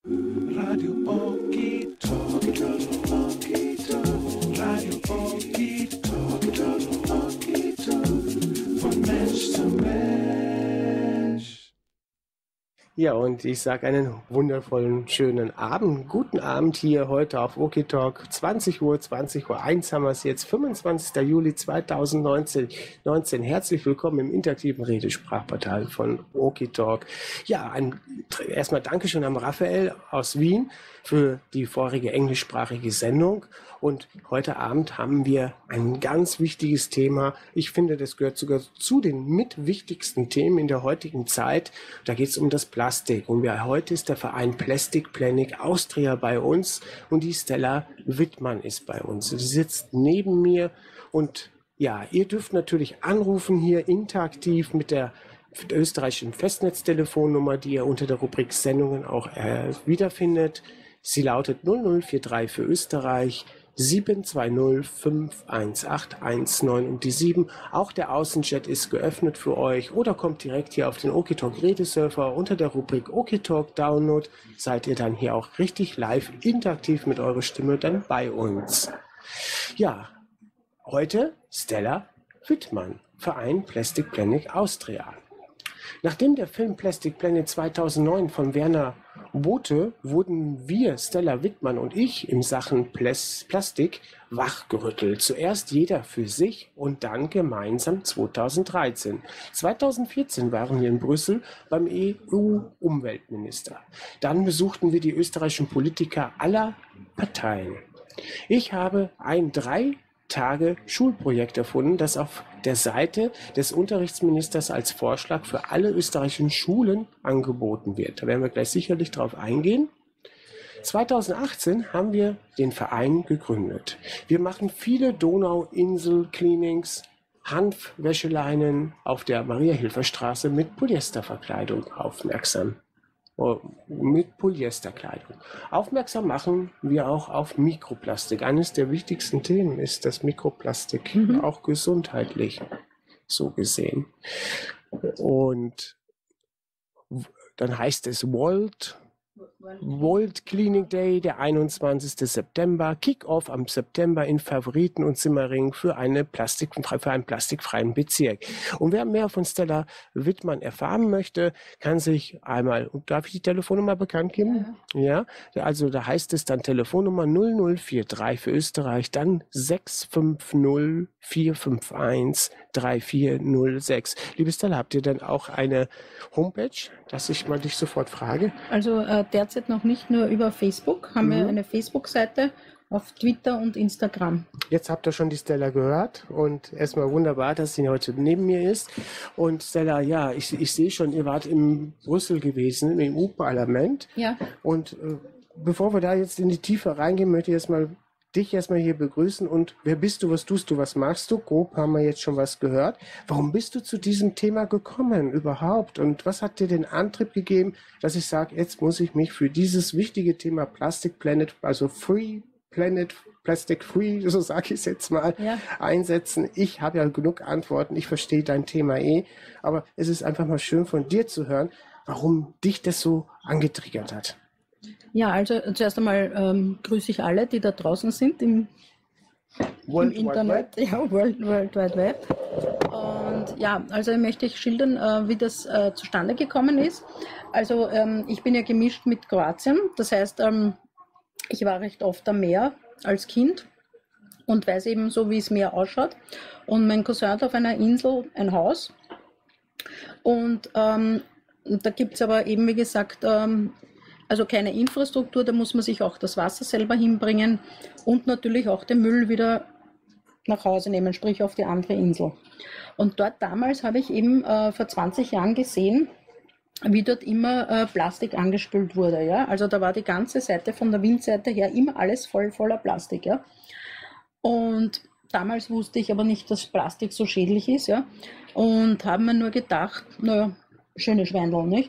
Radio Okie Talk, Okie Talk, Radio Okie Talk, Okie Talk, von Mensch zu Mensch. Ja, und ich sage einen wundervollen, schönen Abend. Guten Abend hier heute auf Okie Talk. 20 Uhr, 20:01 haben wir es jetzt, 25. Juli 2019. Herzlich willkommen im interaktiven Redesprachportal von Okie Talk. Ja, erstmal Dankeschön an Raphael aus Wien für die vorige englischsprachige Sendung. Und heute Abend haben wir ein ganz wichtiges Thema. Ich finde, das gehört sogar zu den wichtigsten Themen in der heutigen Zeit. Da geht es um das Plastik. Und heute ist der Verein Plastic Planet Austria bei uns und die Stella Wittmann ist bei uns. Sie sitzt neben mir und ja, ihr dürft natürlich anrufen hier interaktiv mit der österreichischen Festnetztelefonnummer, die ihr unter der Rubrik Sendungen auch wiederfindet. Sie lautet 0043 für Österreich 720 51819 und die 7. Auch der Außenchat ist geöffnet für euch oder kommt direkt hier auf den Okie Talk Redesurfer unter der Rubrik Okie Talk Download. Seid ihr dann hier auch richtig live interaktiv mit eurer Stimme dann bei uns. Ja, heute Stella Wittmann, Verein Plastic Planet Austria. Nachdem der Film Plastic Planet 2009 von Werner Bothe wurden wir, Stella Wittmann und ich, in Sachen Plastik wachgerüttelt. Zuerst jeder für sich und dann gemeinsam 2013. 2014 waren wir in Brüssel beim EU-Umweltminister. Dann besuchten wir die österreichischen Politiker aller Parteien. Ich habe ein 3-Tage-Schulprojekt erfunden, das auf der Seite des Unterrichtsministers als Vorschlag für alle österreichischen Schulen angeboten wird. Da werden wir gleich sicherlich drauf eingehen. 2018 haben wir den Verein gegründet. Wir machen viele Donauinsel-Cleanings, Hanfwäscheleinen auf der Maria-Hilfer-Straße mit Polyesterverkleidung aufmerksam. Mit Polyesterkleidung. Aufmerksam machen wir auch auf Mikroplastik. Eines der wichtigsten Themen ist das Mikroplastik, auch gesundheitlich so gesehen. Und dann heißt es World Cleaning Day, der 21. September, Kick-Off am September in Favoriten und Simmering für einen plastikfreien Bezirk. Und wer mehr von Stella Wittmann erfahren möchte, kann sich einmal, darf ich die Telefonnummer bekannt geben? Ja, also da heißt es dann Telefonnummer 0043 für Österreich, dann 650 451 3406. Liebe Stella, habt ihr denn auch eine Homepage, dass ich mal dich sofort frage? Also derzeit noch nicht, nur über Facebook. Haben wir eine Facebook-Seite, auf Twitter und Instagram. Jetzt habt ihr schon die Stella gehört und erstmal wunderbar, dass sie heute neben mir ist. Und Stella, ja, ich sehe schon, ihr wart in Brüssel gewesen, im EU-Parlament. Ja. Und bevor wir da jetzt in die Tiefe reingehen, möchte ich dich erstmal hier begrüßen. Und wer bist du, was tust du, was machst du? Grob haben wir jetzt schon was gehört. Warum bist du zu diesem Thema gekommen überhaupt? Und was hat dir den Antrieb gegeben, dass ich sage, jetzt muss ich mich für dieses wichtige Thema Plastic Planet, also Free Planet, Plastic Free, so sage ich es jetzt mal, einsetzen? Ich habe ja genug Antworten, ich verstehe dein Thema aber es ist einfach mal schön von dir zu hören, warum dich das so angetriggert hat. Ja, also zuerst einmal grüße ich alle, die da draußen sind im Internet, World Wide Web. Und ja, also möchte ich schildern, wie das zustande gekommen ist. Also ich bin ja gemischt mit Kroatien, das heißt, ich war recht oft am Meer als Kind und weiß eben so, wie es Meer ausschaut. Und mein Cousin hat auf einer Insel ein Haus und da gibt es aber eben, wie gesagt, also keine Infrastruktur, da muss man sich auch das Wasser selber hinbringen und natürlich auch den Müll wieder nach Hause nehmen, sprich auf die andere Insel. Und dort damals habe ich eben vor 20 Jahren gesehen, wie dort immer Plastik angespült wurde. Ja? Also da war die ganze Seite von der Windseite her immer alles voller Plastik. Ja? Und damals wusste ich aber nicht, dass Plastik so schädlich ist. Ja? Und haben mir nur gedacht, naja, schöne Schweindel, nicht?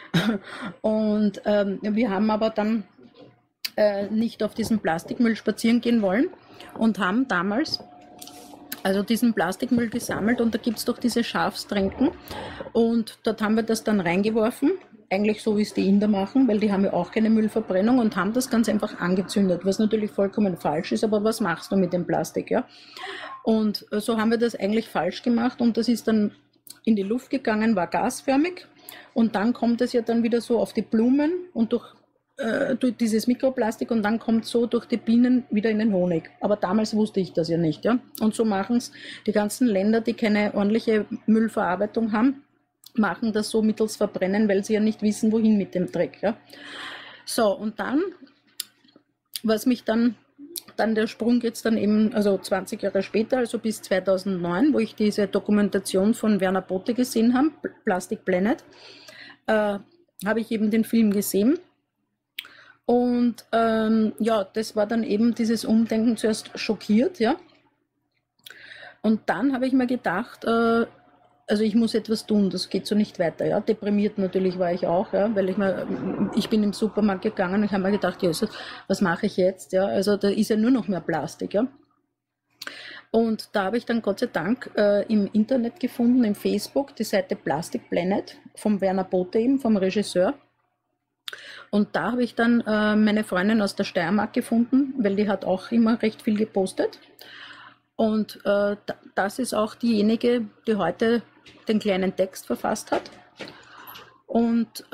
Und wir haben aber dann nicht auf diesen Plastikmüll spazieren gehen wollen und haben damals also diesen Plastikmüll gesammelt und da gibt es doch diese Schafstränken und dort haben wir das dann reingeworfen eigentlich so, wie es die Inder machen, weil die haben ja auch keine Müllverbrennung und haben das ganz einfach angezündet, was natürlich vollkommen falsch ist, aber was machst du mit dem Plastik, ja? Und so haben wir das eigentlich falsch gemacht und das ist dann in die Luft gegangen, war gasförmig und dann kommt es ja dann wieder so auf die Blumen und durch dieses Mikroplastik und dann kommt so durch die Bienen wieder in den Honig. Aber damals wusste ich das ja nicht, ja? Und so machen es die ganzen Länder, die keine ordentliche Müllverarbeitung haben, machen das so mittels Verbrennen, weil sie ja nicht wissen, wohin mit dem Dreck. Ja? So, und dann, was mich dann der Sprung jetzt dann eben, also 20 Jahre später, also bis 2009, wo ich diese Dokumentation von Werner Bothe gesehen habe, Plastic Planet, habe ich eben den Film gesehen. Und ja, das war dann eben dieses Umdenken zuerst schockiert, ja. Und dann habe ich mir gedacht, also ich muss etwas tun, das geht so nicht weiter, ja. Deprimiert natürlich war ich auch, ja, weil ich bin im Supermarkt gegangen und ich habe mir gedacht, ja, was mache ich jetzt, ja. Also da ist ja nur noch mehr Plastik, ja. Und da habe ich dann Gott sei Dank im Internet gefunden, im Facebook, die Seite Plastic Planet vom Werner Bothe eben, vom Regisseur. Und da habe ich dann meine Freundin aus der Steiermark gefunden, weil die hat auch immer recht viel gepostet. Und das ist auch diejenige, die heute den kleinen Text verfasst hat. Und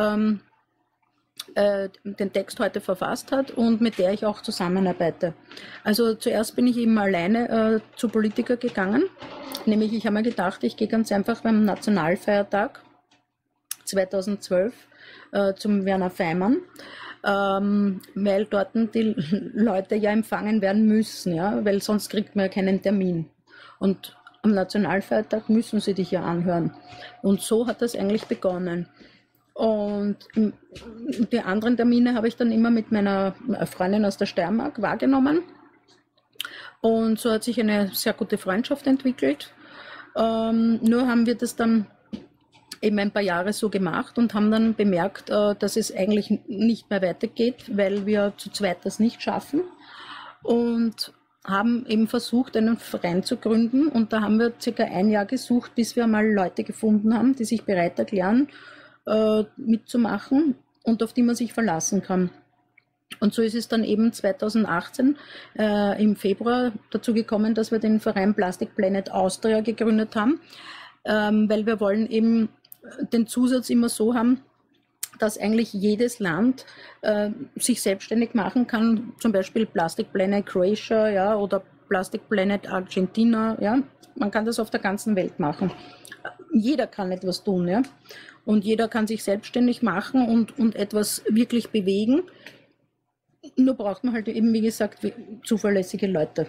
den Text heute verfasst hat und mit der ich auch zusammenarbeite. Also zuerst bin ich eben alleine zu Politiker gegangen. Nämlich ich habe mir gedacht, ich gehe ganz einfach beim Nationalfeiertag 2012 zum Werner Feimann, weil dort die Leute ja empfangen werden müssen, ja, weil sonst kriegt man ja keinen Termin. Und am Nationalfeiertag müssen sie dich ja anhören. Und so hat das eigentlich begonnen. Und die anderen Termine habe ich dann immer mit meiner Freundin aus der Steiermark wahrgenommen. Und so hat sich eine sehr gute Freundschaft entwickelt. Nur haben wir das dann eben ein paar Jahre so gemacht und haben dann bemerkt, dass es eigentlich nicht mehr weitergeht, weil wir zu zweit das nicht schaffen und haben eben versucht, einen Verein zu gründen und da haben wir circa ein Jahr gesucht, bis wir mal Leute gefunden haben, die sich bereit erklären, mitzumachen und auf die man sich verlassen kann. Und so ist es dann eben 2018 im Februar dazu gekommen, dass wir den Verein Plastic Planet Austria gegründet haben, weil wir wollen eben den Zusatz immer so haben, dass eigentlich jedes Land sich selbstständig machen kann, zum Beispiel Plastic Planet Croatia, ja, oder Plastic Planet Argentina, ja. Man kann das auf der ganzen Welt machen. Jeder kann etwas tun, ja. Und jeder kann sich selbstständig machen und etwas wirklich bewegen. Nur braucht man halt eben, wie gesagt, zuverlässige Leute.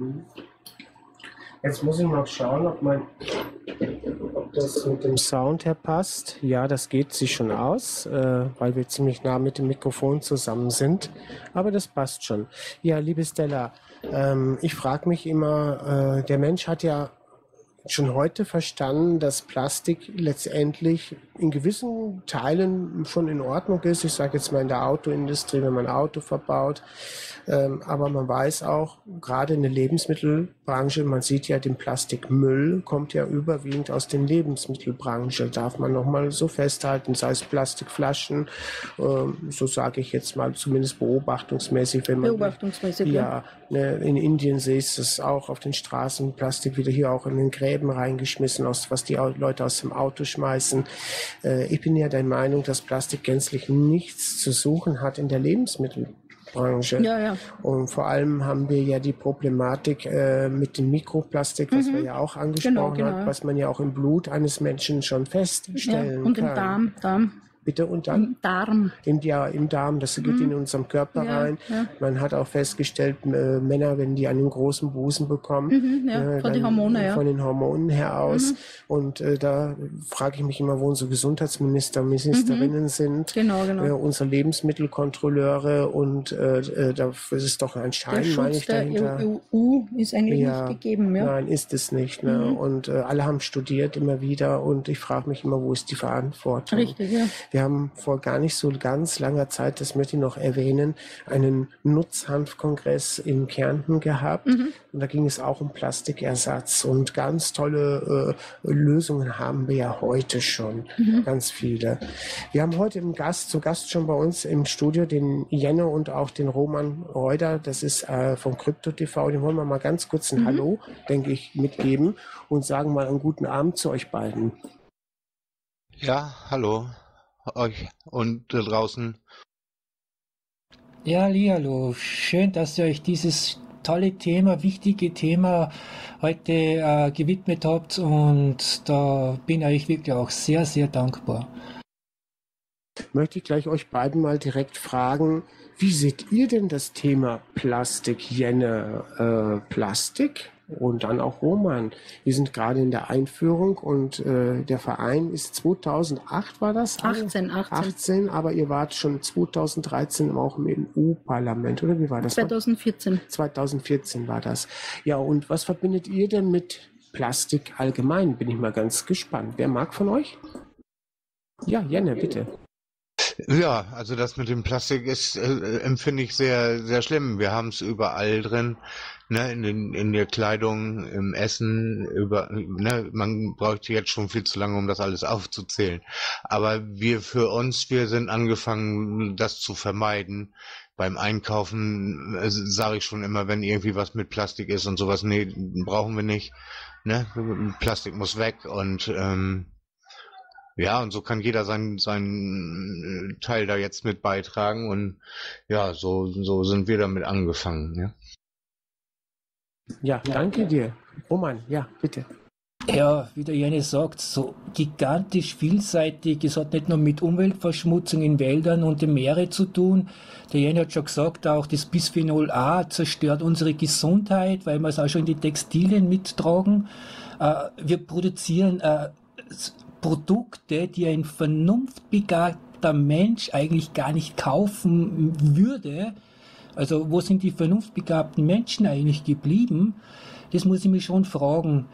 Jetzt muss ich mal schauen, ob das mit dem Sound her passt. Ja, das geht sich schon aus, weil wir ziemlich nah mit dem Mikrofon zusammen sind. Aber das passt schon. Ja, liebe Stella, ich frage mich immer, der Mensch hat ja schon heute verstanden, dass Plastik letztendlich in gewissen Teilen schon in Ordnung ist. Ich sage jetzt mal in der Autoindustrie, wenn man ein Auto verbaut. Aber man weiß auch, gerade in der Lebensmittelbranche, man sieht ja, den Plastikmüll kommt ja überwiegend aus der Lebensmittelbranche. Darf man nochmal so festhalten, sei es Plastikflaschen, so sage ich jetzt mal, zumindest beobachtungsmäßig. Wenn man, ja. Ne, in Indien sehe ich es auch auf den Straßen, Plastik wieder hier auch in den Gräben reingeschmissen, was die Leute aus dem Auto schmeißen. Ich bin ja der Meinung, dass Plastik gänzlich nichts zu suchen hat in der Lebensmittelbranche. Ja, ja. Und vor allem haben wir ja die Problematik mit dem Mikroplastik, was wir ja auch angesprochen haben, was man ja auch im Blut eines Menschen schon feststellen kann. Und im Darm. Bitte, und dann? Im Darm. Im Darm, das geht in unserem Körper rein. Ja. Man hat auch festgestellt, Männer, wenn die einen großen Busen bekommen, von den Hormonen, von den Hormonen her aus. Und da frage ich mich immer, wo unsere Ministerinnen sind, unsere Lebensmittelkontrolleure, und da ist doch ein Schein, meine ich, dahinter. Der EU ist eigentlich nicht gegeben. Ja. Nein, ist es nicht. Ne? Und alle haben studiert immer wieder, und ich frage mich immer, wo ist die Verantwortung? Richtig, ja. Wir haben vor gar nicht so ganz langer Zeit, das möchte ich noch erwähnen, einen Nutzhanfkongress in Kärnten gehabt. Und da ging es auch um Plastikersatz. Und ganz tolle Lösungen haben wir ja heute schon. Ganz viele. Wir haben heute zu Gast schon bei uns im Studio den Jenne und auch den Roman Reuter. Das ist vom Krypto TV. Den wollen wir mal ganz kurz ein Hallo, denke ich, mitgeben und sagen mal einen guten Abend zu euch beiden. Ja, hallo euch und da draußen. Ja, hallo. Schön, dass ihr euch dieses tolle Thema, wichtige Thema heute gewidmet habt und da bin ich euch wirklich auch sehr, sehr dankbar. Möchte ich gleich euch beiden mal direkt fragen, wie seht ihr denn das Thema Plastik, Jenne? Plastik? Und dann auch Roman. Wir sind gerade in der Einführung und der Verein ist 2008, war das? 18, aber ihr wart schon 2013 auch im EU-Parlament, oder wie war das? 2014. 2014 war das. Ja, und was verbindet ihr denn mit Plastik allgemein? Bin ich mal ganz gespannt. Wer mag von euch? Ja, Jenne, bitte. Ja, also das mit dem Plastik ist, empfinde ich sehr, sehr schlimm. Wir haben es überall drin, ne, in der Kleidung, im Essen, man braucht jetzt schon viel zu lange, um das alles aufzuzählen. Aber wir sind angefangen, das zu vermeiden. Beim Einkaufen sage ich schon immer, wenn irgendwie was mit Plastik ist und sowas, nee, brauchen wir nicht. Ne? Plastik muss weg und ja, und so kann jeder seinen Teil da jetzt mit beitragen und ja, so sind wir damit angefangen. Ja, ja, danke dir. Roman, ja, bitte. Ja, wie der Jenne sagt, so gigantisch vielseitig. Es hat nicht nur mit Umweltverschmutzung in Wäldern und den Meeren zu tun. Der Jenne hat schon gesagt, auch das Bisphenol A zerstört unsere Gesundheit, weil wir es auch schon in die Textilien mittragen. Wir produzieren Produkte, die ein vernunftbegabter Mensch eigentlich gar nicht kaufen würde. Also wo sind die vernunftbegabten Menschen eigentlich geblieben? Das muss ich mich schon fragen.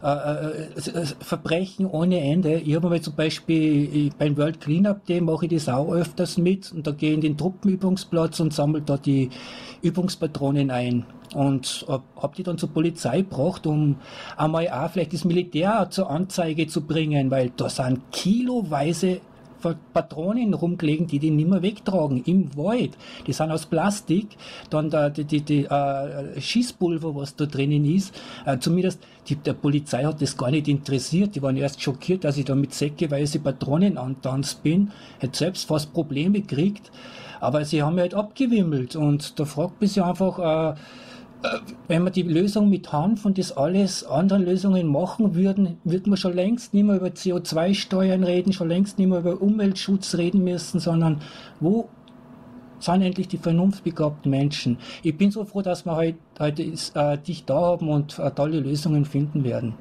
Verbrechen ohne Ende. Ich habe mal zum Beispiel beim World Cleanup Day mache ich das auch öfters mit und da gehe ich in den Truppenübungsplatz und sammle da die Übungspatronen ein und habe die dann zur Polizei gebracht, um einmal auch vielleicht das Militär zur Anzeige zu bringen, weil da sind kiloweise Patronen rumgelegen, die nicht mehr wegtragen, im Wald. Die sind aus Plastik. Dann die Schießpulver, was da drinnen ist, zumindest der Polizei hat das gar nicht interessiert. Die waren erst schockiert, dass ich da mit säckeweise Patronen antanzt bin. Hätte selbst fast Probleme gekriegt. Aber sie haben mich halt abgewimmelt. Und da fragt man sich einfach, wenn wir die Lösung mit Hanf und das alles andere Lösungen machen würden, würden wir schon längst nicht mehr über CO2-Steuern reden, schon längst nicht mehr über Umweltschutz reden müssen, sondern wo sind endlich die vernunftbegabten Menschen? Ich bin so froh, dass wir heute dich da haben und tolle Lösungen finden werden.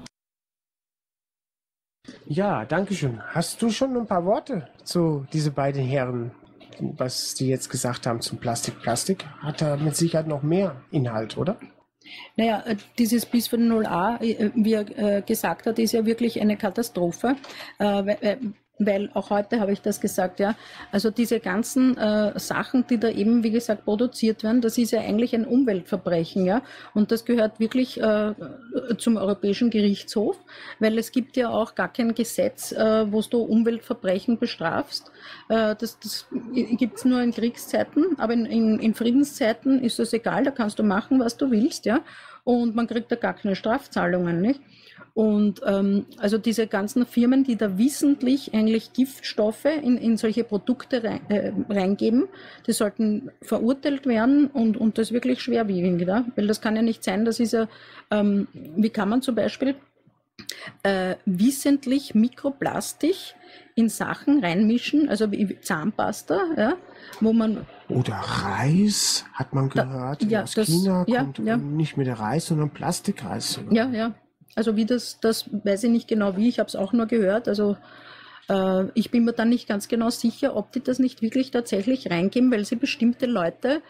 Ja, danke schön. Hast du schon ein paar Worte zu diesen beiden Herren? Was die jetzt gesagt haben zum Plastik. Plastik hat da mit Sicherheit noch mehr Inhalt, oder? Naja, dieses Bisphenol A, wie er gesagt hat, ist ja wirklich eine Katastrophe, weil auch heute habe ich das gesagt, ja. Also diese ganzen Sachen, die da eben, wie gesagt, produziert werden, das ist ja eigentlich ein Umweltverbrechen, ja. Und das gehört wirklich zum Europäischen Gerichtshof, weil es gibt ja auch gar kein Gesetz, wo du Umweltverbrechen bestrafst. Das gibt es nur in Kriegszeiten, aber in Friedenszeiten ist das egal, da kannst du machen, was du willst, ja. Und man kriegt da gar keine Strafzahlungen, nicht? Und also diese ganzen Firmen, die da wissentlich eigentlich Giftstoffe in solche Produkte reingeben, die sollten verurteilt werden und das wirklich schwerwiegend, ja? Weil das kann ja nicht sein, das ist ja, wie kann man zum Beispiel wissentlich Mikroplastik in Sachen reinmischen, also wie Zahnpasta, ja, wo man... Oder Reis, hat man gehört, ja, aus China kommt ja. nicht mehr der Reis, sondern Plastikreis. Ja, ja. Also wie das weiß ich nicht genau wie, ich habe es auch nur gehört. Also ich bin mir dann nicht ganz genau sicher, ob die das nicht wirklich tatsächlich reingeben, weil sie bestimmte Leute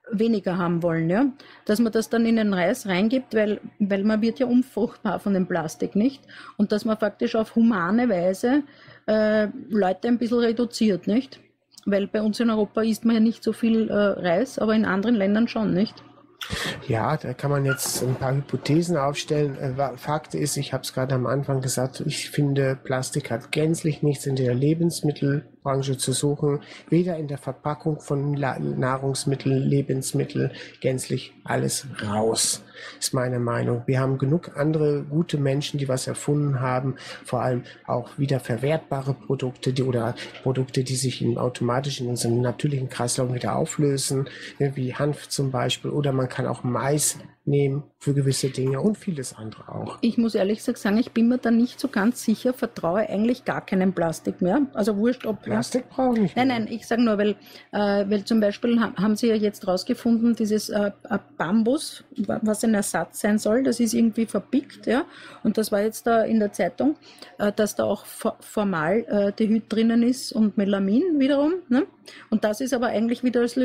weniger haben wollen, ja, dass man das dann in den Reis reingibt, weil man wird ja unfruchtbar von dem Plastik, nicht? Und dass man faktisch auf humane Weise Leute ein bisschen reduziert, nicht? Weil bei uns in Europa isst man ja nicht so viel Reis, aber in anderen Ländern schon, nicht? Ja, da kann man jetzt ein paar Hypothesen aufstellen. Fakt ist, ich habe es gerade am Anfang gesagt, ich finde, Plastik hat gänzlich nichts in der Lebensmittelbranche zu suchen, weder in der Verpackung von Nahrungsmitteln, Lebensmitteln, gänzlich alles raus, ist meine Meinung. Wir haben genug andere gute Menschen, die was erfunden haben, vor allem auch wiederverwertbare Produkte, oder Produkte, die sich automatisch in unserem natürlichen Kreislauf wieder auflösen, wie Hanf zum Beispiel, oder man kann auch Mais nehmen für gewisse Dinge und vieles andere auch. Ich muss ehrlich gesagt sagen, ich bin mir da nicht so ganz sicher, vertraue eigentlich gar keinem Plastik mehr. Also wurscht, ob... Plastik brauche ich nicht mehr. Nein, ich sage nur, weil zum Beispiel haben sie ja jetzt rausgefunden, dieses Bambus, was ein Ersatz sein soll, das ist irgendwie verpickt, ja. Und das war jetzt da in der Zeitung, dass da auch Formaldehyd drinnen ist und Melamin wiederum, ne? Und das ist aber eigentlich wieder als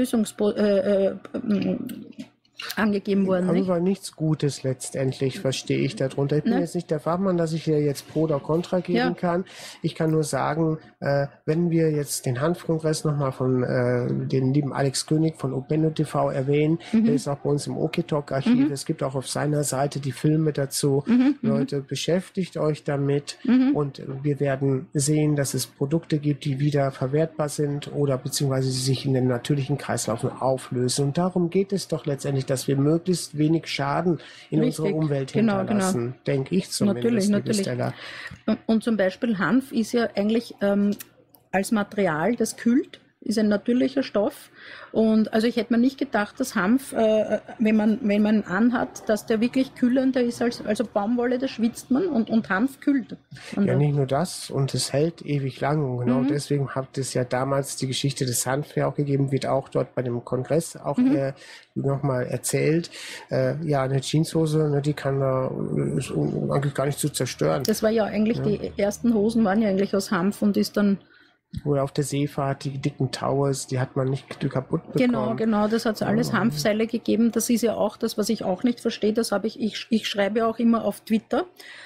angegeben worden. Aber nichts Gutes letztendlich, verstehe ich darunter. Ich bin jetzt nicht der Fachmann, dass ich hier jetzt Pro oder Contra geben kann. Ich kann nur sagen, wenn wir jetzt den Hanfkongress nochmal von den lieben Alex König von Opendo TV erwähnen, der ist auch bei uns im OKTalk-Archiv. Es gibt auch auf seiner Seite die Filme dazu. Leute, beschäftigt euch damit und wir werden sehen, dass es Produkte gibt, die wieder verwertbar sind oder beziehungsweise sie sich in den natürlichen Kreislaufen auflösen. Und darum geht es doch letztendlich, dass wir möglichst wenig Schaden in unserer Umwelt hinterlassen, denke ich zumindest. Natürlich. Und zum Beispiel Hanf ist ja eigentlich als Material, das kühlt, ist ein natürlicher Stoff. Und also ich hätte mir nicht gedacht, dass Hanf, wenn man anhat, dass der wirklich kühlender ist also Baumwolle, da schwitzt man und Hanf kühlt. Und ja, nicht nur das, und es hält ewig lang. Und genau deswegen hat es ja damals die Geschichte des Hanf ja auch gegeben, wird auch dort bei dem Kongress auch nochmal erzählt. Ja, eine Jeanshose, ne, die kann da ist eigentlich gar nicht zu zerstören. Das war ja eigentlich, die ersten Hosen waren ja eigentlich aus Hanf und ist dann... Oder auf der Seefahrt, die dicken Towers, die hat man nicht kaputt bekommen. Genau, das hat alles Hanfseile gegeben. Das ist ja auch das, was ich auch nicht verstehe. Das habe ich schreibe auch immer auf Twitter.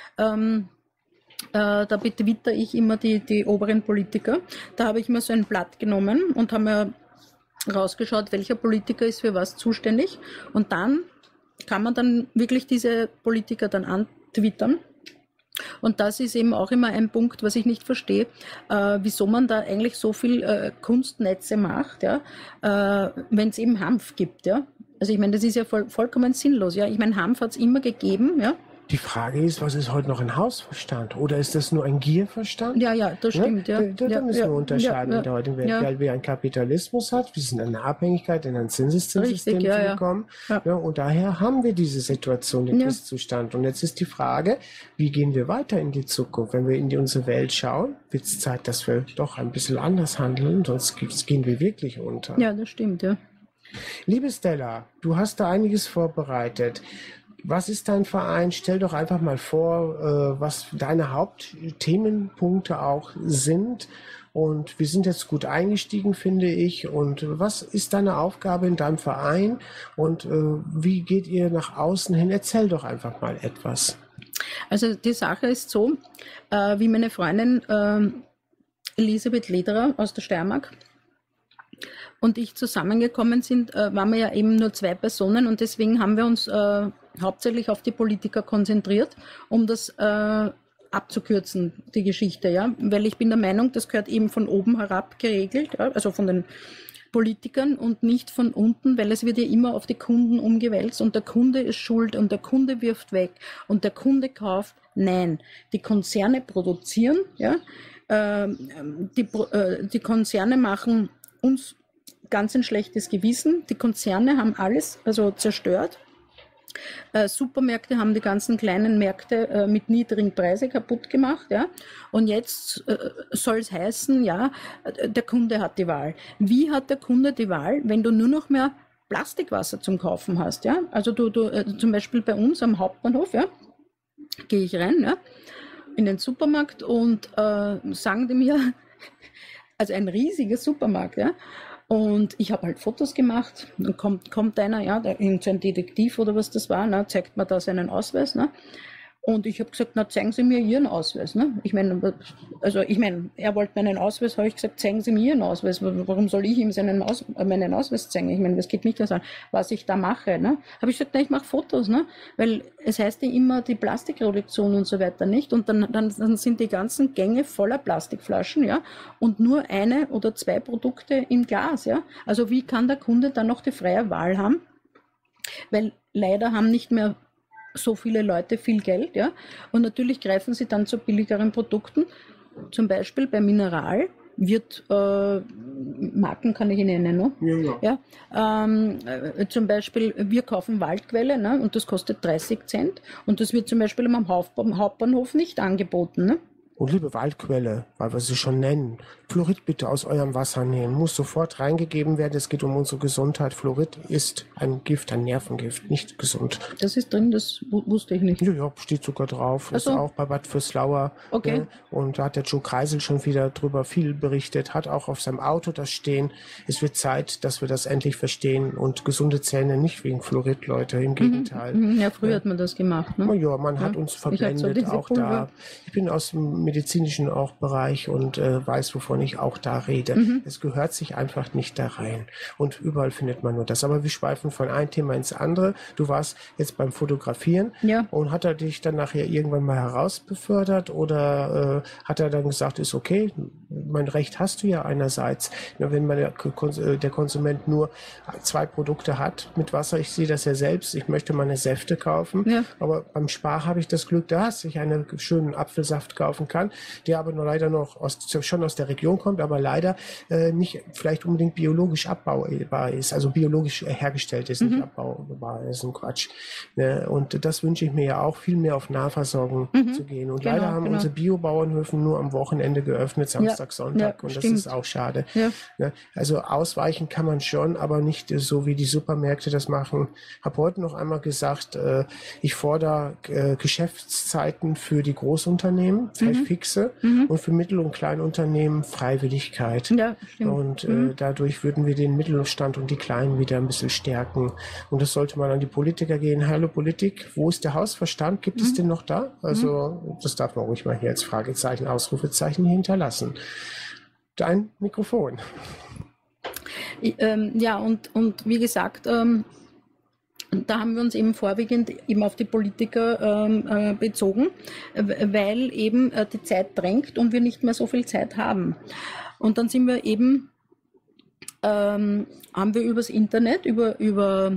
Da betwitter ich immer die oberen Politiker. Da habe ich mir so ein Blatt genommen und habe mir rausgeschaut, welcher Politiker ist für was zuständig. Und dann kann man dann wirklich diese Politiker dann antwittern. Und das ist eben auch immer ein Punkt, was ich nicht verstehe, wieso man da eigentlich so viel Kunstnetze macht, ja, wenn es eben Hanf gibt, ja. Also ich meine, das ist ja vollkommen sinnlos, ja. Ich meine, Hanf hat es immer gegeben, ja. Die Frage ist, was ist heute noch ein Hausverstand? Oder ist das nur ein Gierverstand? Ja, das stimmt, ja. Da müssen wir unterscheiden in der heutigen Welt, weil wir einen Kapitalismus hat, wir sind in eine Abhängigkeit, in ein Zinseszins-System gekommen. Ja, und daher haben wir diese Situation, den Ist-Zustand. Und jetzt ist die Frage, wie gehen wir weiter in die Zukunft? Wenn wir in unsere Welt schauen, wird es Zeit, dass wir doch ein bisschen anders handeln, sonst gehen wir wirklich unter. Ja, das stimmt, ja. Liebe Stella, du hast da einiges vorbereitet. Was ist dein Verein? Stell doch einfach mal vor, was deine Hauptthemenpunkte auch sind. Und wir sind jetzt gut eingestiegen, finde ich. Und was ist deine Aufgabe in deinem Verein? Und wie geht ihr nach außen hin? Erzähl doch einfach mal etwas. Also die Sache ist so, wie meine Freundin Elisabeth Lederer aus der Steiermark und ich zusammengekommen sind, waren wir ja eben nur 2 Personen und deswegen haben wir uns hauptsächlich auf die Politiker konzentriert, um das abzukürzen, die Geschichte, ja, weil ich bin der Meinung, das gehört eben von oben herab geregelt, ja? Also von den Politikern und nicht von unten, weil es wird ja immer auf die Kunden umgewälzt und der Kunde ist schuld und der Kunde wirft weg und der Kunde kauft. Nein, die Konzerne produzieren, ja, die Konzerne machen uns ganz ein schlechtes Gewissen. Die Konzerne haben alles also zerstört. Supermärkte haben die ganzen kleinen Märkte mit niedrigen Preisen kaputt gemacht, ja. Und jetzt soll es heißen, ja, der Kunde hat die Wahl. Wie hat der Kunde die Wahl, wenn du nur noch mehr Plastikwasser zum Kaufen hast, ja? Also du zum Beispiel bei uns am Hauptbahnhof, ja, gehe ich rein, ja, in den Supermarkt und sagen die mir, also ein riesiger Supermarkt, ja, Und ich habe halt Fotos gemacht. Dann kommt einer, ja, irgend so ein Detektiv oder was das war, ne, zeigt mir da seinen Ausweis. Ne? Und ich habe gesagt, na, zeigen Sie mir Ihren Ausweis. Ne? Ich meine, er wollte meinen Ausweis, habe ich gesagt, zeigen Sie mir Ihren Ausweis. Warum soll ich ihm meinen Ausweis zeigen? Ich meine, das geht mich das an, was ich da mache. Ne? Habe ich gesagt, na, ich mache Fotos, ne? Weil es heißt ja immer die Plastikreduktion und so weiter nicht. Und dann sind die ganzen Gänge voller Plastikflaschen, ja, und nur eine oder zwei Produkte im Glas, ja. Also wie kann der Kunde dann noch die freie Wahl haben? Weil leider haben nicht mehr so viele Leute viel Geld, ja, und natürlich greifen sie dann zu billigeren Produkten. Zum Beispiel bei Mineral wird, Marken kann ich Ihnen nennen, ne? Ja, zum Beispiel, wir kaufen Waldquelle, ne, und das kostet 30 Cent und das wird zum Beispiel am Hauptbahnhof nicht angeboten. Ne? Und liebe Waldquelle, weil wir sie schon nennen, Fluorid bitte aus eurem Wasser nehmen. Muss sofort reingegeben werden. Es geht um unsere Gesundheit. Fluorid ist ein Gift, ein Nervengift, nicht gesund. Das ist drin, das wusste ich nicht. Ja, steht sogar drauf. Ist auch bei Bad Vöslauer. Okay. Ne? Und da hat der Joe Kreisel schon wieder drüber viel berichtet, hat auch auf seinem Auto das stehen. Es wird Zeit, dass wir das endlich verstehen. Und gesunde Zähne nicht wegen Fluorid, Leute, im Gegenteil. Ja, früher hat man das gemacht. Ne? Ja, man hat uns verblendet, so auch da. Ich bin aus dem medizinischen auch Bereich und weiß, wovon ich auch da rede. Es gehört sich einfach nicht da rein. Und überall findet man nur das. Aber wir schweifen von einem Thema ins andere. Du warst jetzt beim Fotografieren. Ja. Und hat er dich dann nachher irgendwann mal herausbefördert oder hat er dann gesagt, ist okay, mein Recht hast du ja einerseits. Ja, wenn der Konsument nur zwei Produkte hat mit Wasser, ich sehe das ja selbst, ich möchte meine Säfte kaufen, Ja. aber beim Spar habe ich das Glück, dass ich einen schönen Apfelsaft kaufen kann, der aber nur leider noch schon aus der Region kommt, aber leider nicht vielleicht unbedingt biologisch abbaubar ist, also biologisch hergestellt ist, nicht abbaubar, das ist ein Quatsch. Ne? Und das wünsche ich mir ja auch, viel mehr auf Nahversorgung zu gehen. Und leider haben unsere Biobauernhöfe nur am Wochenende geöffnet, Samstag, Sonntag, und das ist auch schade. Ja. Ne? Also ausweichen kann man schon, aber nicht so wie die Supermärkte das machen. Habe heute noch einmal gesagt, ich fordere Geschäftszeiten für die Großunternehmen, fixe, und für Mittel- und Kleinunternehmen Freiwilligkeit. Ja, stimmt. Und dadurch würden wir den Mittelstand und die Kleinen wieder ein bisschen stärken. Und das sollte man an die Politiker gehen. Hallo Politik, wo ist der Hausverstand? Gibt es den noch da? Also das darf man ruhig mal hier als Fragezeichen, Ausrufezeichen hier hinterlassen. Dein Mikrofon. Ja, und wie gesagt, da haben wir uns eben vorwiegend eben auf die Politiker bezogen, weil eben die Zeit drängt und wir nicht mehr so viel Zeit haben. Und dann sind wir eben, haben wir übers Internet, über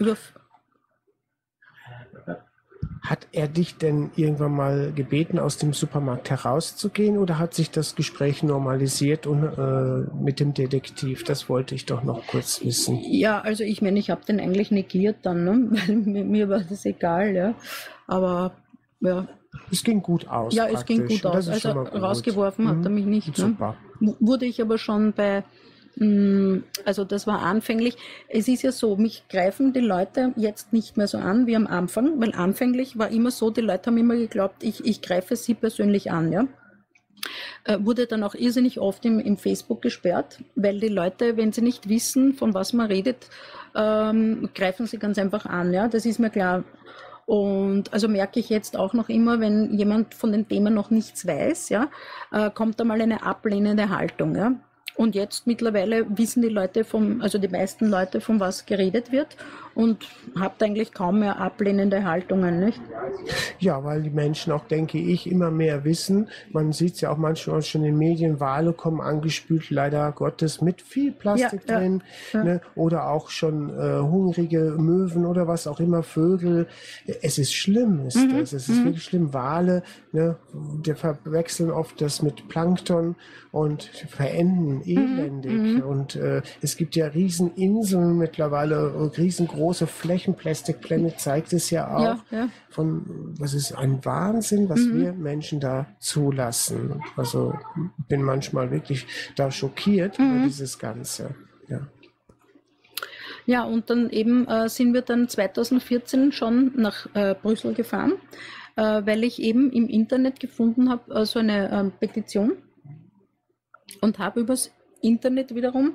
Hat er dich denn irgendwann mal gebeten, aus dem Supermarkt herauszugehen, oder hat sich das Gespräch normalisiert und mit dem Detektiv? Das wollte ich doch noch kurz wissen. Ja, also ich meine, ich habe den eigentlich negiert dann, ne? Weil mir war das egal, ja. Aber ja. Es ging gut aus. Ja, es ging gut aus. Also rausgeworfen hat er mich nicht. Super. Ne? Wurde ich aber schon also das war anfänglich. Es ist ja so, mich greifen die Leute jetzt nicht mehr so an wie am Anfang, weil anfänglich war immer so, die Leute haben immer geglaubt, ich greife sie persönlich an, ja. Wurde dann auch irrsinnig oft im Facebook gesperrt, weil die Leute, wenn sie nicht wissen, von was man redet, greifen sie ganz einfach an, ja, das ist mir klar. Und also merke ich jetzt auch noch immer, wenn jemand von den Themen noch nichts weiß, ja, kommt da mal eine ablehnende Haltung, ja. Und jetzt mittlerweile wissen die Leute also die meisten Leute, von was geredet wird, und habt eigentlich kaum mehr ablehnende Haltungen, nicht? Ja, weil die Menschen auch, denke ich, immer mehr wissen. Man sieht es ja auch manchmal schon in den Medien, Wale kommen angespült, leider Gottes, mit viel Plastik drin. Ja. Ne? Oder auch schon hungrige Möwen oder was auch immer, Vögel. Es ist schlimm, es ist wirklich schlimm. Wale, ne? Die verwechseln oft das mit Plankton und verenden elendig. Und es gibt ja Rieseninseln mittlerweile, riesengroße Flächen. Plastic Planet zeigt es ja auch. Ja. Was ist ein Wahnsinn, was wir Menschen da zulassen. Also bin manchmal wirklich da schockiert über dieses Ganze. Ja. Ja, und dann eben sind wir dann 2014 schon nach Brüssel gefahren, weil ich eben im Internet gefunden habe, so eine Petition, und habe übers Internet wiederum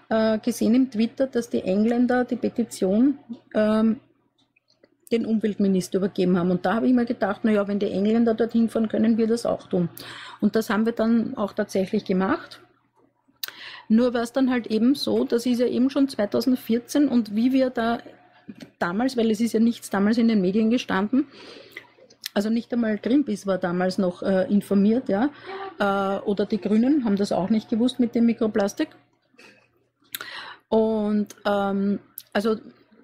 gesehen im Twitter, dass die Engländer die Petition den Umweltminister übergeben haben. Und da habe ich mir gedacht, naja, wenn die Engländer dorthin fahren, können wir das auch tun. Und das haben wir dann auch tatsächlich gemacht. Nur war es dann halt eben so, das ist ja eben schon 2014 und wie wir da damals, weil es ist ja nichts damals in den Medien gestanden, also nicht einmal Greenpeace war damals noch informiert, ja, oder die Grünen haben das auch nicht gewusst mit dem Mikroplastik. Und also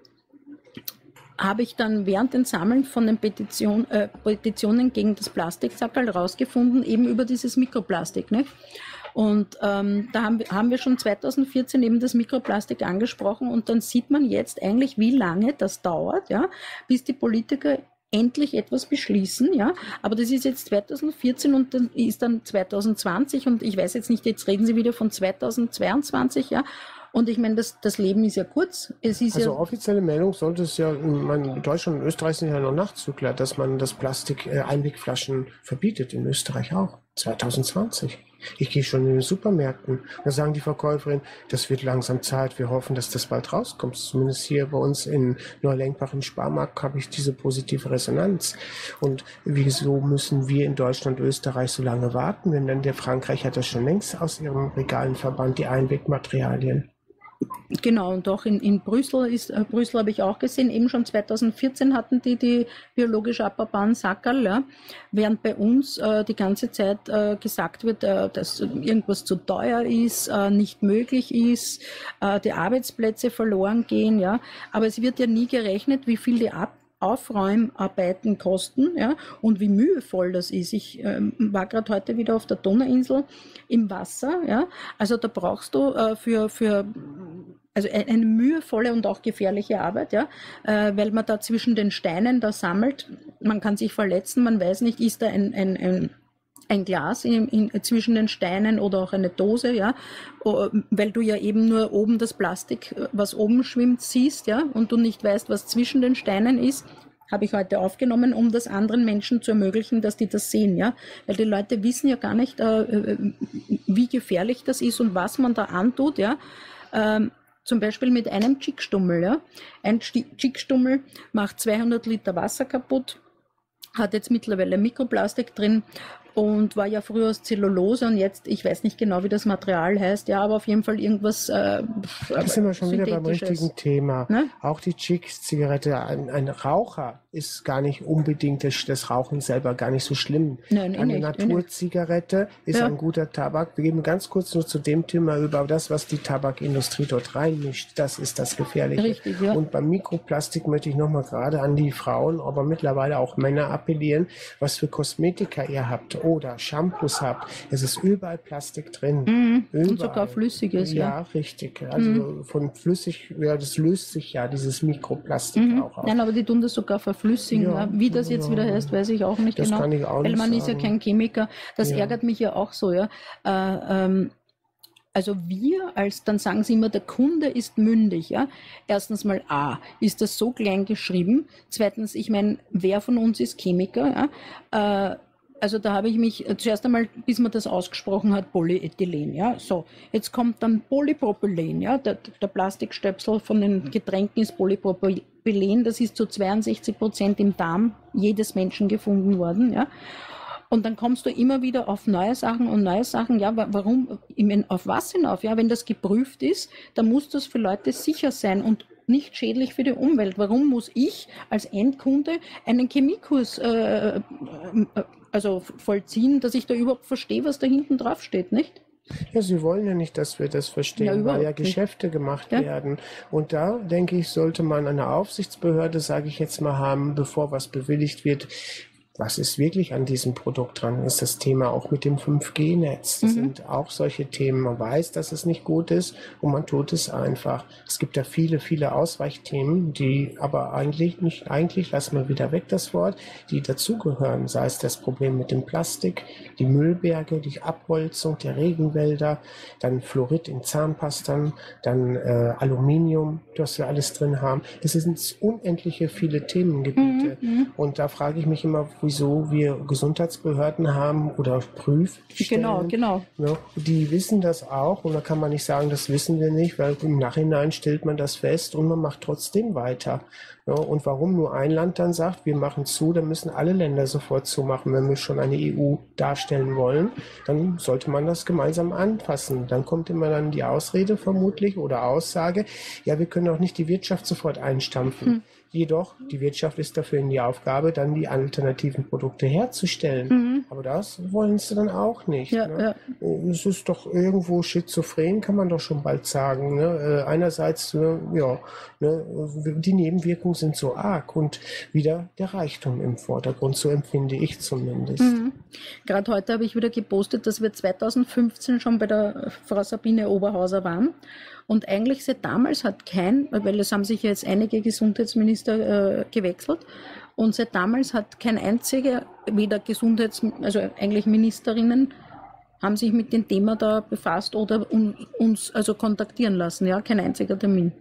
habe ich dann während den Sammeln von den Petitionen gegen das Plastiksackerl rausgefunden, eben über dieses Mikroplastik. Ne? Und da haben wir schon 2014 eben das Mikroplastik angesprochen und dann sieht man jetzt eigentlich, wie lange das dauert, ja, bis die Politiker endlich etwas beschließen, ja, aber das ist jetzt 2014 und dann ist dann 2020 und ich weiß jetzt nicht, jetzt reden Sie wieder von 2022, ja, und ich meine, das Leben ist ja kurz. Es ist also ja offizielle Meldung sollte es ja, in Deutschland und Österreich sind ja noch Nachzügler, dass man das Plastik Einwegflaschen verbietet, in Österreich auch, 2020. Ich gehe schon in den Supermärkten. Da sagen die Verkäuferin, das wird langsam Zeit. Wir hoffen, dass das bald rauskommt. Zumindest hier bei uns in Neulenkbach im Sparmarkt habe ich diese positive Resonanz. Und wieso müssen wir in Deutschland und Österreich so lange warten? Wenn dann der Frankreich hat das schon längst aus ihren Regalen verbannt, die Einwegmaterialien. Genau, und auch in Brüssel Brüssel habe ich auch gesehen, eben schon 2014 hatten die biologisch abbaubaren Sackerl, ja, während bei uns die ganze Zeit gesagt wird, dass irgendwas zu teuer ist, nicht möglich ist, die Arbeitsplätze verloren gehen, ja, aber es wird ja nie gerechnet, wie viel die Aufräumarbeiten kosten, ja, und wie mühevoll das ist. Ich war gerade heute wieder auf der Donauinsel im Wasser, ja, also da brauchst du also eine mühevolle und auch gefährliche Arbeit, ja, weil man da zwischen den Steinen da sammelt, man kann sich verletzen, man weiß nicht, ist da ein Glas zwischen den Steinen oder auch eine Dose, ja, weil du ja eben nur oben das Plastik, was oben schwimmt, siehst, ja, und du nicht weißt, was zwischen den Steinen ist, habe ich heute aufgenommen, um das anderen Menschen zu ermöglichen, dass die das sehen, ja, weil die Leute wissen ja gar nicht, wie gefährlich das ist und was man da antut, ja, zum Beispiel mit einem Chickstummel, ja, ein Chickstummel macht 200 Liter Wasser kaputt, hat jetzt mittlerweile Mikroplastik drin und war ja früher aus Zellulose und jetzt, ich weiß nicht genau, wie das Material heißt, ja, aber auf jeden Fall irgendwas Da sind wir schon wieder beim richtigen Thema. Ne? Auch die Chick-Zigarette, ein Raucher ist gar nicht unbedingt das Rauchen selber gar nicht so schlimm. Nein, Eine Naturzigarette ist Ja. ein guter Tabak. Wir gehen ganz kurz nur zu dem Thema über das, was die Tabakindustrie dort reinmischt. Das ist das Gefährliche. Richtig, ja. Und beim Mikroplastik möchte ich nochmal gerade an die Frauen, aber mittlerweile auch Männer appellieren, was für Kosmetika ihr habt oder Shampoos habt. Es ist überall Plastik drin. Und Überall. sogar Flüssiges, ja. Ja, richtig. Also von flüssig, ja, das löst sich ja, dieses Mikroplastik auch auf. Nein, aber die tun das sogar verflüssigen. Ja, Ja. Wie das jetzt wieder heißt, weiß ich auch nicht Das genau. kann ich auch Weil nicht man ist ja sagen. kein Chemiker. Das Ja. ärgert mich ja auch so, ja. Also dann sagen sie immer, der Kunde ist mündig, ja. Erstens mal ist das so klein geschrieben. Zweitens, ich meine, wer von uns ist Chemiker, ja? Also da habe ich mich zuerst einmal, bis man das ausgesprochen hat, Polyethylen, ja. So, jetzt kommt dann Polypropylen, ja. Der Plastikstöpsel von den Getränken ist Polypropylen, das ist zu 62% im Darm jedes Menschen gefunden worden, ja. Und dann kommst du immer wieder auf neue Sachen und neue Sachen. Ja, warum? Ich meine, auf was hinauf? Ja, wenn das geprüft ist, dann muss das für Leute sicher sein und nicht schädlich für die Umwelt. Warum muss ich als Endkunde einen Chemiekurs also vollziehen, dass ich da überhaupt verstehe, was da hinten drauf steht, nicht? Ja, sie wollen ja nicht, dass wir das Ja, verstehen, weil überhaupt ja nicht. Geschäfte gemacht Ja. werden. Und da, denke ich, sollte man eine Aufsichtsbehörde, sage ich jetzt mal, haben, bevor was bewilligt wird. Was ist wirklich an diesem Produkt dran? Ist das Thema auch mit dem 5G-Netz? Das sind auch solche Themen. Man weiß, dass es nicht gut ist und man tut es einfach. Es gibt da viele, viele Ausweichthemen, die aber eigentlich, lassen wir wieder weg das Wort, die dazugehören. Sei es das Problem mit dem Plastik, die Müllberge, die Abholzung der Regenwälder, dann Fluorid in Zahnpastern, dann Aluminium, das wir alles drin haben. Es sind unendliche viele Themengebiete. Und da frage ich mich immer, wieso wir Gesundheitsbehörden haben oder Prüfstellen. Genau. Ja, die wissen das auch und da kann man nicht sagen, das wissen wir nicht, weil im Nachhinein stellt man das fest und man macht trotzdem weiter. Ja, und warum nur ein Land dann sagt, wir machen zu, dann müssen alle Länder sofort zumachen. Wenn wir schon eine EU darstellen wollen, dann sollte man das gemeinsam anpassen. Dann kommt immer dann die Ausrede vermutlich oder Aussage, ja, wir können auch nicht die Wirtschaft sofort einstampfen. Jedoch, die Wirtschaft ist dafür in die Aufgabe, dann die alternativen Produkte herzustellen. Aber das wollen sie dann auch nicht. Ja, ne? Es ist doch irgendwo schizophren, kann man doch schon bald sagen. Ne? Einerseits, die Nebenwirkungen sind so arg und wieder der Reichtum im Vordergrund, so empfinde ich zumindest. Gerade heute habe ich wieder gepostet, dass wir 2015 schon bei der Frau Sabine Oberhauser waren. Und eigentlich seit damals hat weil es haben sich jetzt einige Gesundheitsminister gewechselt, und seit damals hat kein einziger, weder also eigentlich Ministerinnen, haben sich mit dem Thema da befasst oder uns also kontaktieren lassen. Ja, kein einziger Termin.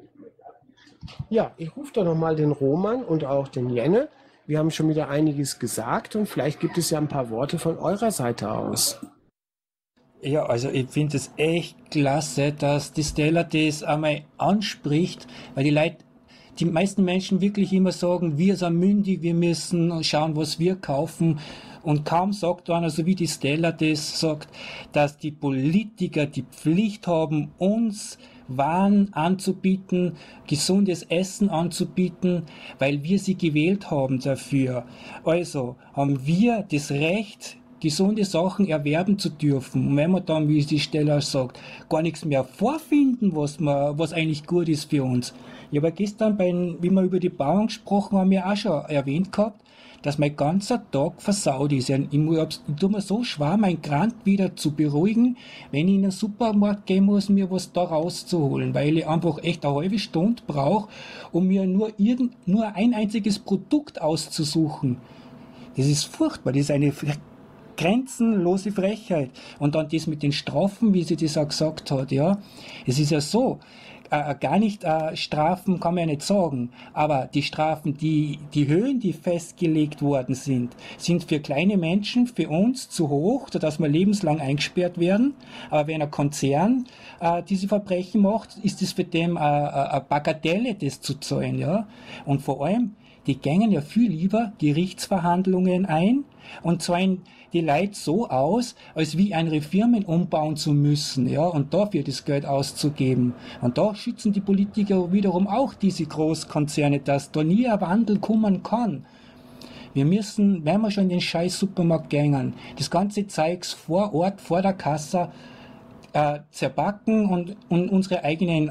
Ja, ich rufe da nochmal den Roman und auch den Jenne. Wir haben schon wieder einiges gesagt und vielleicht gibt es ja ein paar Worte von eurer Seite aus. Ja, also ich finde es echt klasse, dass die Stella das einmal anspricht, weil die meisten Menschen wirklich immer sagen, wir sind mündig, wir müssen schauen, was wir kaufen. Und kaum sagt einer, so wie die Stella das sagt, dass die Politiker die Pflicht haben, uns Waren anzubieten, gesundes Essen anzubieten, weil wir sie gewählt haben dafür. Also haben wir das Recht, gesunde Sachen erwerben zu dürfen. Und wenn wir dann, wie die Stella sagt, gar nichts mehr vorfinden, was eigentlich gut ist für uns. Ich habe gestern, wie wir über die Bauern gesprochen haben, ja auch schon erwähnt gehabt, dass mein ganzer Tag versaut ist. Ich tue mir so schwer, mein Grand wieder zu beruhigen, wenn ich in den Supermarkt gehen muss, mir was da rauszuholen, weil ich einfach echt eine halbe Stunde brauche, um mir nur ein einziges Produkt auszusuchen. Das ist furchtbar, das ist eine grenzenlose Frechheit. Und dann das mit den Strafen, wie sie das auch gesagt hat, ja. Es ist ja so, gar nicht Strafen kann man ja nicht sagen, aber die Strafen, die Höhen, die festgelegt worden sind für kleine Menschen, für uns zu hoch, sodass wir lebenslang eingesperrt werden. Aber wenn ein Konzern diese Verbrechen macht, ist es für den eine Bagatelle, das zu zahlen, ja. Und vor allem, die gängen ja viel lieber Gerichtsverhandlungen ein und zahlen die Leute so aus, als wie andere Firmen umbauen zu müssen, ja, und dafür das Geld auszugeben. Und da schützen die Politiker wiederum auch diese Großkonzerne, dass da nie ein Wandel kommen kann. Wir müssen, wenn wir schon in den scheiß Supermarkt gängen, das ganze Zeugs vor Ort, vor der Kasse, zerbacken und unsere eigenen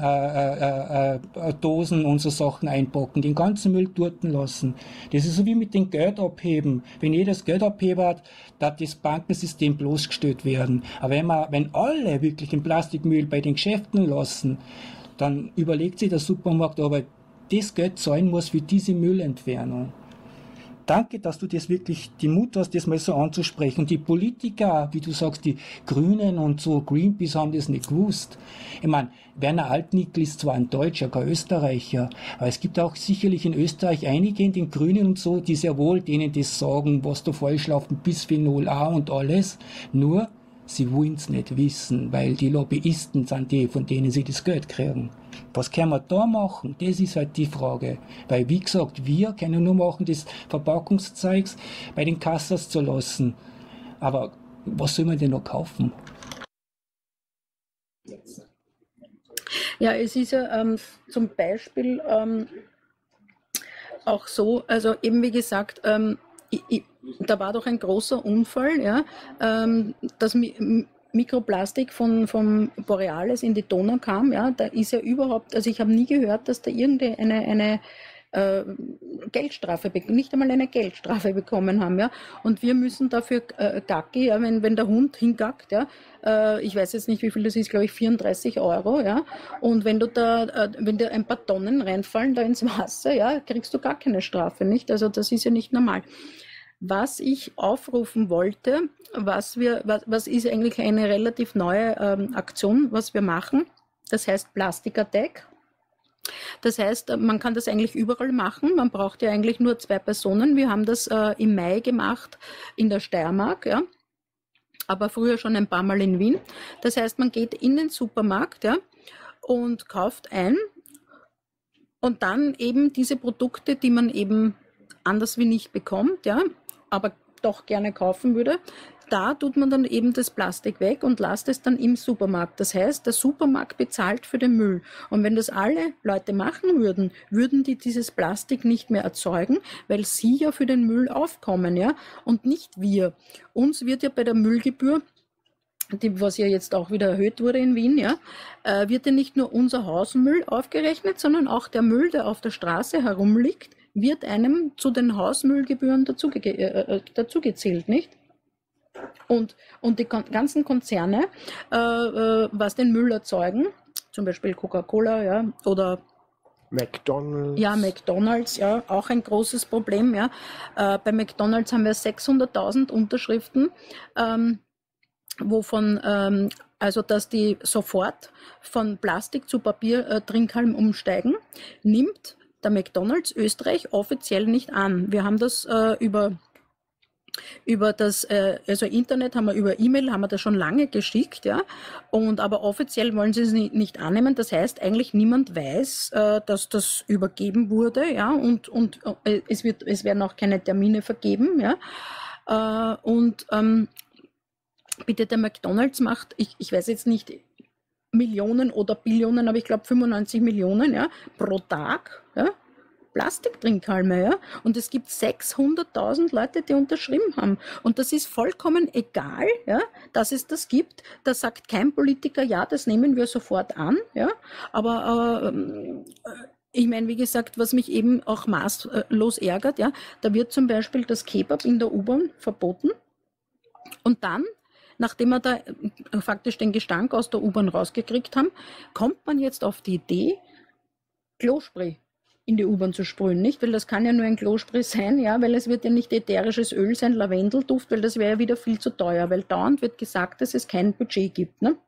Dosen, unsere Sachen einpacken, den ganzen Müll dort lassen. Das ist so wie mit dem Geld abheben. Wenn jeder das Geld abhebt, darf das Bankensystem bloßgestellt werden. Aber wenn alle wirklich den Plastikmüll bei den Geschäften lassen, dann überlegt sich der Supermarkt, aber das Geld zahlen muss für diese Müllentfernung. Danke, dass du das wirklich die Mut hast, das mal so anzusprechen. Und die Politiker, wie du sagst, die Grünen und so, Greenpeace haben das nicht gewusst. Ich meine, Werner Altnickel ist zwar ein Deutscher, kein Österreicher, aber es gibt auch sicherlich in Österreich einige in den Grünen und so, die sehr wohl denen das sagen, was da falsch läuft, Bisphenol A und alles. Nur, sie wollen es nicht wissen, weil die Lobbyisten sind die, von denen sie das Geld kriegen. Was können wir da machen? Das ist halt die Frage. Weil, wie gesagt, wir können nur machen, das Verpackungszeugs bei den Kassas zu lassen. Aber was soll man denn noch kaufen? Ja, es ist ja zum Beispiel auch so, also eben wie gesagt, da war doch ein großer Unfall, ja, dass Mikroplastik von Borealis in die Donau kam, ja, da ist ja überhaupt, also ich habe nie gehört, dass da irgendeine Geldstrafe, nicht einmal eine Geldstrafe bekommen haben, ja, und wir müssen dafür Gacki, ja, wenn der Hund hingackt, ja, ich weiß jetzt nicht, wie viel das ist, glaube ich 34 €, ja, und wenn dir ein paar Tonnen reinfallen da ins Wasser, ja, kriegst du gar keine Strafe, nicht, also das ist ja nicht normal. Was ich aufrufen wollte, was ist eigentlich eine relativ neue Aktion, was wir machen, das heißt Plastic Attack. Das heißt, man kann das eigentlich überall machen. Man braucht ja eigentlich nur 2 Personen. Wir haben das im Mai gemacht in der Steiermark, ja, aber früher schon ein paar Mal in Wien. Das heißt, man geht in den Supermarkt, ja, und kauft ein und dann eben diese Produkte, die man eben anders wie nicht bekommt, ja, aber doch gerne kaufen würde. Da tut man dann eben das Plastik weg und lässt es dann im Supermarkt. Das heißt, der Supermarkt bezahlt für den Müll. Und wenn das alle Leute machen würden, würden die dieses Plastik nicht mehr erzeugen, weil sie ja für den Müll aufkommen, ja, und nicht wir. Uns wird ja bei der Müllgebühr, was ja jetzt auch wieder erhöht wurde in Wien, ja, wird ja nicht nur unser Hausmüll aufgerechnet, sondern auch der Müll, der auf der Straße herumliegt, wird einem zu den Hausmüllgebühren dazugezählt, nicht? Und die ganzen Konzerne, was den Müll erzeugen, zum Beispiel Coca-Cola, ja, oder McDonald's, ja, auch ein großes Problem, ja. Bei McDonald's haben wir 600.000 Unterschriften, wovon, also dass die sofort von Plastik zu Papier-Trinkhalm umsteigen, nimmt der McDonald's Österreich offiziell nicht an. Wir haben das über das also Internet, haben wir über E-Mail, haben wir das schon lange geschickt, ja, und aber offiziell wollen sie es nicht annehmen. Das heißt, eigentlich niemand weiß, dass das übergeben wurde, ja, und es werden auch keine Termine vergeben, ja, bitte, der McDonald's macht, ich weiß jetzt nicht Millionen oder Billionen, aber ich glaube 95 Millionen, ja, pro Tag, ja, Plastiktrinkhalme, ja, und es gibt 600.000 Leute, die unterschrieben haben, und das ist vollkommen egal, ja, dass es das gibt. Da sagt kein Politiker, ja, das nehmen wir sofort an, ja, aber ich meine, wie gesagt, was mich eben auch maßlos ärgert, ja, da wird zum Beispiel das Kebab in der U-Bahn verboten, und dann, nachdem wir da faktisch den Gestank aus der U-Bahn rausgekriegt haben, kommt man jetzt auf die Idee, Klospray in die U-Bahn zu sprühen, nicht? Weil das kann ja nur ein Klospray sein, ja, weil es wird ja nicht ätherisches Öl sein, Lavendelduft, weil das wäre ja wieder viel zu teuer, weil dauernd wird gesagt, dass es kein Budget gibt, ne?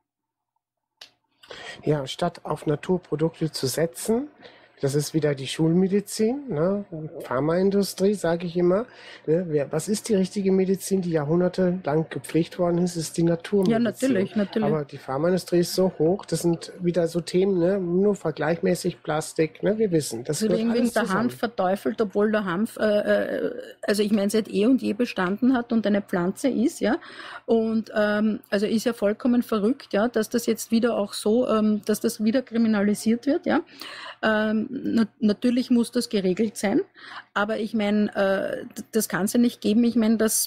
Ja, statt auf Naturprodukte zu setzen, das ist wieder die Schulmedizin, ne? Pharmaindustrie, sage ich immer. Ne? Was ist die richtige Medizin, die jahrhundertelang gepflegt worden ist? Ist die Naturmedizin. Ja, natürlich. Aber die Pharmaindustrie ist so hoch, das sind wieder so Themen, ne? Nur vergleichmäßig Plastik, ne? Wir wissen, das gehört alles zusammen. Der Hanf verteufelt, obwohl der Hanf, also ich meine, seit eh und je bestanden hat und eine Pflanze ist, ja. Und also ist ja vollkommen verrückt, ja, dass das jetzt wieder auch so, dass das wieder kriminalisiert wird, ja. Natürlich muss das geregelt sein, aber ich meine, das kann es ja nicht geben. Ich meine, dass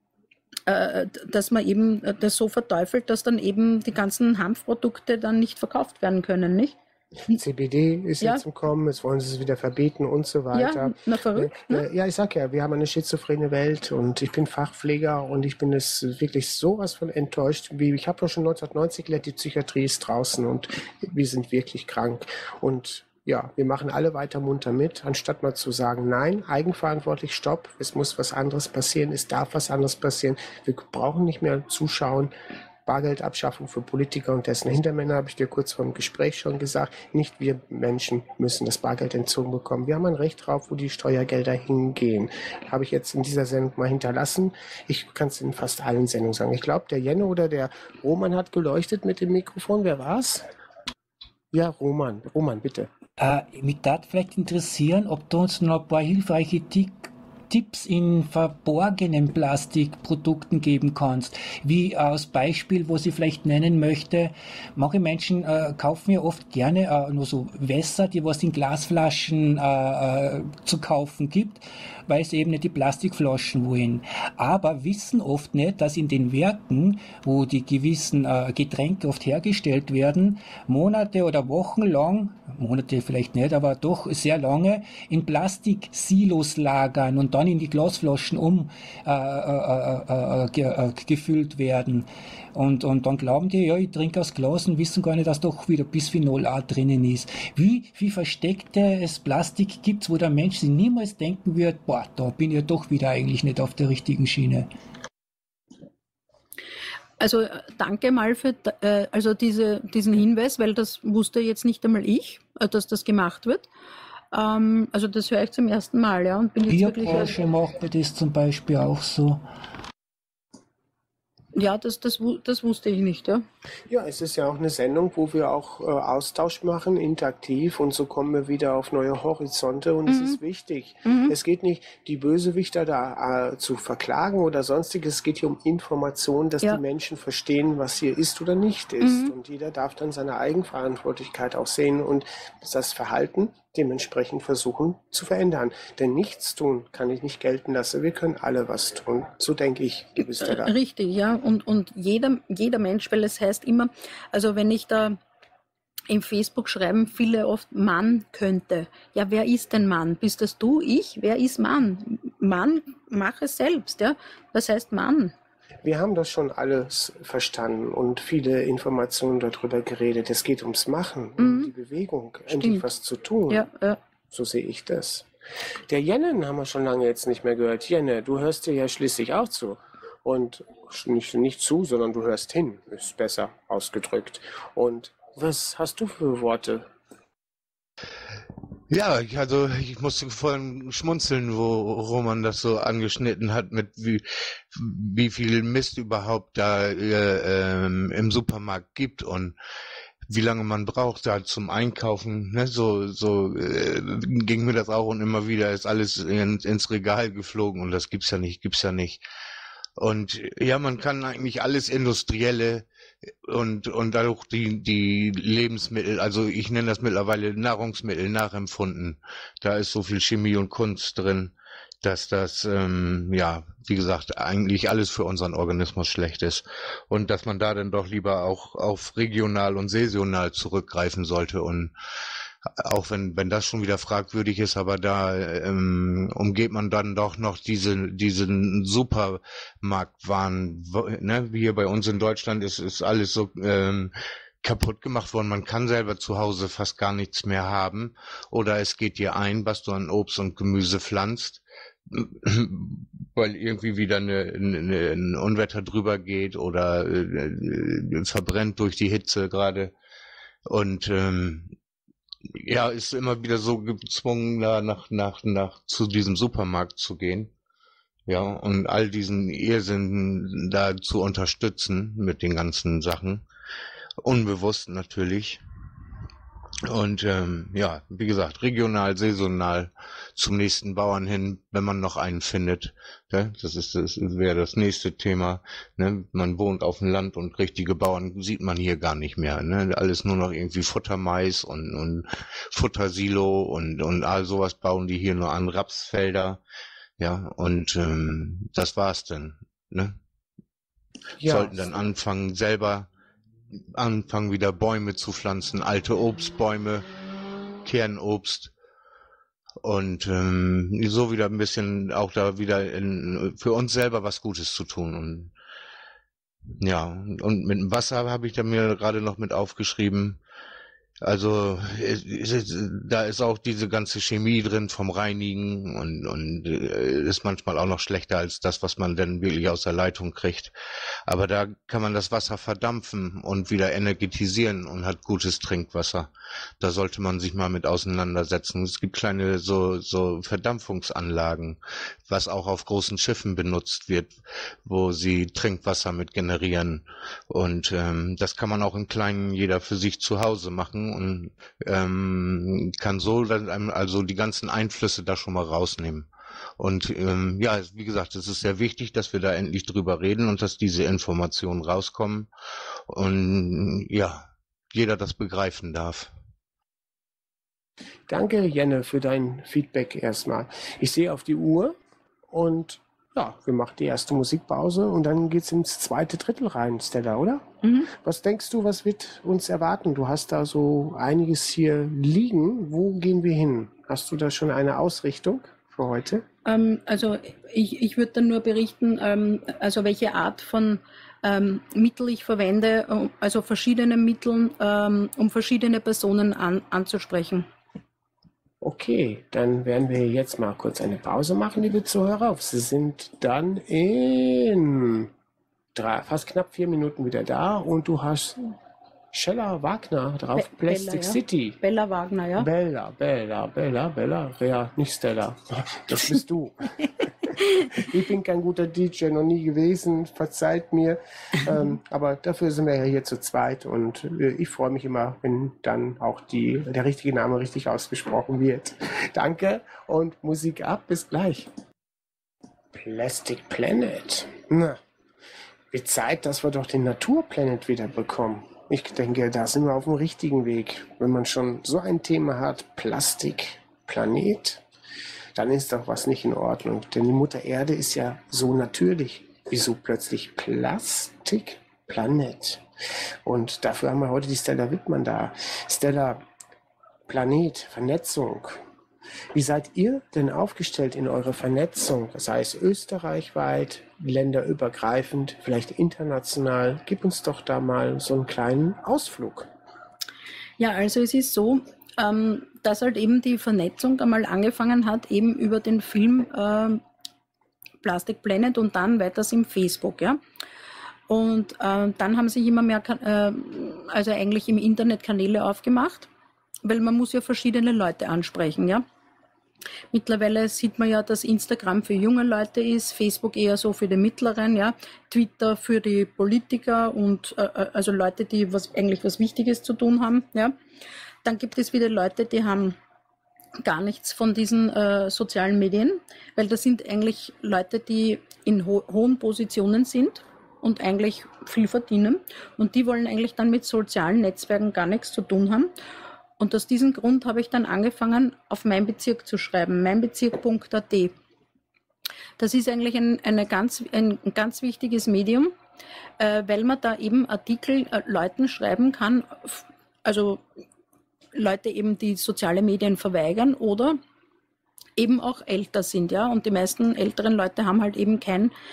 man eben das so verteufelt, dass dann eben die ganzen Hanfprodukte dann nicht verkauft werden können, nicht? CBD ist jetzt im Kommen, jetzt wollen sie es wieder verbieten und so weiter. Ja, na verrückt. Ne? Ja, ich sag ja, wir haben eine schizophrene Welt und ich bin Fachpfleger und ich bin es wirklich sowas von enttäuscht. Ich habe ja schon 1990 gelernt, die Psychiatrie ist draußen und wir sind wirklich krank. Und ja, wir machen alle weiter munter mit, anstatt mal zu sagen, nein, eigenverantwortlich, stopp, es muss was anderes passieren, es darf was anderes passieren. Wir brauchen nicht mehr zuschauen. Bargeldabschaffung für Politiker und dessen Hintermänner, habe ich dir kurz vor dem Gespräch schon gesagt. Nicht wir Menschen müssen das Bargeld entzogen bekommen. Wir haben ein Recht drauf, wo die Steuergelder hingehen. Habe ich jetzt in dieser Sendung mal hinterlassen. Ich kann es in fast allen Sendungen sagen. Ich glaube, der Jenne oder der Roman hat geleuchtet mit dem Mikrofon. Wer war's? Ja, Roman. Roman, bitte. Mich darf vielleicht interessieren, ob du uns noch ein paar hilfreiche Tipps in verborgenen Plastikprodukten geben kannst, wie aus Beispiel, wo sie vielleicht nennen möchte. Manche Menschen kaufen ja oft gerne nur so Wässer, die was in Glasflaschen zu kaufen gibt, weil sie eben nicht die Plastikflaschen wollen. Aber wissen oft nicht, dass in den Werken, wo die gewissen Getränke oft hergestellt werden, Monate oder Wochen lang, Monate vielleicht nicht, aber doch sehr lange, in Plastiksilos lagern und dann in die Glasflaschen gefüllt werden. Und dann glauben die, ja, ich trinke aus Glas und wissen gar nicht, dass doch wieder Bisphenol A drinnen ist. Wie verstecktes Plastik gibt's, wo der Mensch sich niemals denken wird, boah, da bin ich ja doch wieder eigentlich nicht auf der richtigen Schiene. Also danke mal für also diesen Hinweis, weil das wusste jetzt nicht einmal ich, dass das gemacht wird. Also das höre ich zum ersten Mal, ja, und bin jetzt wirklich. Bierbranche macht man das zum Beispiel auch so. Ja, das wusste ich nicht, ja. Ja, es ist ja auch eine Sendung, wo wir auch Austausch machen, interaktiv, und so kommen wir wieder auf neue Horizonte, und es ist wichtig. Es geht nicht, die Bösewichter da zu verklagen oder sonstiges, es geht hier um Information, dass Ja. die Menschen verstehen, was hier ist oder nicht ist, und jeder darf dann seine Eigenverantwortlichkeit auch sehen und das Verhalten dementsprechend versuchen zu verändern. Denn nichts tun kann ich nicht gelten lassen. Wir können alle was tun. So denke ich. Du bist ja da. Richtig, ja. Und jeder Mensch, weil es heißt immer, also wenn ich da im Facebook schreiben viele oft, Mann könnte. Ja, wer ist denn Mann? Bist das du, ich? Wer ist Mann? Mann, mach es selbst, ja. Was heißt Mann? Wir haben das schon alles verstanden und viele Informationen darüber geredet. Es geht ums Machen, um die Bewegung, endlich was zu tun. Ja, ja. So sehe ich das. Der Jennen haben wir schon lange jetzt nicht mehr gehört. Jenne, du hörst dir ja schließlich auch zu. Und nicht zu, sondern du hörst hin, ist besser ausgedrückt. Und was hast du für Worte? Ja, ich musste vorhin schmunzeln, wo Roman das so angeschnitten hat, mit wie viel Mist überhaupt da im Supermarkt gibt und wie lange man braucht da zum Einkaufen. Ne? So ging mir das auch, und immer wieder ist alles ins Regal geflogen, und das gibt's ja nicht. Und ja, man kann eigentlich alles Industrielle und auch die Lebensmittel, also ich nenne das mittlerweile Nahrungsmittel nachempfunden. Da ist so viel Chemie und Kunst drin, dass das, wie gesagt, eigentlich alles für unseren Organismus schlecht ist. Und dass man da dann doch lieber auch auf regional und saisonal zurückgreifen sollte. Und auch wenn das schon wieder fragwürdig ist, aber da umgeht man dann doch noch diesen Supermarktwahn, ne? Wie hier bei uns in Deutschland ist alles so kaputt gemacht worden. Man kann selber zu Hause fast gar nichts mehr haben, oder es geht dir ein, was du an Obst und Gemüse pflanzt, weil irgendwie wieder ein Unwetter drüber geht oder verbrennt durch die Hitze gerade. Und ja, ist immer wieder so gezwungen, da nach zu diesem Supermarkt zu gehen. Ja, und all diesen Irrsinn da zu unterstützen mit den ganzen Sachen. Unbewusst natürlich. Und ja, wie gesagt, regional, saisonal zum nächsten Bauern hin, wenn man noch einen findet. Ja, das wäre das nächste Thema. Ne? Man wohnt auf dem Land und richtige Bauern sieht man hier gar nicht mehr. Ne? Alles nur noch irgendwie Futtermais und Futtersilo und all sowas bauen die hier nur an, Rapsfelder. Ja, und das war's dann. Ne? Ja. Sollten dann anfangen wieder Bäume zu pflanzen, alte Obstbäume, Kernobst, und so wieder ein bisschen auch da wieder für uns selber was Gutes zu tun. Und ja, und mit dem Wasser habe ich da mir gerade noch mit aufgeschrieben. Also da ist auch diese ganze Chemie drin vom Reinigen und ist manchmal auch noch schlechter als das, was man dann wirklich aus der Leitung kriegt. Aber da kann man das Wasser verdampfen und wieder energetisieren und hat gutes Trinkwasser. Da sollte man sich mal mit auseinandersetzen. Es gibt kleine so Verdampfungsanlagen, was auch auf großen Schiffen benutzt wird, wo sie Trinkwasser mit generieren. Und das kann man auch im Kleinen jeder für sich zu Hause machen und kann so dann also die ganzen Einflüsse da schon mal rausnehmen. Und ja, wie gesagt, es ist sehr wichtig, dass wir da endlich drüber reden und dass diese Informationen rauskommen und ja, jeder das begreifen darf. Danke, Jenne, für dein Feedback erstmal. Ich sehe auf die Uhr und ja, wir machen die erste Musikpause und dann geht's ins zweite Drittel rein, Stella, oder? Was denkst du, was wird uns erwarten? Du hast da so einiges hier liegen. Wo gehen wir hin? Hast du da schon eine Ausrichtung für heute? Also ich würde dann nur berichten, also welche Art von Mittel ich verwende, also verschiedene Mittel, um verschiedene Personen anzusprechen. Okay, dann werden wir jetzt mal kurz eine Pause machen, liebe Zuhörer. Sie sind dann in fast knapp 4 Minuten wieder da und du hast Scheller Wagner drauf, Plastic Bella, ja. City. Bella Wagner, ja. Bella, ja, nicht Stella. Das bist du. Ich bin kein guter DJ, noch nie gewesen, verzeiht mir. Aber dafür sind wir ja hier zu zweit und ich freue mich immer, wenn dann auch der richtige Name richtig ausgesprochen wird. Danke und Musik ab, bis gleich. Plastic Planet. Na, wird Zeit, dass wir doch den Naturplanet wieder bekommen. Ich denke, da sind wir auf dem richtigen Weg. Wenn man schon so ein Thema hat, Plastik, Planet, dann ist doch was nicht in Ordnung. Denn die Mutter Erde ist ja so natürlich. Wieso plötzlich Plastik, Planet? Und dafür haben wir heute die Stella Wittmann da. Stella, Planet, Vernetzung. Wie seid ihr denn aufgestellt in eurer Vernetzung? Sei es österreichweit, länderübergreifend, vielleicht international? Gib uns doch da mal so einen kleinen Ausflug. Ja, also es ist so, dass halt eben die Vernetzung einmal angefangen hat, eben über den Film Plastic Planet und dann weiters im Facebook, ja. Und dann haben sich immer mehr, also eigentlich im Internet Kanäle aufgemacht, weil man muss ja verschiedene Leute ansprechen, ja. Mittlerweile sieht man ja, dass Instagram für junge Leute ist, Facebook eher so für die Mittleren, ja, Twitter für die Politiker und also Leute, die eigentlich was Wichtiges zu tun haben, ja. Dann gibt es wieder Leute, die haben gar nichts von diesen sozialen Medien, weil das sind eigentlich Leute, die in hohen Positionen sind und eigentlich viel verdienen und die wollen eigentlich dann mit sozialen Netzwerken gar nichts zu tun haben. Und aus diesem Grund habe ich dann angefangen, auf mein Bezirk zu schreiben, meinbezirk.at. Das ist eigentlich ein ganz wichtiges Medium, weil man da eben Artikel Leuten schreiben kann, also Leute eben, die soziale Medien verweigern oder eben auch älter sind, ja. Und die meisten älteren Leute haben halt eben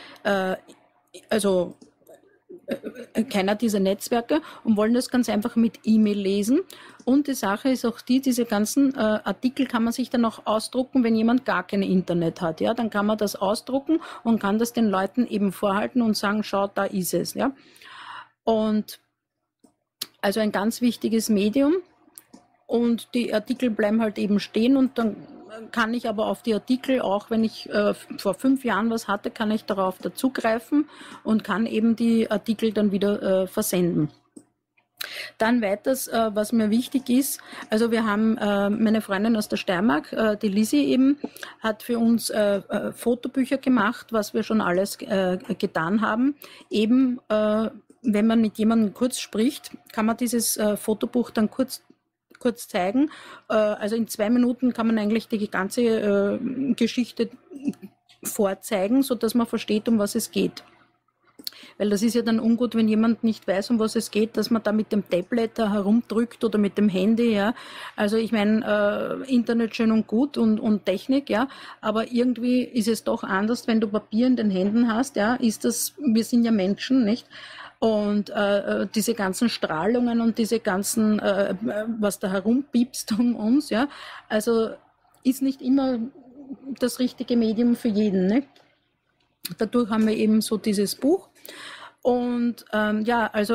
keiner dieser Netzwerke und wollen das ganz einfach mit E-Mail lesen. Und die Sache ist auch diese ganzen Artikel kann man sich dann auch ausdrucken, wenn jemand gar kein Internet hat. Ja, dann kann man das ausdrucken und kann das den Leuten eben vorhalten und sagen, schau, da ist es. Ja, und also ein ganz wichtiges Medium. Und die Artikel bleiben halt eben stehen und dann kann ich aber auf die Artikel, auch wenn ich vor 5 Jahren was hatte, kann ich darauf dazugreifen und kann eben die Artikel dann wieder versenden. Dann weiters, was mir wichtig ist, also wir haben meine Freundin aus der Steiermark, die Lisi eben, hat für uns Fotobücher gemacht, was wir schon alles getan haben. Eben, wenn man mit jemandem kurz spricht, kann man dieses Fotobuch dann kurz zeigen. Also in 2 Minuten kann man eigentlich die ganze Geschichte vorzeigen, sodass man versteht, um was es geht. Weil das ist ja dann ungut, wenn jemand nicht weiß, um was es geht, dass man da mit dem Tablet herumdrückt oder mit dem Handy, ja. Also ich meine, Internet schön und gut und Technik, ja, aber irgendwie ist es doch anders, wenn du Papier in den Händen hast, ja, wir sind ja Menschen, nicht? Und diese ganzen Strahlungen und diese ganzen, was da herumpiepst um uns, ja, also ist nicht immer das richtige Medium für jeden, ne? Dadurch haben wir eben so dieses Buch. Und ja, also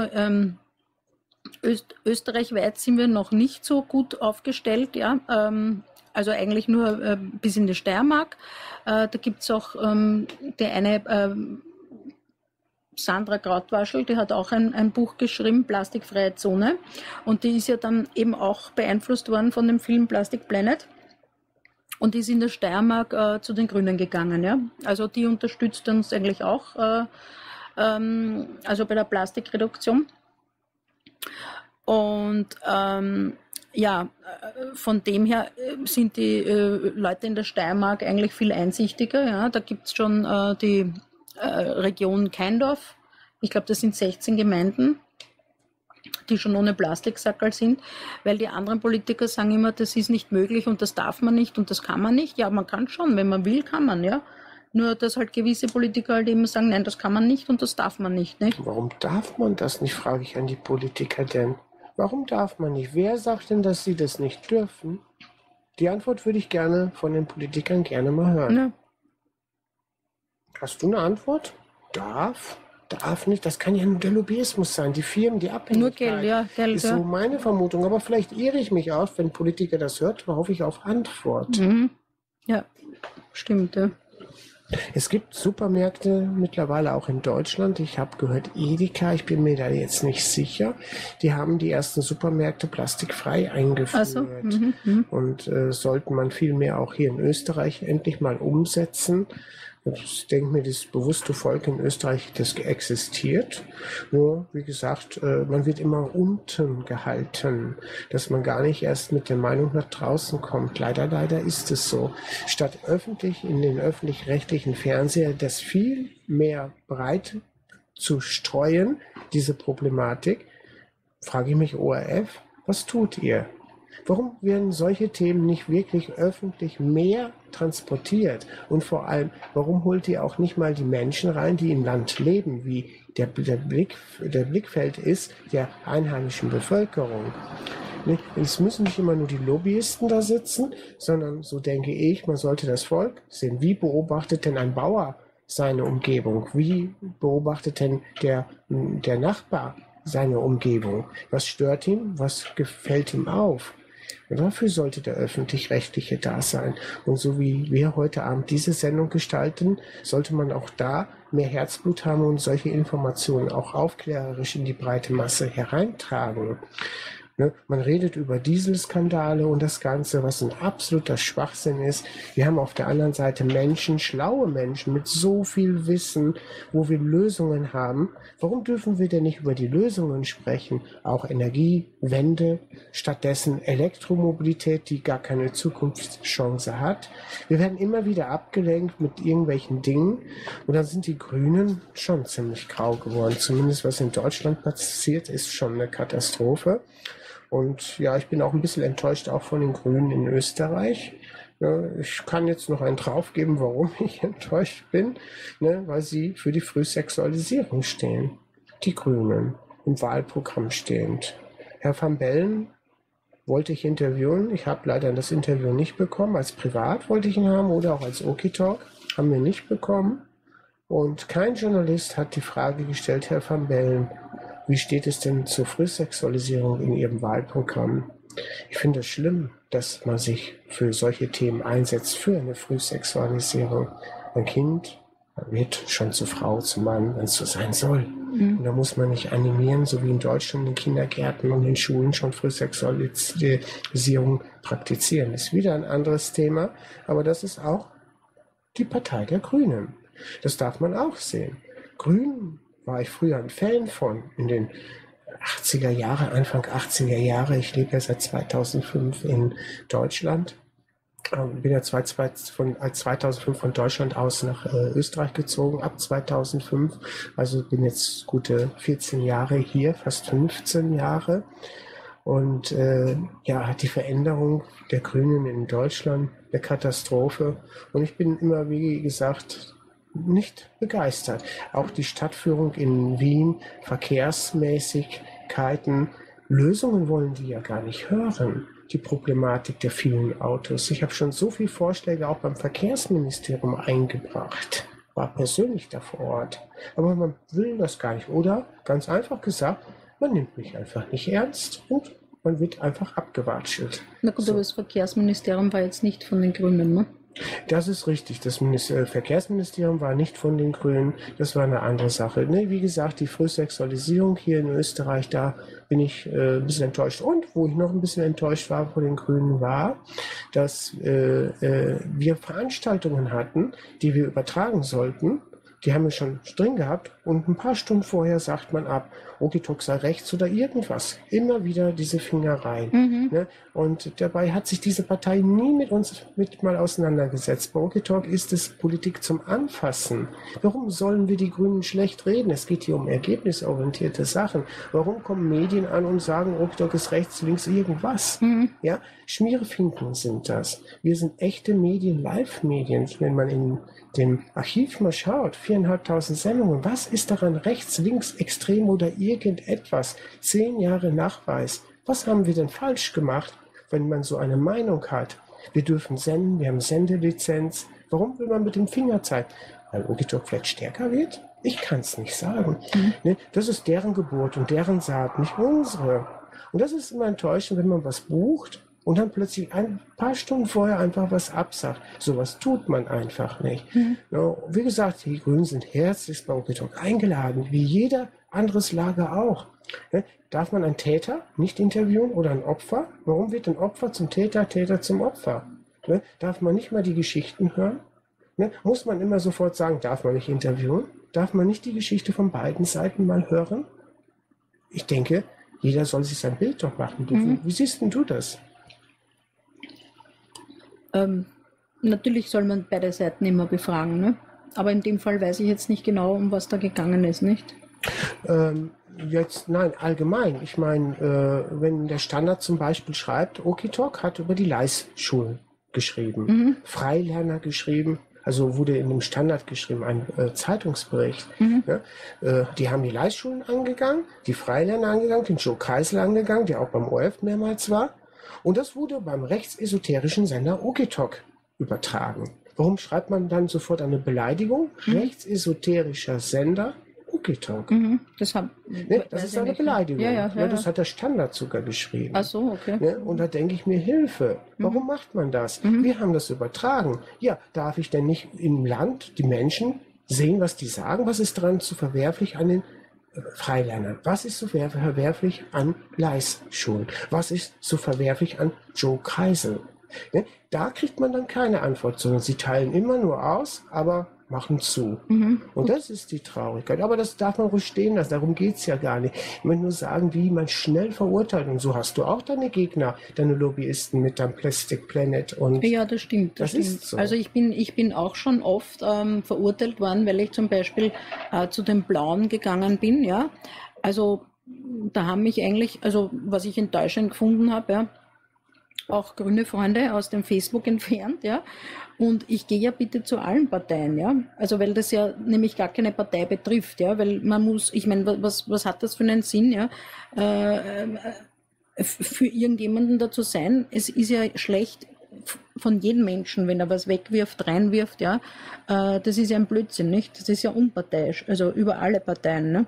österreichweit sind wir noch nicht so gut aufgestellt, ja. Also eigentlich nur bis in die Steiermark. Da gibt es auch die eine Sandra Krautwaschel, die hat auch ein Buch geschrieben, Plastikfreie Zone. Und die ist ja dann eben auch beeinflusst worden von dem Film Plastic Planet. Und die ist in der Steiermark zu den Grünen gegangen. Ja? Also die unterstützt uns eigentlich auch, also bei der Plastikreduktion. Und ja, von dem her sind die Leute in der Steiermark eigentlich viel einsichtiger. Ja? Da gibt es schon die Region Keindorf. Ich glaube, das sind 16 Gemeinden, die schon ohne Plastiksackerl sind, weil die anderen Politiker sagen immer, das ist nicht möglich und das darf man nicht und das kann man nicht. Ja, man kann schon, wenn man will, kann man, ja. Nur, dass halt gewisse Politiker halt immer sagen, nein, das kann man nicht und das darf man nicht, nicht? Warum darf man das nicht, frage ich an die Politiker denn. Warum darf man nicht? Wer sagt denn, dass sie das nicht dürfen? Die Antwort würde ich gerne von den Politikern gerne mal hören. Ja. Hast du eine Antwort? Darf darf nicht, das kann ja nur der Lobbyismus sein, die Firmen, die Abhängigkeit. Nur Geld, ja, Geld, ist ja. so meine Vermutung, aber vielleicht irre ich mich auch, wenn Politiker das hört, hoffe ich auf Antwort. Ja, stimmt, ja. Es gibt Supermärkte mittlerweile auch in Deutschland. Ich habe gehört Edeka, ich bin mir da jetzt nicht sicher. Die haben die ersten Supermärkte plastikfrei eingeführt. Ach so, Und sollten man viel mehr auch hier in Österreich endlich mal umsetzen. Ich denke mir, das bewusste Volk in Österreich, das existiert. Nur, wie gesagt, man wird immer unten gehalten, dass man gar nicht erst mit der Meinung nach draußen kommt. Leider ist es so. Statt öffentlich in den öffentlich-rechtlichen Fernseher das viel mehr breit zu streuen, diese Problematik, frage ich mich, ORF, was tut ihr? Warum werden solche Themen nicht wirklich öffentlich mehr transportiert? Und vor allem, warum holt ihr auch nicht mal die Menschen rein, die im Land leben, wie der Blickfeld ist der einheimischen Bevölkerung? Es müssen nicht immer nur die Lobbyisten da sitzen, sondern, so denke ich, man sollte das Volk sehen. Wie beobachtet denn ein Bauer seine Umgebung? Wie beobachtet denn der Nachbar seine Umgebung? Was stört ihn? Was gefällt ihm auf? Und dafür sollte der Öffentlich-Rechtliche da sein. Und so wie wir heute Abend diese Sendung gestalten, sollte man auch da mehr Herzblut haben und solche Informationen auch aufklärerisch in die breite Masse hereintragen. Man redet über Dieselskandale und das Ganze, was ein absoluter Schwachsinn ist. Wir haben auf der anderen Seite Menschen, schlaue Menschen mit so viel Wissen, wo wir Lösungen haben. Warum dürfen wir denn nicht über die Lösungen sprechen? Auch Energiewende, stattdessen Elektromobilität, die gar keine Zukunftschance hat. Wir werden immer wieder abgelenkt mit irgendwelchen Dingen und dann sind die Grünen schon ziemlich grau geworden. Zumindest was in Deutschland passiert, ist schon eine Katastrophe. Und ja, ich bin auch ein bisschen enttäuscht auch von den Grünen in Österreich. Ich kann jetzt noch einen draufgeben, warum ich enttäuscht bin, weil sie für die Frühsexualisierung stehen. Die Grünen, im Wahlprogramm stehend. Herr van Bellen wollte ich interviewen. Ich habe leider das Interview nicht bekommen. Als privat wollte ich ihn haben oder auch als Okitalk. Haben wir nicht bekommen. Und kein Journalist hat die Frage gestellt, Herr van Bellen, wie steht es denn zur Frühsexualisierung in Ihrem Wahlprogramm? Ich finde es schlimm, dass man sich für solche Themen einsetzt, für eine Frühsexualisierung. Ein Kind wird schon zur Frau, zum Mann, wenn es so sein soll. Und da muss man nicht animieren, so wie in Deutschland in den Kindergärten und in Schulen schon Frühsexualisierung praktizieren. Das ist wieder ein anderes Thema, aber das ist auch die Partei der Grünen. Das darf man auch sehen. Grün war ich früher ein Fan von, in den 80er Jahre, Anfang 80er Jahre. Ich lebe ja seit 2005 in Deutschland. Bin ja 2005 von Deutschland aus nach Österreich gezogen, ab 2005. Also bin jetzt gute 14 Jahre hier, fast 15 Jahre. Und die Veränderung der Grünen in Deutschland, eine Katastrophe. Und ich bin immer, wie gesagt, nicht begeistert. Auch die Stadtführung in Wien, Verkehrsmäßigkeiten, Lösungen wollen die ja gar nicht hören. Die Problematik der vielen Autos. Ich habe schon so viele Vorschläge auch beim Verkehrsministerium eingebracht. War persönlich da vor Ort. Aber man will das gar nicht. Oder, ganz einfach gesagt, man nimmt mich einfach nicht ernst und man wird einfach abgewatschelt. Na gut, aber das Verkehrsministerium war jetzt nicht von den Grünen, ne? Das ist richtig. Das Verkehrsministerium war nicht von den Grünen. Das war eine andere Sache. Wie gesagt, die Frühsexualisierung hier in Österreich, da bin ich ein bisschen enttäuscht. Und wo ich noch ein bisschen enttäuscht war von den Grünen war, dass wir Veranstaltungen hatten, die wir übertragen sollten. Die haben wir schon drin gehabt und ein paar Stunden vorher sagt man ab, Okitalk sei rechts oder irgendwas. Immer wieder diese Fingereien. Ne? Und dabei hat sich diese Partei nie mit uns mal auseinandergesetzt. Bei Okitalk ist es Politik zum Anfassen. Warum sollen wir die Grünen schlecht reden? Es geht hier um ergebnisorientierte Sachen. Warum kommen Medien an und sagen, Okitalk ist rechts, links, irgendwas? Ja, Schmierfinken sind das. Wir sind echte Medien, Live-Medien, wenn man in dem Archiv mal schaut, 4.500 Sendungen, was ist daran rechts, links, extrem oder irgendetwas? 10 Jahre Nachweis. Was haben wir denn falsch gemacht, wenn man so eine Meinung hat? Wir dürfen senden, wir haben Sendelizenz. Warum will man mit dem Finger zeigen? Weil Okitalk vielleicht stärker wird? Ich kann es nicht sagen. Ne? Das ist deren Geburt und deren Saat, nicht unsere. Und das ist immer enttäuschend, wenn man was bucht und dann plötzlich ein paar Stunden vorher einfach was absagt. Sowas tut man einfach nicht. Ja, wie gesagt, die Grünen sind herzlichst bei OKTalk eingeladen, wie jeder anderes Lager auch. Ne? Darf man einen Täter nicht interviewen oder ein Opfer? Warum wird ein Opfer zum Täter, Täter zum Opfer? Ne? Darf man nicht mal die Geschichten hören? Ne? Muss man immer sofort sagen, darf man nicht interviewen? Darf man nicht die Geschichte von beiden Seiten mal hören? Ich denke, jeder soll sich sein Bild doch machen dürfen. Wie siehst denn du das? Natürlich soll man beide Seiten immer befragen, ne? Aber in dem Fall weiß ich jetzt nicht genau, um was da gegangen ist, nicht? Nein, allgemein. Ich meine, wenn der Standard zum Beispiel schreibt, OKTalk hat über die Leis-Schulen geschrieben, Freilerner geschrieben, also wurde in dem Standard geschrieben, ein Zeitungsbericht. Ja? Die haben die Leis-Schulen angegangen, die Freilerner angegangen, den Joe Kreisel angegangen, der auch beim ORF mehrmals war. Und das wurde beim rechtsesoterischen Sender OKTalk übertragen. Warum schreibt man dann sofort eine Beleidigung? Rechtsesoterischer Sender OKTalk. Das ist eine Beleidigung. Ja. Das hat der Standard sogar geschrieben. Ach so, okay. Ne? Und da denke ich mir, Hilfe. Warum macht man das? Wir haben das übertragen. Ja, darf ich denn nicht im Land die Menschen sehen, was die sagen? Was ist dran zu verwerflich an den Freilernern? Was ist so verwerflich an Leis-Schulen? Was ist so verwerflich an Joe Kreisel? Ne? Da kriegt man dann keine Antwort, sondern sie teilen immer nur aus, aber machen zu. Und das ist die Traurigkeit. Aber das darf man ruhig stehen lassen. Darum geht es ja gar nicht. Ich möchte nur sagen, wie man schnell verurteilt. Und so hast du auch deine Gegner, deine Lobbyisten mit deinem Plastic Planet. Und ja, das stimmt. Das stimmt. ist so. Also ich bin auch schon oft verurteilt worden, weil ich zum Beispiel zu den Blauen gegangen bin. Ja, also da haben mich eigentlich, also was ich enttäuschend gefunden habe, ja, auch grüne Freunde aus dem Facebook entfernt, ja. Und ich gehe ja bitte zu allen Parteien, ja. Also weil das ja nämlich gar keine Partei betrifft, ja. Weil man muss, ich meine, was hat das für einen Sinn, ja? Für irgendjemanden da zu sein. Es ist ja schlecht von jedem Menschen, wenn er was wegwirft, reinwirft, ja. Das ist ja ein Blödsinn, nicht? Das ist ja unparteiisch, also über alle Parteien, ne?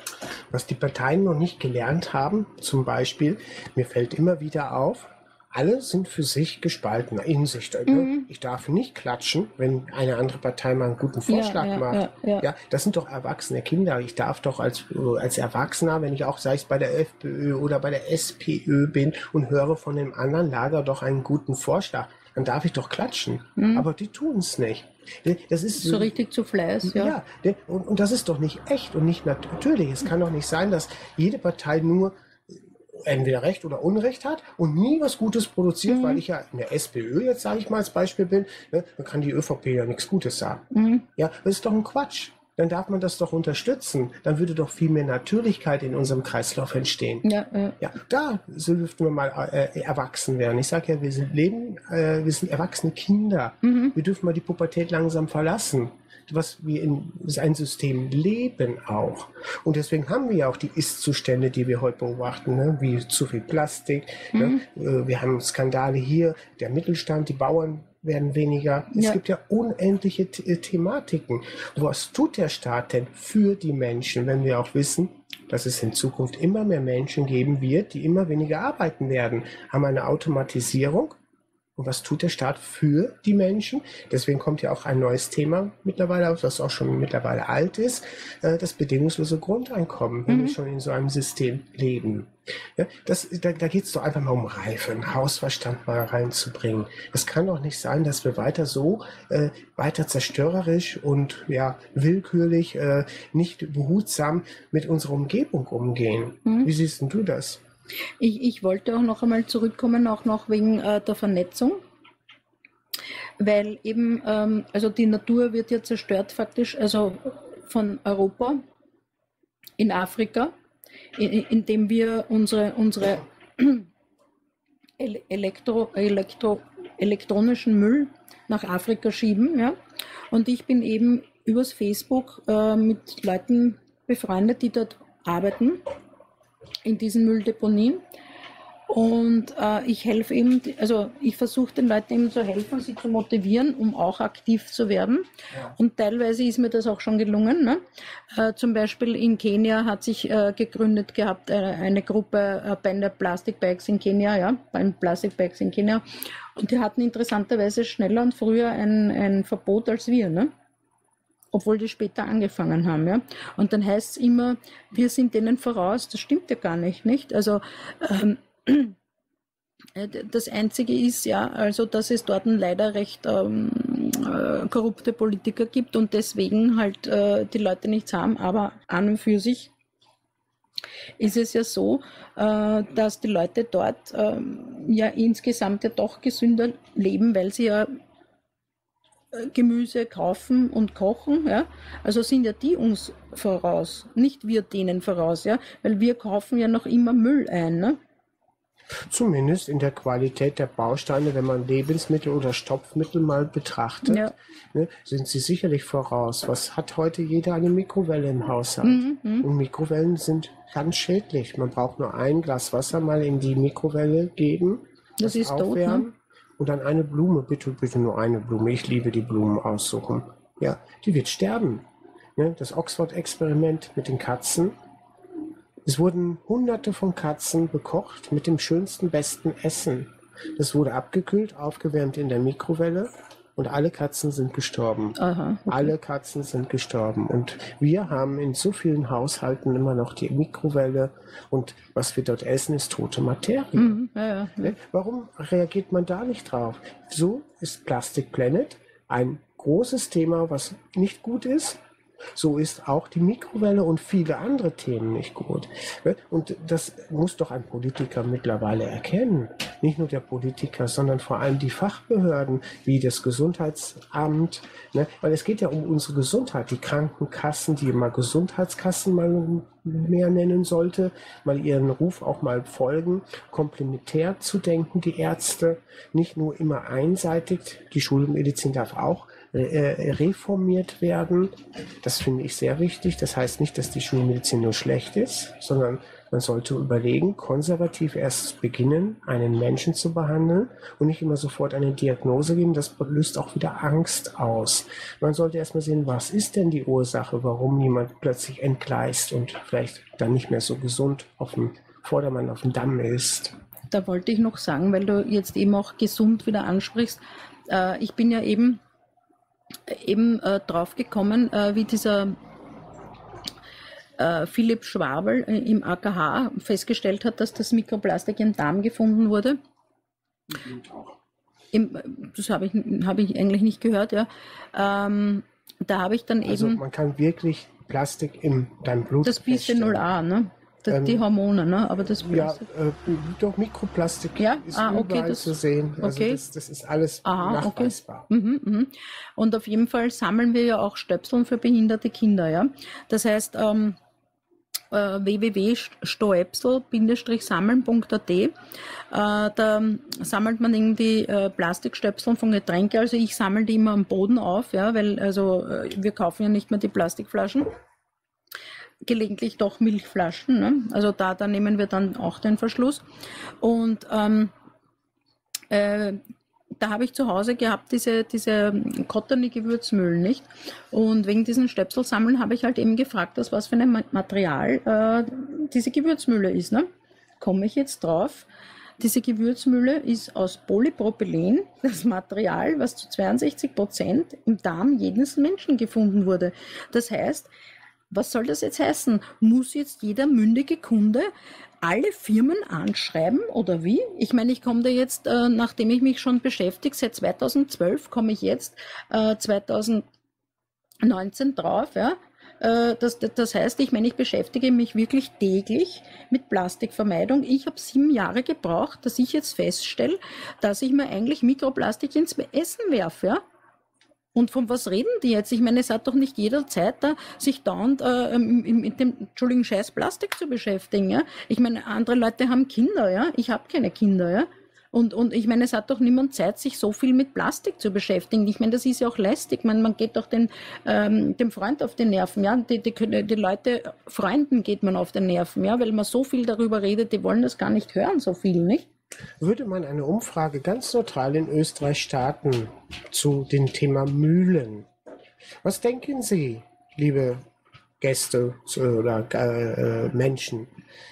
Was die Parteien noch nicht gelernt haben, zum Beispiel, mir fällt immer wieder auf, alle sind für sich gespalten in sich. Ich darf nicht klatschen, wenn eine andere Partei mal einen guten Vorschlag macht. Ja, das sind doch erwachsene Kinder. Ich darf doch als Erwachsener, wenn ich auch, sei es bei der FPÖ oder bei der SPÖ bin und höre von dem anderen Lager doch einen guten Vorschlag, dann darf ich doch klatschen. Aber die tun es nicht. Das ist so richtig zu Fleiß, ja. Und das ist doch nicht echt und nicht natürlich. Es kann doch nicht sein, dass jede Partei nur entweder Recht oder Unrecht hat und nie was Gutes produziert, weil ich ja in der SPÖ jetzt, sage ich mal als Beispiel bin, ne, dann kann die ÖVP ja nichts Gutes sagen. Ja, das ist doch ein Quatsch. Dann darf man das doch unterstützen. Dann würde doch viel mehr Natürlichkeit in unserem Kreislauf entstehen. Ja, da dürften wir mal erwachsen werden. Ich sage ja, wir sind erwachsene Kinder. Wir dürfen mal die Pubertät langsam verlassen. Was wir in ein System leben auch. Und deswegen haben wir ja auch die Ist-Zustände, die wir heute beobachten, ne? Wie zu viel Plastik. Ne? Wir haben Skandale hier, der Mittelstand, die Bauern werden weniger. Es gibt ja unendliche Thematiken. Was tut der Staat denn für die Menschen, wenn wir auch wissen, dass es in Zukunft immer mehr Menschen geben wird, die immer weniger arbeiten werden? Haben wir eine Automatisierung? Und was tut der Staat für die Menschen? Deswegen kommt ja auch ein neues Thema mittlerweile auf, das auch schon mittlerweile alt ist, das bedingungslose Grundeinkommen, wenn wir schon in so einem System leben. Ja, da geht es doch einfach mal um Reife, einen Hausverstand mal reinzubringen. Es kann doch nicht sein, dass wir weiter so, weiter zerstörerisch und ja willkürlich, nicht behutsam mit unserer Umgebung umgehen. Wie siehst denn du das? Ich wollte auch noch einmal zurückkommen, auch noch wegen der Vernetzung, weil eben, also die Natur wird ja zerstört faktisch, also von Europa in Afrika, indem wir unsere elektronischen Müll nach Afrika schieben, ja. Und ich bin eben übers Facebook mit Leuten befreundet, die dort arbeiten, in diesen Mülldeponien. Und ich helfe eben, also ich versuche den Leuten eben zu helfen, sie zu motivieren, um auch aktiv zu werden. Und teilweise ist mir das auch schon gelungen. Ne? Zum Beispiel in Kenia hat sich gegründet gehabt eine Gruppe Ban the Plastic Bags in Kenia, ja, Ban Plastic Bags in Kenia. Und die hatten interessanterweise schneller und früher ein Verbot als wir, ne? Obwohl die später angefangen haben. Ja? Und dann heißt es immer, wir sind denen voraus. Das stimmt ja gar nicht? Also das Einzige ist ja, also dass es dort leider recht korrupte Politiker gibt und deswegen halt die Leute nichts haben, aber an und für sich ist es ja so, dass die Leute dort ja insgesamt ja doch gesünder leben, weil sie ja Gemüse kaufen und kochen, ja, also sind ja die uns voraus, nicht wir denen voraus, ja, weil wir kaufen ja noch immer Müll ein, ne? Zumindest in der Qualität der Bausteine, wenn man Lebensmittel oder Stopfmittel mal betrachtet, Ja. ne, sind sie sicherlich voraus. Was hat heute jeder eine Mikrowelle im Haushalt? Und Mikrowellen sind ganz schädlich. Man braucht nur ein Glas Wasser mal in die Mikrowelle geben, Das ist tot, ne? aufwärmen und dann eine Blume, bitte nur eine Blume. Ich liebe die Blumen aussuchen. Ja, die wird sterben. Ne, das Oxford-Experiment mit den Katzen. Es wurden Hunderte von Katzen bekocht mit dem schönsten, besten Essen. Das wurde abgekühlt, aufgewärmt in der Mikrowelle und alle Katzen sind gestorben. Aha, okay. Alle Katzen sind gestorben. Und wir haben in so vielen Haushalten immer noch die Mikrowelle und was wir dort essen, ist tote Materie. Ja. Ne? Warum reagiert man da nicht drauf? So ist Plastic Planet ein großes Thema, was nicht gut ist. So ist auch die Mikrowelle und viele andere Themen nicht gut. Und das muss doch ein Politiker mittlerweile erkennen. Nicht nur der Politiker, sondern vor allem die Fachbehörden wie das Gesundheitsamt. Ne? Weil es geht ja um unsere Gesundheit. Die Krankenkassen, die mal Gesundheitskassen mal mehr nennen sollte, mal ihren Ruf auch mal folgen, komplementär zu denken, die Ärzte, nicht nur immer einseitig. Die Schulmedizin darf auch reformiert werden. Das finde ich sehr wichtig. Das heißt nicht, dass die Schulmedizin nur schlecht ist, sondern man sollte überlegen, konservativ erst beginnen, einen Menschen zu behandeln und nicht immer sofort eine Diagnose geben. Das löst auch wieder Angst aus. Man sollte erstmal sehen, was ist denn die Ursache, warum jemand plötzlich entgleist und vielleicht dann nicht mehr so gesund auf dem Vordermann, auf dem Damm ist. Da wollte ich noch sagen, weil du jetzt eben auch gesund wieder ansprichst. Ich bin ja eben drauf gekommen, wie dieser Philipp Schwabel im AKH festgestellt hat, dass das Mikroplastik im Darm gefunden wurde. Das habe ich eigentlich nicht gehört, ja. Da habe ich dann Also eben man kann wirklich Plastik in deinem Blut das feststellen. Bisphenol A, ne? Die Hormone, ne? Aber das Ja, Plastik. doch Mikroplastik Ja? ist Ah, okay, überall das- zu sehen. Also okay. das ist alles Aha, okay. nachweisbar. Und auf jeden Fall sammeln wir ja auch Stöpseln für behinderte Kinder, ja. Das heißt, www.stoepsel-sammeln.at, da sammelt man irgendwie Plastikstöpseln von Getränke. Also ich sammle die immer am Boden auf, ja, weil wir kaufen ja nicht mehr die Plastikflaschen. Gelegentlich doch Milchflaschen, ne? Also da nehmen wir dann auch den Verschluss. Und da habe ich zu Hause gehabt diese Kottony-Gewürzmühlen, nicht? Und wegen diesen Stöpselsammeln habe ich halt eben gefragt, aus was für ein Material diese Gewürzmühle ist, ne? Komme ich jetzt drauf? Diese Gewürzmühle ist aus Polypropylen, das Material, was zu 62% im Darm jedes Menschen gefunden wurde. Das heißt, was soll das jetzt heißen? Muss jetzt jeder mündige Kunde alle Firmen anschreiben oder wie? Ich meine, ich komme da jetzt, nachdem ich mich schon beschäftige, seit 2012 komme ich jetzt 2019 drauf, ja. Das heißt, ich meine, ich beschäftige mich wirklich täglich mit Plastikvermeidung. Ich habe 7 Jahre gebraucht, dass ich jetzt feststelle, dass ich mir eigentlich Mikroplastik ins Essen werfe, ja. Und von was reden die jetzt? Ich meine, es hat doch nicht jeder Zeit, da sich dauernd mit dem, scheiß Plastik zu beschäftigen, ja. Ich meine, andere Leute haben Kinder, ja. Ich habe keine Kinder, ja. Und ich meine, es hat doch niemand Zeit, sich so viel mit Plastik zu beschäftigen. Ich meine, das ist ja auch lästig. Man geht doch dem Freund auf die Nerven. Ja? Die Leute, Freunden geht man auf die Nerven, ja? Weil man so viel darüber redet, die wollen das gar nicht hören, so viel, nicht? Würde man eine Umfrage ganz neutral in Österreich starten zu dem Thema Mühlen? Was denken Sie, liebe Gäste oder Menschen?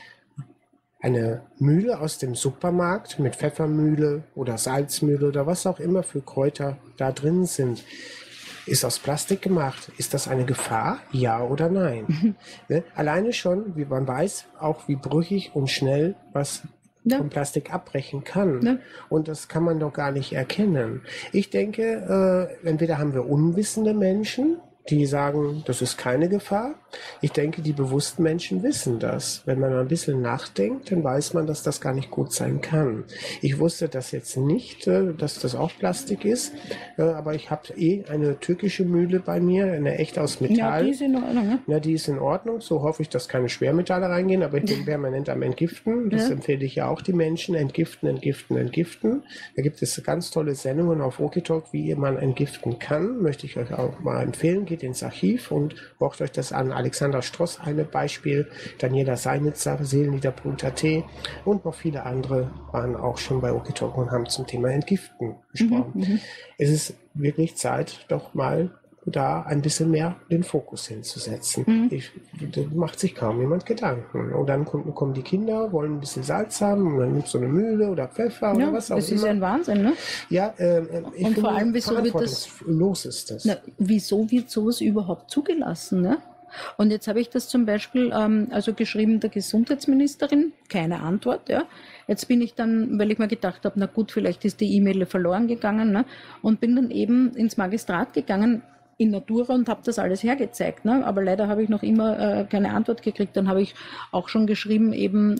Eine Mühle aus dem Supermarkt mit Pfeffermühle oder Salzmühle oder was auch immer für Kräuter da drin sind, ist aus Plastik gemacht. Ist das eine Gefahr? Ja oder nein? Ne? Alleine schon, wie man weiß, auch wie brüchig und schnell was vom Plastik abbrechen kann. Ja. Und das kann man doch gar nicht erkennen. Ich denke, entweder haben wir unwissende Menschen, die sagen, das ist keine Gefahr. Ich denke, die bewussten Menschen wissen das. Wenn man ein bisschen nachdenkt, dann weiß man, dass das gar nicht gut sein kann. Ich wusste das jetzt nicht, dass das auch Plastik ist, aber ich habe eine türkische Mühle bei mir, eine echt aus Metall. Ja, die ist in Ordnung. Ne? Ja, die ist in Ordnung. So hoffe ich, dass keine Schwermetalle reingehen, aber ich bin permanent am Entgiften. Das empfehle ich ja auch die Menschen. Entgiften, entgiften, entgiften. Da gibt es ganz tolle Sendungen auf OKTalk, wie man entgiften kann. Möchte ich euch auch mal empfehlen. Geht ins Archiv und braucht euch das an. Alexander Stross, eine Beispiel, Daniela Seinitzer, Seelenlieder.at und noch viele andere waren auch schon bei OKTalk und haben zum Thema Entgiften gesprochen. Es ist wirklich Zeit, doch mal da ein bisschen mehr den Fokus hinzusetzen. Da macht sich kaum jemand Gedanken. Und dann kommen die Kinder, wollen ein bisschen Salz haben und dann nimmt so eine Mühle oder Pfeffer oder was auch immer. Das ist ein Wahnsinn, ne? Ja, ich und finde, vor allem, wieso wird das, los ist das. Na, wieso wird sowas überhaupt zugelassen, ne? Und jetzt habe ich das zum Beispiel also geschrieben der Gesundheitsministerin, keine Antwort, ja. Jetzt bin ich dann, weil ich mir gedacht habe, na gut, vielleicht ist die E-Mail verloren gegangen, ne? Und bin dann eben ins Magistrat gegangen, in Natura und habe das alles hergezeigt. Ne? Aber leider habe ich noch immer keine Antwort gekriegt. Dann habe ich auch schon geschrieben, eben,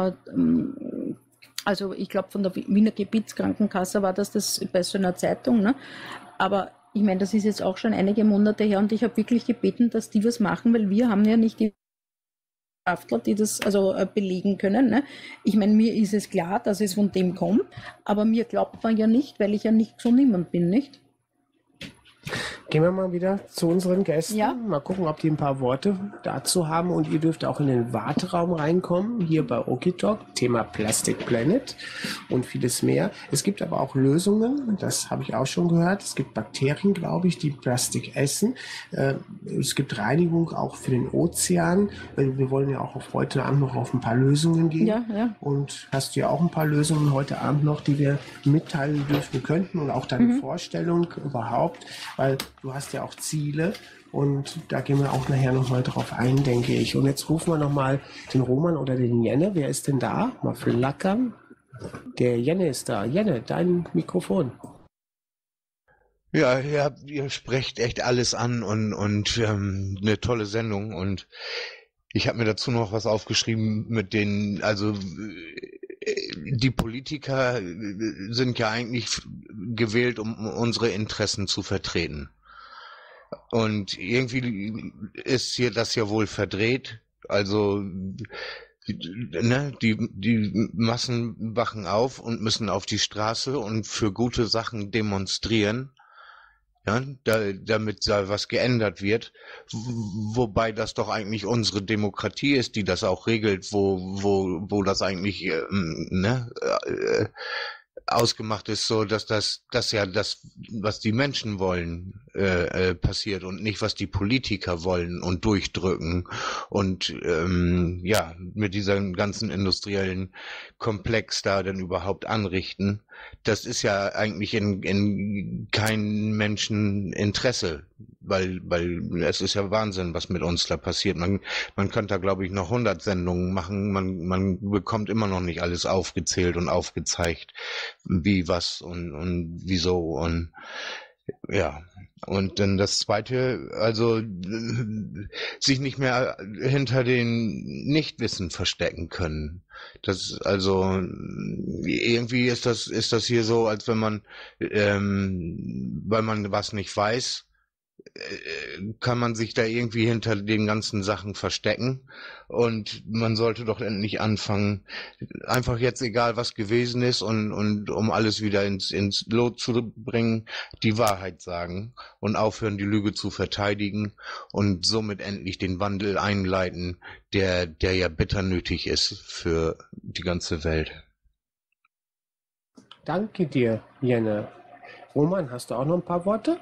also ich glaube von der Wiener Gebietskrankenkasse war das bei so einer Zeitung. Ne? Aber ich meine, das ist jetzt auch schon einige Monate her und ich habe wirklich gebeten, dass die was machen, weil wir haben ja nicht die Wissenschaftler, die das also belegen können. Ne? Ich meine, mir ist es klar, dass es von dem kommt, aber mir glaubt man ja nicht, weil ich ja nicht so niemand bin, nicht? Gehen wir mal wieder zu unseren Gästen. Ja. Mal gucken, ob die ein paar Worte dazu haben. Und ihr dürft auch in den Warteraum reinkommen, hier bei OKTalk, Thema Plastic Planet und vieles mehr. Es gibt aber auch Lösungen, das habe ich auch schon gehört. Es gibt Bakterien, glaube ich, die Plastik essen. Es gibt Reinigung auch für den Ozean. Wir wollen ja auch auf heute Abend noch auf ein paar Lösungen gehen. Ja, ja. Und hast du ja auch ein paar Lösungen heute Abend noch, die wir mitteilen dürfen könnten und auch deine Vorstellung überhaupt, weil du hast ja auch Ziele und da gehen wir auch nachher nochmal drauf ein, denke ich. Und jetzt rufen wir nochmal den Roman oder den Jenne. Wer ist denn da? Mal flackern. Der Jenne ist da. Jenne, dein Mikrofon. Ja, ihr sprecht echt alles an und eine tolle Sendung und ich habe mir dazu noch was aufgeschrieben mit denen, also die Politiker sind ja eigentlich gewählt, um unsere Interessen zu vertreten. Und irgendwie ist hier das ja wohl verdreht. Also die Massen wachen auf und müssen auf die Straße und für gute Sachen demonstrieren. Ja, damit da was geändert wird, wobei das doch eigentlich unsere Demokratie ist, die das auch regelt, wo das eigentlich ausgemacht ist, so dass das ja das, was die Menschen wollen, passiert und nicht was die Politiker wollen und durchdrücken und mit diesem ganzen industriellen Komplex da dann überhaupt anrichten. Das ist ja eigentlich in keinem Menschen Interesse, weil es ist ja Wahnsinn, was mit uns da passiert. Man könnte da, glaube ich, noch 100 Sendungen machen. Man bekommt immer noch nicht alles aufgezählt und aufgezeigt, wie, was und wieso und ja. Und dann das Zweite, also sich nicht mehr hinter den Nichtwissen verstecken können. Das also irgendwie ist das hier so, als wenn man, weil man was nicht weiß, kann man sich da irgendwie hinter den ganzen Sachen verstecken. Und man sollte doch endlich anfangen, einfach jetzt egal was gewesen ist und um alles wieder ins Lot zu bringen, die Wahrheit sagen und aufhören, die Lüge zu verteidigen und somit endlich den Wandel einleiten, der ja bitter nötig ist für die ganze Welt. Danke dir, Jenne. Roman, hast du auch noch ein paar Worte?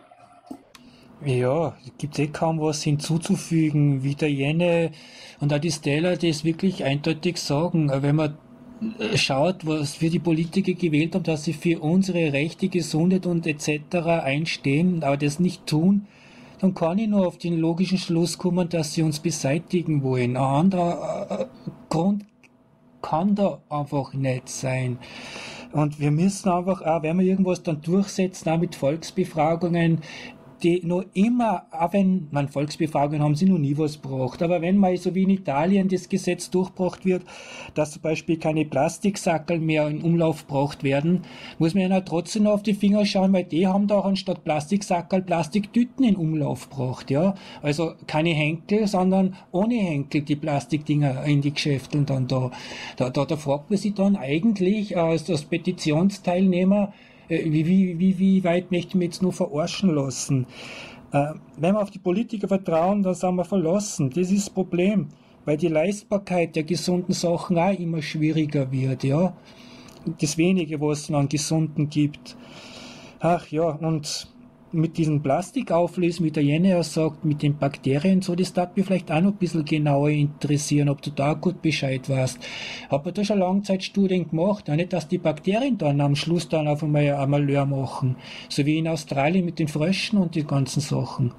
Ja, gibt kaum was hinzuzufügen, wie der Jenne und auch die Stella das wirklich eindeutig sagen. Wenn man schaut, was wir die Politiker gewählt haben, dass sie für unsere Rechte, Gesundheit und etc. einstehen, aber das nicht tun, dann kann ich nur auf den logischen Schluss kommen, dass sie uns beseitigen wollen. Ein anderer Grund kann da einfach nicht sein. Und wir müssen einfach auch, wenn wir irgendwas dann durchsetzen, auch mit Volksbefragungen, die noch immer, auch wenn man Volksbefragungen haben sie noch nie was gebracht, aber wenn mal so wie in Italien das Gesetz durchgebracht wird, dass zum Beispiel keine Plastiksackerl mehr in Umlauf gebracht werden, muss man ja trotzdem noch auf die Finger schauen, weil die haben da auch anstatt Plastiksackerl Plastiktüten in Umlauf gebracht, ja. Also keine Henkel, sondern ohne Henkel die Plastikdinger in die Geschäfte dann da fragt man sich dann eigentlich als Petitionsteilnehmer, wie weit möchte ich mich jetzt nur verarschen lassen? Wenn wir auf die Politiker vertrauen, dann sind wir verlassen. Das ist das Problem, weil die Leistbarkeit der gesunden Sachen auch immer schwieriger wird, ja. Das Wenige, was es an Gesunden gibt. Ach ja, und mit diesem Plastikauflösen, wie der Jenne ja sagt, mit den Bakterien, so, das darf mich vielleicht auch noch ein bisschen genauer interessieren, ob du da gut Bescheid weißt. Hab man da schon Langzeitstudien gemacht, auch nicht, dass die Bakterien dann am Schluss dann auf einmal leer machen. So wie in Australien mit den Fröschen und die ganzen Sachen.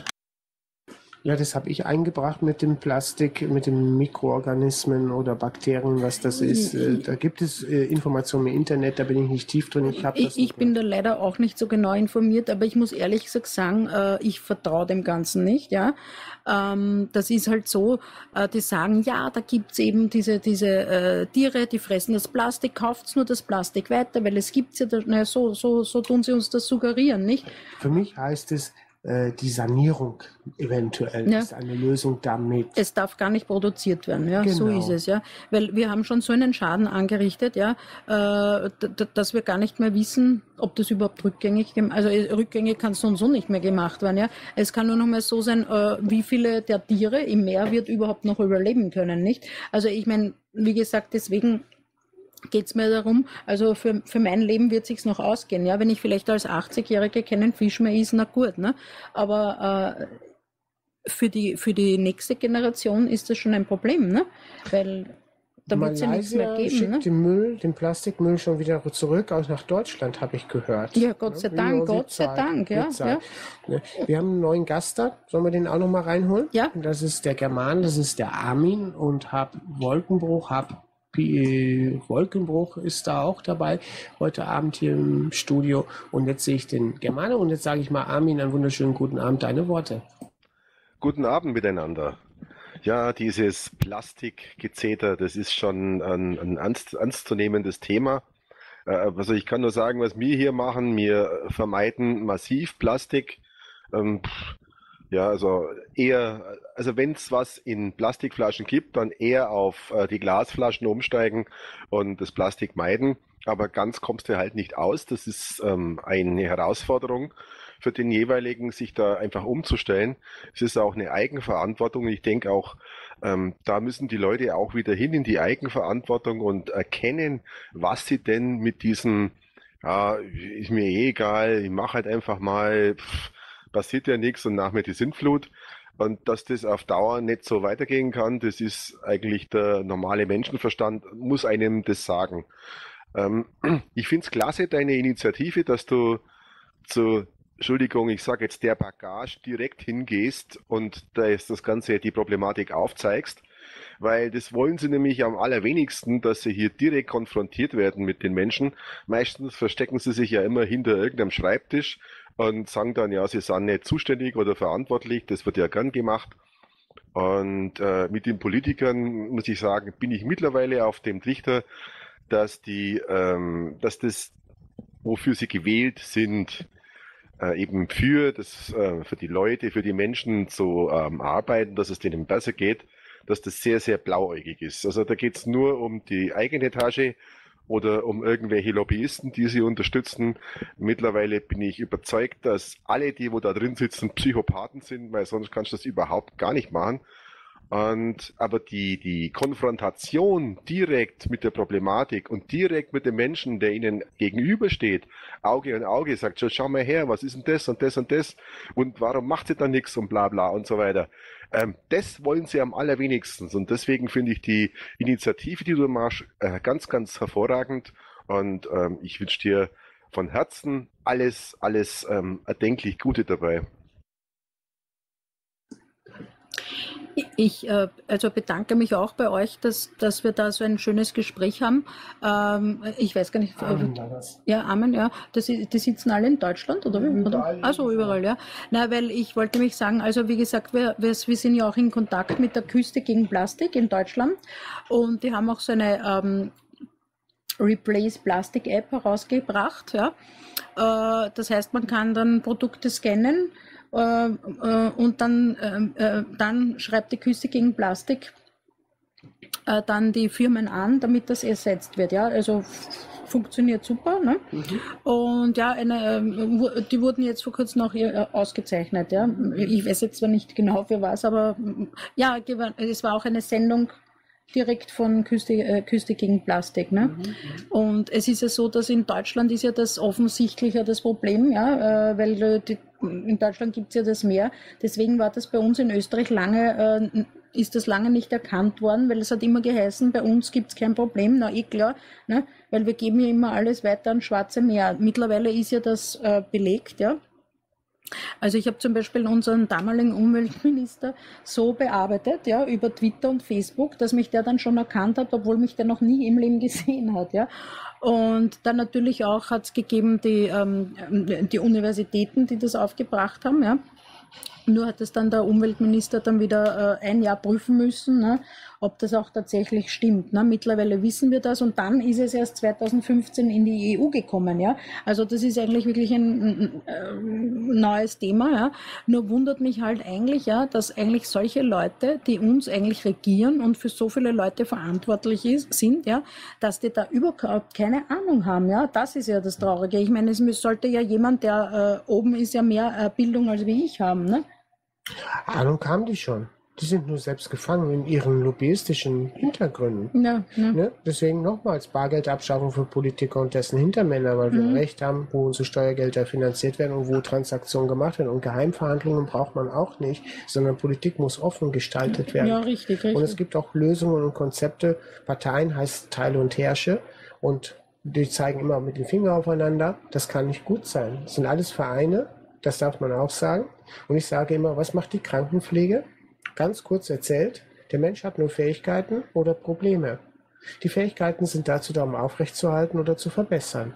Ja, das habe ich eingebracht mit dem Plastik, mit den Mikroorganismen oder Bakterien, was das ist. Da gibt es Informationen im Internet, da bin ich nicht tief drin. Ich bin da leider auch nicht so genau informiert, aber ich muss ehrlich gesagt sagen, ich vertraue dem Ganzen nicht. Ja, das ist halt so, die sagen, ja, da gibt's eben diese Tiere, die fressen das Plastik, kauft's nur das Plastik weiter, weil es gibt's ja, so tun sie uns das suggerieren, nicht? Für mich heißt es, die Sanierung eventuell ist eine Lösung damit. Es darf gar nicht produziert werden, ja, genau. So ist es, ja, weil wir haben schon so einen Schaden angerichtet, ja, dass wir gar nicht mehr wissen, ob das überhaupt rückgängig kann so und so nicht mehr gemacht werden, ja. Es kann nur noch mal so sein, wie viele der Tiere im Meer wird überhaupt noch überleben können, nicht? Also ich meine, wie gesagt, deswegen geht's mir darum, also für mein Leben wird sich's noch ausgehen, ja, wenn ich vielleicht als 80-Jährige keinen Fisch mehr esse, na gut, ne, aber für die nächste Generation ist das schon ein Problem, ne, weil da wird's ja nichts mehr geben, ne? Den Plastikmüll schon wieder zurück nach Deutschland, habe ich gehört. Ja, Gott sei Dank, ja. Wir haben einen neuen Gast da, sollen wir den auch noch mal reinholen? Ja. Das ist der German, das ist der Armin und Wolkenbruch ist da auch dabei, heute Abend hier im Studio. Und jetzt sehe ich den Germane und jetzt sage ich mal, Armin, einen wunderschönen guten Abend, deine Worte. Guten Abend miteinander. Ja, dieses Plastikgezeter, das ist schon ein ernstzunehmendes Thema. Also ich kann nur sagen, was wir hier machen, wir vermeiden massiv Plastik. Ja, also wenn es was in Plastikflaschen gibt, dann eher auf die Glasflaschen umsteigen und das Plastik meiden. Aber ganz kommst du halt nicht aus. Das ist eine Herausforderung für den jeweiligen, sich da einfach umzustellen. Es ist auch eine Eigenverantwortung. Ich denke auch, da müssen die Leute auch wieder hin in die Eigenverantwortung und erkennen, was sie denn mit diesem, ja, ist mir eh egal, ich mache halt einfach mal, passiert ja nichts und nach mir die Sintflut. Und dass das auf Dauer nicht so weitergehen kann, das ist eigentlich der normale Menschenverstand, muss einem das sagen. Ich finde es klasse, deine Initiative, dass du Entschuldigung, ich sage jetzt der Bagage direkt hingehst und das Ganze, die Problematik aufzeigst, weil das wollen sie nämlich am allerwenigsten, dass sie hier direkt konfrontiert werden mit den Menschen. Meistens verstecken sie sich ja immer hinter irgendeinem Schreibtisch und sagen dann, ja, sie sind nicht zuständig oder verantwortlich, das wird ja gern gemacht. Und mit den Politikern, muss ich sagen, bin ich mittlerweile auf dem Trichter, dass das, wofür sie gewählt sind, eben für die Leute, für die Menschen zu arbeiten, dass es denen besser geht, dass das sehr, sehr blauäugig ist. Also da geht es nur um die eigene Tasche oder um irgendwelche Lobbyisten, die sie unterstützen. Mittlerweile bin ich überzeugt, dass alle, die wo da drin sitzen, Psychopathen sind, weil sonst kannst du das überhaupt gar nicht machen. Aber die Konfrontation direkt mit der Problematik und direkt mit dem Menschen, der ihnen gegenübersteht, Auge an Auge, sagt, schau mal her, was ist denn das und das und das und warum macht sie da nichts und bla bla und so weiter. Das wollen sie am allerwenigsten und deswegen finde ich die Initiative, die du machst, ganz, ganz hervorragend und ich wünsche dir von Herzen alles erdenklich Gute dabei. Ich also bedanke mich auch bei euch, dass wir da so ein schönes Gespräch haben. Ich weiß gar nicht. Amen war das. Ja, Amen, ja. Die sitzen alle in Deutschland, oder? Überall. Also überall, ja. Na, weil ich wollte nämlich sagen, also wie gesagt, wir sind ja auch in Kontakt mit der Küste gegen Plastik in Deutschland und die haben auch so eine Replace Plastic App herausgebracht, ja. Das heißt, man kann dann Produkte scannen und dann schreibt die Küste gegen Plastik dann die Firmen an, damit das ersetzt wird. Ja, also funktioniert super. Ne? Und ja, die wurden jetzt vor kurzem noch ausgezeichnet. Ja, ich weiß jetzt zwar nicht genau für was, aber ja, es war auch eine Sendung direkt von Küste gegen Plastik. Ne? Und es ist ja so, dass in Deutschland ist ja das offensichtlicher das Problem, ja, weil in Deutschland gibt es ja das Meer. Deswegen war das bei uns in Österreich ist das lange nicht erkannt worden, weil es hat immer geheißen, bei uns gibt es kein Problem. Na, klar, ne? Weil wir geben ja immer alles weiter ans Schwarze Meer. Mittlerweile ist ja das belegt, ja. Also ich habe zum Beispiel unseren damaligen Umweltminister so bearbeitet, ja, über Twitter und Facebook, dass mich der dann schon erkannt hat, obwohl mich der noch nie im Leben gesehen hat, ja. Und dann natürlich auch hat es gegeben die Universitäten, die das aufgebracht haben, ja. Nur hat es dann der Umweltminister dann wieder ein Jahr prüfen müssen, ne, ob das auch tatsächlich stimmt. Ne. Mittlerweile wissen wir das und dann ist es erst 2015 in die EU gekommen. Ja. Also das ist eigentlich wirklich ein neues Thema. Ja. Nur wundert mich halt eigentlich, ja, dass eigentlich solche Leute, die uns eigentlich regieren und für so viele Leute verantwortlich sind, ja, dass die da überhaupt keine Ahnung haben. Ja. Das ist ja das Traurige. Ich meine, es sollte ja jemand, der oben ist, ja mehr Bildung als wie ich haben. Ne? Ahnung haben die schon. Die sind nur selbst gefangen in ihren lobbyistischen Hintergründen. Ja, ja. Ne? Deswegen nochmals Bargeldabschaffung für Politiker und dessen Hintermänner, weil wir Recht haben, wo unsere Steuergelder finanziert werden und wo Transaktionen gemacht werden. Und Geheimverhandlungen braucht man auch nicht, sondern Politik muss offen gestaltet werden. Ja, richtig. Und es gibt auch Lösungen und Konzepte. Parteien heißt Teile und Herrsche und die zeigen immer mit dem Finger aufeinander. Das kann nicht gut sein. Das sind alles Vereine, das darf man auch sagen. Und ich sage immer, was macht die Krankenpflege? Ganz kurz erzählt, der Mensch hat nur Fähigkeiten oder Probleme. Die Fähigkeiten sind dazu da, um aufrechtzuerhalten oder zu verbessern.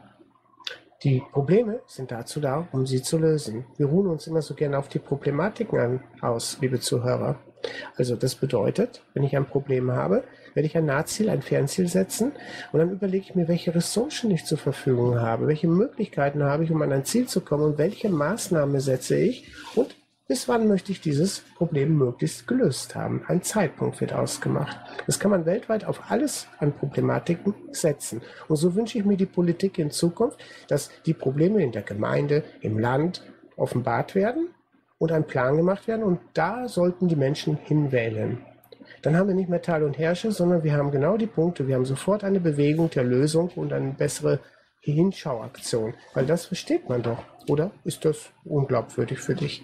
Die Probleme sind dazu da, um sie zu lösen. Wir ruhen uns immer so gerne auf die Problematiken aus, liebe Zuhörer. Also das bedeutet, wenn ich ein Problem habe, werde ich ein Nahziel, ein Fernziel setzen und dann überlege ich mir, welche Ressourcen ich zur Verfügung habe, welche Möglichkeiten habe ich, um an ein Ziel zu kommen und welche Maßnahme setze ich und bis wann möchte ich dieses Problem möglichst gelöst haben. Ein Zeitpunkt wird ausgemacht. Das kann man weltweit auf alles an Problematiken setzen. Und so wünsche ich mir die Politik in Zukunft, dass die Probleme in der Gemeinde, im Land offenbart werden und ein Plan gemacht werden. Und da sollten die Menschen hinwählen. Dann haben wir nicht mehr Teil und Herrsche, sondern wir haben genau die Punkte. Wir haben sofort eine Bewegung der Lösung und eine bessere Hinschauaktion. Weil das versteht man doch. Oder ist das unglaubwürdig für dich?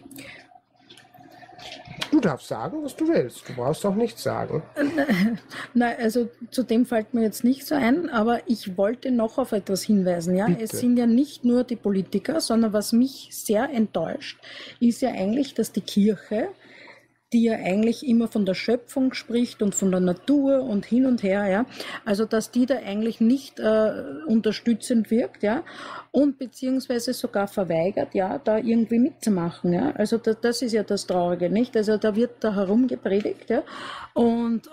Du darfst sagen, was du willst. Du brauchst auch nichts sagen. Nein, also zu dem fällt mir jetzt nicht so ein, aber ich wollte noch auf etwas hinweisen. Ja? Bitte. Es sind ja nicht nur die Politiker, sondern was mich sehr enttäuscht, ist ja eigentlich, dass die Kirche, die ja eigentlich immer von der Schöpfung spricht und von der Natur und hin und her, ja, also dass die da eigentlich nicht unterstützend wirkt, ja, und beziehungsweise sogar verweigert, ja, da irgendwie mitzumachen, ja, also das ist ja das Traurige, nicht, also da wird da herumgepredigt, ja, und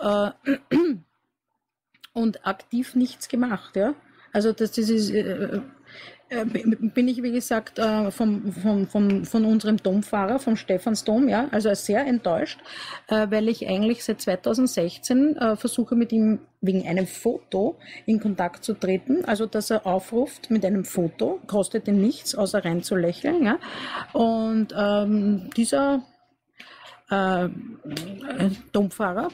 aktiv nichts gemacht, ja, also das ist bin ich, wie gesagt, von unserem Domfahrer, vom Stephansdom, ja, also sehr enttäuscht, weil ich eigentlich seit 2016 versuche, mit ihm wegen einem Foto in Kontakt zu treten, also dass er aufruft mit einem Foto, kostet ihm nichts, außer rein zu lächeln, ja, und dieser Domfahrer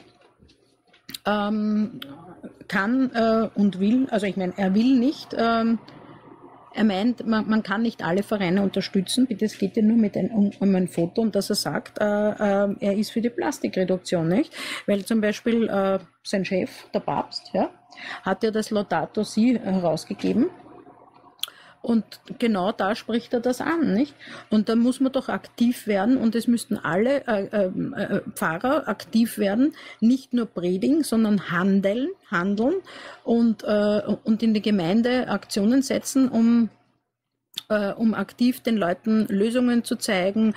kann und will, also ich meine, er will nicht, er meint, man kann nicht alle Vereine unterstützen, bitte, es geht ja nur um ein Foto und dass er sagt, er ist für die Plastikreduktion, nicht? Weil zum Beispiel sein Chef, der Papst, ja, hat ja das Laudato Si herausgegeben. Und genau da spricht er das an, nicht? Und da muss man doch aktiv werden und es müssten alle Pfarrer aktiv werden, nicht nur predigen, sondern handeln und in die Gemeinde Aktionen setzen, um aktiv den Leuten Lösungen zu zeigen,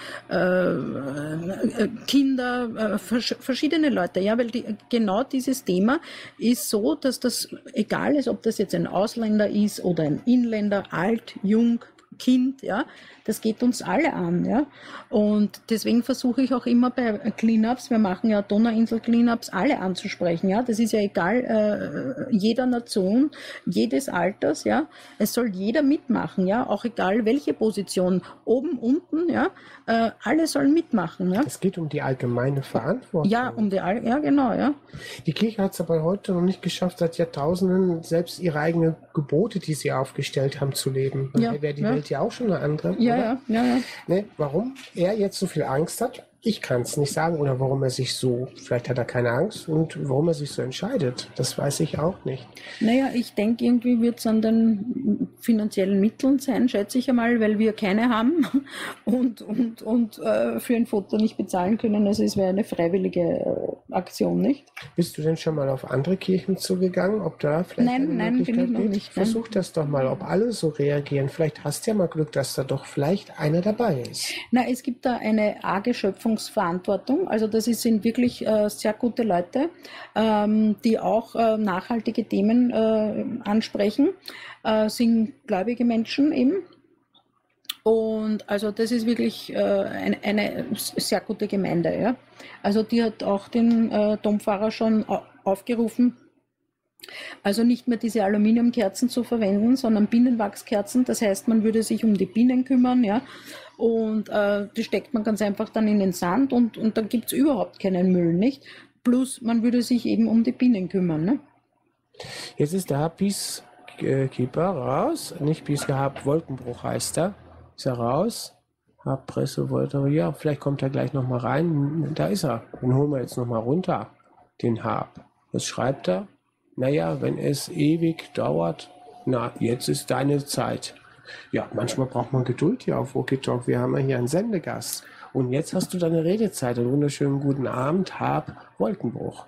Kinder, verschiedene Leute, ja, weil genau dieses Thema ist so, dass das egal ist, ob das jetzt ein Ausländer ist oder ein Inländer, alt, jung, Kind, ja, das geht uns alle an, ja. Und deswegen versuche ich auch immer bei Cleanups, wir machen ja Donauinsel-Cleanups, alle anzusprechen, ja. Das ist ja egal, jeder Nation, jedes Alters, ja. Es soll jeder mitmachen, ja, auch egal welche Position, oben, unten, ja. Alle sollen mitmachen, ja. Es geht um die allgemeine Verantwortung. Ja, ja, genau, ja. Die Kirche hat es aber heute noch nicht geschafft, seit Jahrtausenden selbst ihre eigenen Gebote, die sie aufgestellt haben, zu leben. Ja, wäre die Welt ja auch schon eine andere. Ja. Ne, warum er jetzt so viel Angst hat, ich kann es nicht sagen. Oder warum er sich so, vielleicht hat er keine Angst und warum er sich so entscheidet, das weiß ich auch nicht. Naja, ich denke, irgendwie wird es an den finanziellen Mitteln sein, schätze ich einmal, weil wir keine haben und für ein Foto nicht bezahlen können. Also es wäre eine freiwillige Aktion, nicht? Bist du denn schon mal auf andere Kirchen zugegangen, ob da vielleicht eine Nein, Möglichkeit bin ich noch gibt? nicht. Versuch das doch mal, ob alle so reagieren. Vielleicht hast du ja mal Glück, dass da doch vielleicht einer dabei ist. Na, es gibt da eine arge Schöpfungsverantwortung. Also das sind wirklich sehr gute Leute, die auch nachhaltige Themen ansprechen, sind gläubige Menschen eben. Und also das ist wirklich eine sehr gute Gemeinde. Ja? Also die hat auch den Dompfarrer schon aufgerufen, also nicht mehr diese Aluminiumkerzen zu verwenden, sondern Bienenwachskerzen. Das heißt, man würde sich um die Bienen kümmern, ja. Und die steckt man ganz einfach dann in den Sand und dann gibt es überhaupt keinen Müll, nicht? Plus, man würde sich eben um die Bienen kümmern, ne? Jetzt ist der Peacekeeper raus, nicht Peacekeeper, Wolkenbruch heißt er. Ist er raus? Presse wollte, ja, vielleicht kommt er gleich nochmal rein. Da ist er. Den holen wir jetzt nochmal runter, den Hab. Was schreibt er? Naja, wenn es ewig dauert, na, jetzt ist deine Zeit. Ja, manchmal braucht man Geduld hier auf OKTalk. Wir haben ja hier einen Sendegast. Und jetzt hast du deine Redezeit. Einen wunderschönen guten Abend, Hab Wolkenbruch.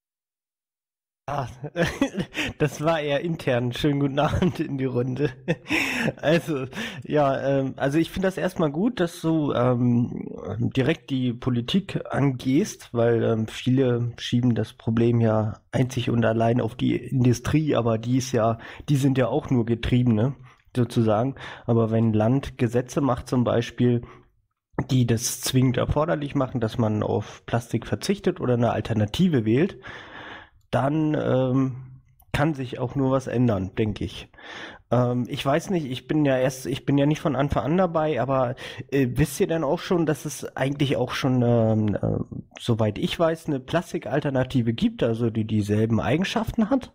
Ah, das war eher intern. Schönen guten Abend in die Runde. Also, ja, also ich finde das erstmal gut, dass du direkt die Politik angehst, weil viele schieben das Problem ja einzig und allein auf die Industrie, aber die sind ja auch nur Getriebene, sozusagen. Aber wenn ein Land Gesetze macht zum Beispiel, die das zwingend erforderlich machen, dass man auf Plastik verzichtet oder eine Alternative wählt, dann kann sich auch nur was ändern, denke ich. Ich weiß nicht, ich bin ja nicht von Anfang an dabei, aber wisst ihr denn auch schon, dass es eigentlich auch schon, soweit ich weiß, eine Plastikalternative gibt, also die dieselben Eigenschaften hat,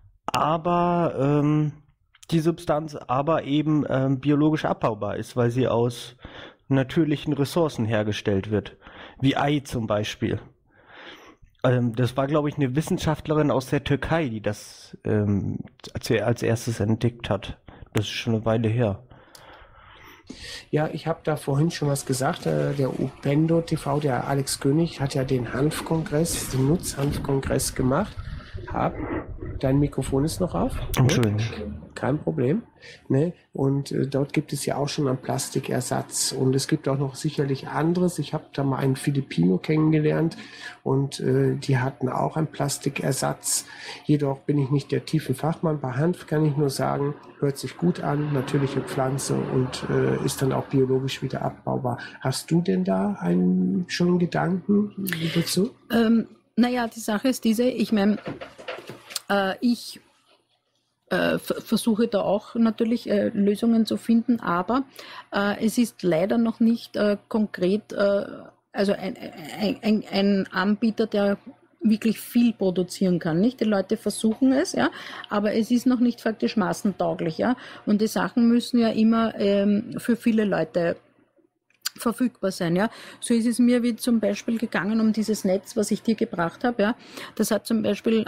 aber die Substanz aber eben biologisch abbaubar ist, weil sie aus natürlichen Ressourcen hergestellt wird, wie Ei zum Beispiel. Das war, glaube ich, eine Wissenschaftlerin aus der Türkei, die das als erstes entdeckt hat. Das ist schon eine Weile her. Ja, ich habe da vorhin schon was gesagt. Der Upendo TV, der Alex König, hat ja den Hanfkongress, den Nutzhanfkongress gemacht. dein Mikrofon ist noch auf. Entschuldigung. Kein Problem. Ne? Und dort gibt es ja auch schon einen Plastikersatz. Und es gibt auch noch sicherlich anderes. Ich habe da mal einen Filipino kennengelernt und die hatten auch einen Plastikersatz. Jedoch bin ich nicht der tiefe Fachmann. Bei Hanf kann ich nur sagen, hört sich gut an, natürliche Pflanze und ist dann auch biologisch wieder abbaubar. Hast du denn da schon Gedanken dazu? Naja, die Sache ist diese, ich meine, ich versuche da auch natürlich Lösungen zu finden, aber es ist leider noch nicht konkret, also ein Anbieter, der wirklich viel produzieren kann, nicht? Die Leute versuchen es, ja, aber es ist noch nicht faktisch massentauglich, ja. Und die Sachen müssen ja immer für viele Leute verfügbar sein, ja. So ist es mir wie zum Beispiel gegangen um dieses Netz, was ich dir gebracht habe, ja. Das hat zum Beispiel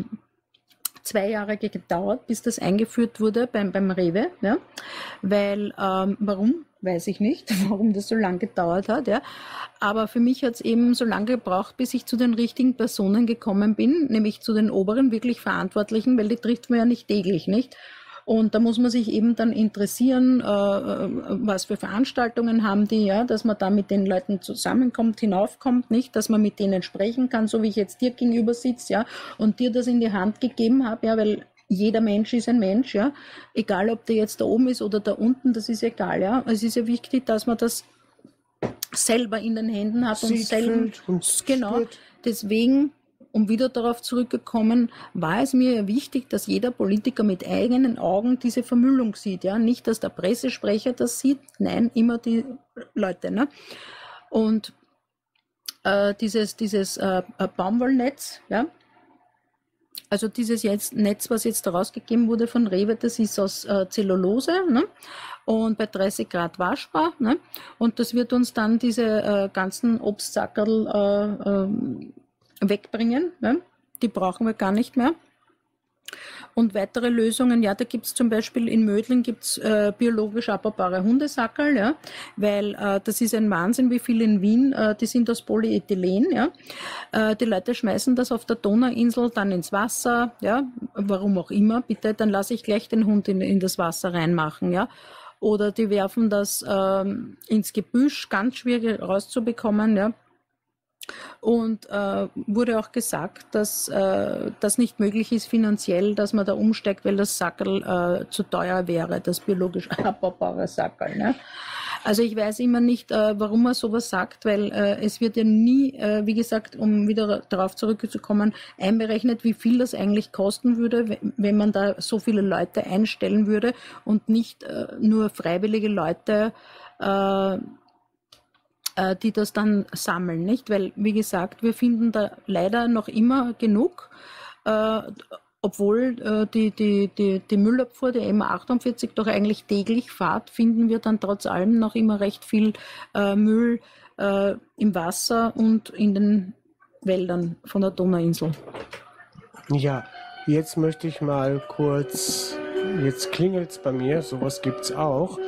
2 Jahre gedauert, bis das eingeführt wurde beim Rewe, ja. Weil, warum? Weiß ich nicht, warum das so lange gedauert hat, ja. Aber für mich hat es eben so lange gebraucht, bis ich zu den richtigen Personen gekommen bin, nämlich zu den oberen, wirklich Verantwortlichen, weil die trifft man ja nicht täglich, nicht? Und da muss man sich eben dann interessieren, was für Veranstaltungen haben die, ja, dass man da mit den Leuten zusammenkommt, hinaufkommt, nicht, dass man mit denen sprechen kann, so wie ich jetzt dir gegenüber sitze, ja, und dir das in die Hand gegeben habe, ja, weil jeder Mensch ist ein Mensch, ja, egal ob der jetzt da oben ist oder da unten, das ist egal, ja. Es ist ja wichtig, dass man das selber in den Händen hat und selber, genau, spürt. Deswegen, um wieder darauf zurückgekommen, war es mir wichtig, dass jeder Politiker mit eigenen Augen diese Vermüllung sieht. Ja? Nicht, dass der Pressesprecher das sieht, nein, immer die Leute. Ne? Und dieses Baumwollnetz, ja? Also dieses Netz, was jetzt rausgegeben wurde von Rewe, das ist aus Zellulose, ne? Und bei 30 Grad waschbar. Ne? Und das wird uns dann diese ganzen Obstsackerl wegbringen, ne? Die brauchen wir gar nicht mehr. Und weitere Lösungen, ja, da gibt es zum Beispiel in Mödling gibt's biologisch abbaubare Hundesackerl, ja, weil das ist ein Wahnsinn, wie viel in Wien, die sind aus Polyethylen, ja. Die Leute schmeißen das auf der Donauinsel dann ins Wasser, ja, warum auch immer, bitte, dann lasse ich gleich den Hund in das Wasser reinmachen, ja. Oder die werfen das ins Gebüsch, ganz schwierig rauszubekommen, ja. Und wurde auch gesagt, dass das nicht möglich ist finanziell, dass man da umsteigt, weil das Sackerl zu teuer wäre, das biologisch abbaubare Sackerl. Ne? Also ich weiß immer nicht, warum man sowas sagt, weil es wird ja nie, wie gesagt, um wieder darauf zurückzukommen, einberechnet, wie viel das eigentlich kosten würde, wenn man da so viele Leute einstellen würde und nicht nur freiwillige Leute, die das dann sammeln, nicht? Weil, wie gesagt, wir finden da leider noch immer genug, obwohl die Müllabfuhr, die M48 doch eigentlich täglich fährt, finden wir dann trotz allem noch immer recht viel Müll im Wasser und in den Wäldern von der Donauinsel. Ja, jetzt möchte ich mal kurz, jetzt klingelt es bei mir, sowas gibt es auch.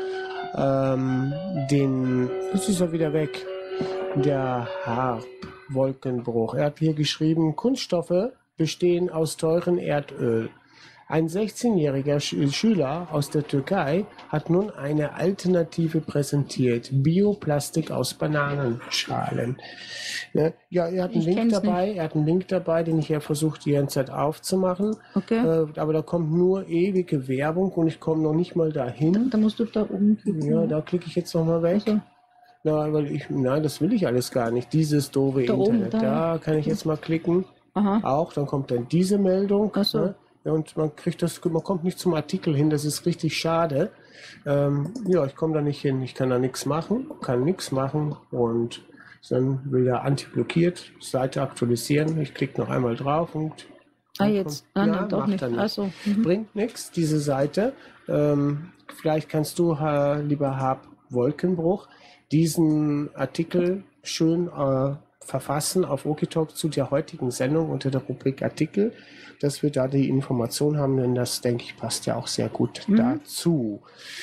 Das ist ja wieder weg, der Harp-Wolkenbruch. Er hat hier geschrieben, Kunststoffe bestehen aus teurem Erdöl. Ein 16-jähriger Schüler aus der Türkei hat nun eine Alternative präsentiert. Bioplastik aus Bananenschalen. Ne? Ja, er hat einen Link dabei, den ich ja versucht die ganze Zeit aufzumachen. Okay. Aber da kommt nur ewige Werbung und ich komme noch nicht mal dahin. Da musst du da oben klicken. Ja, da klicke ich jetzt nochmal weg. Also. Nein, das will ich alles gar nicht. Dieses doofe Da Internet. oben, da. Da kann ich jetzt mal klicken. Aha. Auch, dann kommt dann diese Meldung. Ach so. Ne? Ja, und man kommt nicht zum Artikel hin, das ist richtig schade. Ja, ich komme da nicht hin, ich kann da nichts machen und dann wieder anti-blockiert, Seite aktualisieren, ich klicke noch einmal drauf und jetzt, nein, doch nicht. Also, Mhm. Bringt nichts, diese Seite. Vielleicht kannst du, lieber Hab Wolkenbruch, diesen Artikel schön verfassen auf Okitalk zu der heutigen Sendung unter der Rubrik Artikel, dass wir da die Information haben, denn das, denke ich, passt ja auch sehr gut dazu.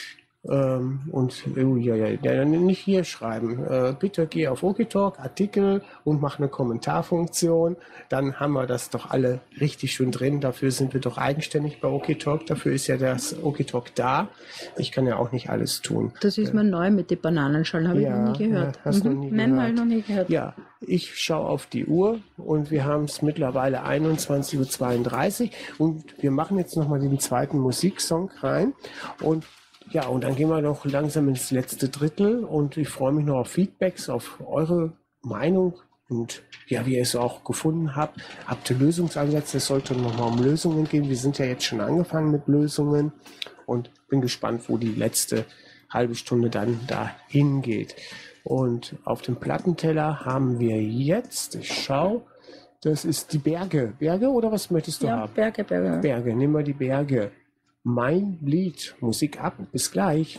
Nicht hier schreiben. Bitte geh auf OKTalk, Artikel und mach eine Kommentarfunktion. Dann haben wir das doch alle richtig schön drin. Dafür sind wir doch eigenständig bei OKTalk. Dafür ist ja das OKTalk da. Ich kann ja auch nicht alles tun. Das ist mir neu mit den Bananenschalen, habe ich noch nie gehört. Hast du noch nie Nein, gehört? habe ich noch nie gehört. Ja, ich schaue auf die Uhr und wir haben es mittlerweile 21:32 Uhr und wir machen jetzt nochmal den zweiten Musiksong rein und ja, und dann gehen wir noch langsam ins letzte Drittel und ich freue mich noch auf Feedbacks, auf eure Meinung und ja, wie ihr es auch gefunden habt. Habt ihr Lösungsansätze? Es sollte nochmal um Lösungen gehen. Wir sind ja jetzt schon angefangen mit Lösungen und bin gespannt, wo die letzte halbe Stunde dann dahin geht. Und auf dem Plattenteller haben wir jetzt, ich schaue, das ist die Berge. Berge oder was möchtest du Ja, haben? Berge. Berge, nehmen wir die Berge. Mein Lied, Musik ab, bis gleich.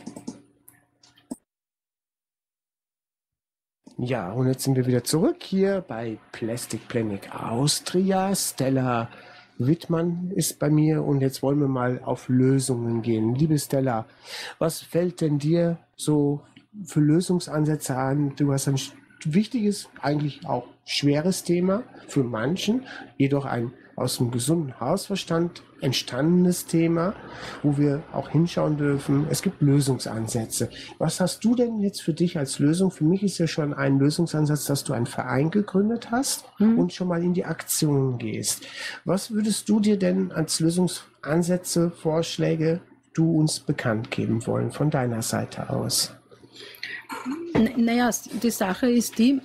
Ja, und jetzt sind wir wieder zurück hier bei Plastic Planet Austria. Stella Wittmann ist bei mir und jetzt wollen wir mal auf Lösungen gehen. Liebe Stella, was fällt denn dir so für Lösungsansätze an? Du hast ein wichtiges, eigentlich auch schweres Thema für manchen, jedoch ein aus dem gesunden Hausverstand entstandenes Thema, wo wir auch hinschauen dürfen. Es gibt Lösungsansätze. Was hast du denn jetzt für dich als Lösung? Für mich ist ja schon ein Lösungsansatz, dass du einen Verein gegründet hast und schon mal in die Aktion gehst. Was würdest du dir denn als Lösungsansätze, Vorschläge du uns bekannt geben wollen von deiner Seite aus? Naja, die Sache ist die,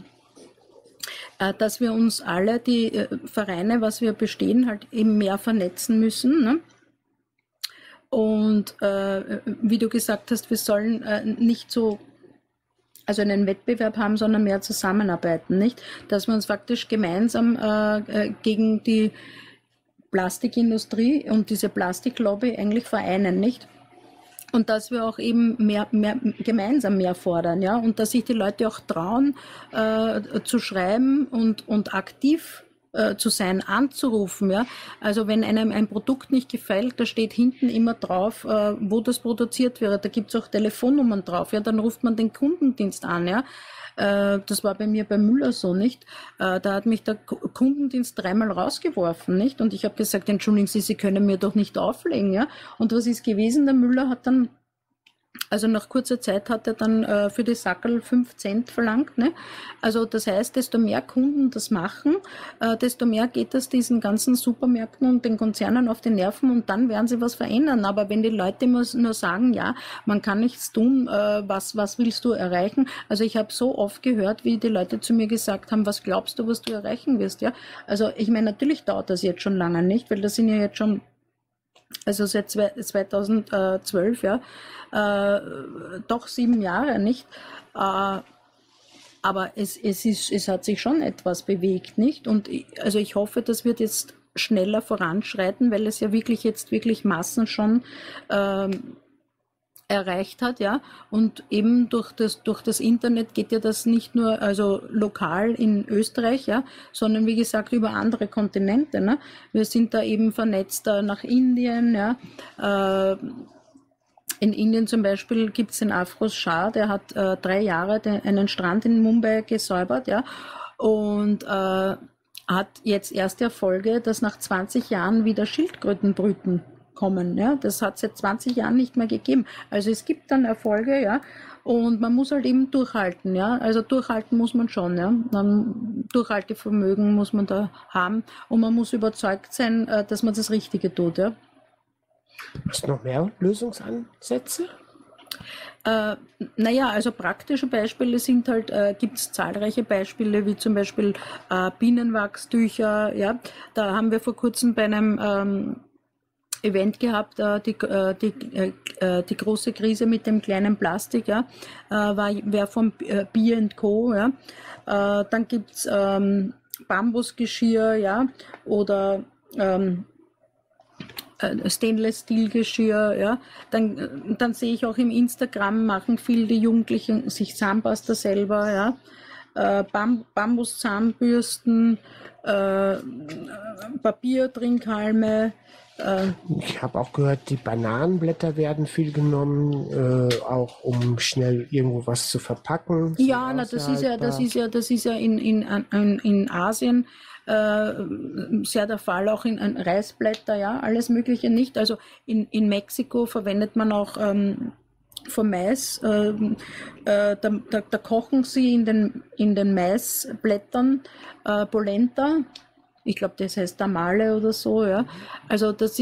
dass wir uns alle, die Vereine, was wir bestehen, halt eben mehr vernetzen müssen. Ne? Und wie du gesagt hast, wir sollen nicht so einen Wettbewerb haben, sondern mehr zusammenarbeiten, nicht? Dass wir uns faktisch gemeinsam gegen die Plastikindustrie und diese Plastiklobby eigentlich vereinen, nicht? Und dass wir auch eben gemeinsam mehr fordern, ja, und dass sich die Leute auch trauen, zu schreiben und aktiv zu sein, anzurufen, ja. Also wenn einem ein Produkt nicht gefällt, da steht hinten immer drauf, wo das produziert wird. Da gibt's auch Telefonnummern drauf, ja, dann ruft man den Kundendienst an, ja. Das war bei mir bei Müller so, nicht? Da hat mich der Kundendienst 3-mal rausgeworfen, nicht? Und ich habe gesagt, entschuldigen Sie, Sie können mir doch nicht auflegen, ja? Und was ist gewesen? Der Müller hat dann, also nach kurzer Zeit hat er dann für die Sackerl 5 Cent verlangt, ne? Also das heißt, desto mehr Kunden das machen, desto mehr geht das diesen ganzen Supermärkten und den Konzernen auf die Nerven und dann werden sie was verändern. Aber wenn die Leute immer nur sagen, ja, man kann nichts tun, was willst du erreichen? Also ich habe so oft gehört, wie die Leute zu mir gesagt haben, was glaubst du, was du erreichen wirst, ja? Also ich meine, natürlich dauert das jetzt schon lange nicht, weil das sind ja jetzt schon, also seit 2012, ja, doch 7 Jahre, nicht? Aber es hat sich schon etwas bewegt, nicht? Und also ich hoffe, das wird jetzt schneller voranschreiten, weil es ja wirklich Massen schon erreicht hat, ja. Und eben durch das Internet geht ja das nicht nur also lokal in Österreich, ja, sondern wie gesagt über andere Kontinente, ne? Wir sind da eben vernetzt nach Indien, ja. In Indien zum Beispiel gibt es den Afroz Shah, der hat 3 Jahre einen Strand in Mumbai gesäubert, ja, und hat jetzt erste Erfolge, dass nach 20 Jahren wieder Schildkrötenbrüten kommen, ja, das hat es seit 20 Jahren nicht mehr gegeben. Also es gibt dann Erfolge, ja, und man muss halt eben durchhalten, ja, also durchhalten muss man schon, ja, Durchhaltevermögen muss man da haben und man muss überzeugt sein, dass man das Richtige tut, ja. Hast du noch mehr Lösungsansätze? Naja, also praktische Beispiele sind halt, gibt es zahlreiche Beispiele, wie zum Beispiel Bienenwachstücher, ja, da haben wir vor kurzem bei einem Event gehabt, die große Krise mit dem kleinen Plastik, ja, wäre von B&Co, ja. Dann gibt's Bambusgeschirr, ja, oder Stainless-Steel-Geschirr, ja. Dann sehe ich auch im Instagram machen viele die Jugendlichen sich Zahnpasta selber, ja. Bambuszahnbürsten, Papiertrinkhalme. Ich habe auch gehört, die Bananenblätter werden viel genommen, auch um schnell irgendwo was zu verpacken. Ja, na, das ist ja in Asien sehr der Fall, auch in Reisblätter, ja, alles Mögliche nicht. Also in Mexiko verwendet man auch vom Mais, da kochen sie in den Maisblättern Polenta. Ich glaube, das heißt Tamale oder so, ja. Also das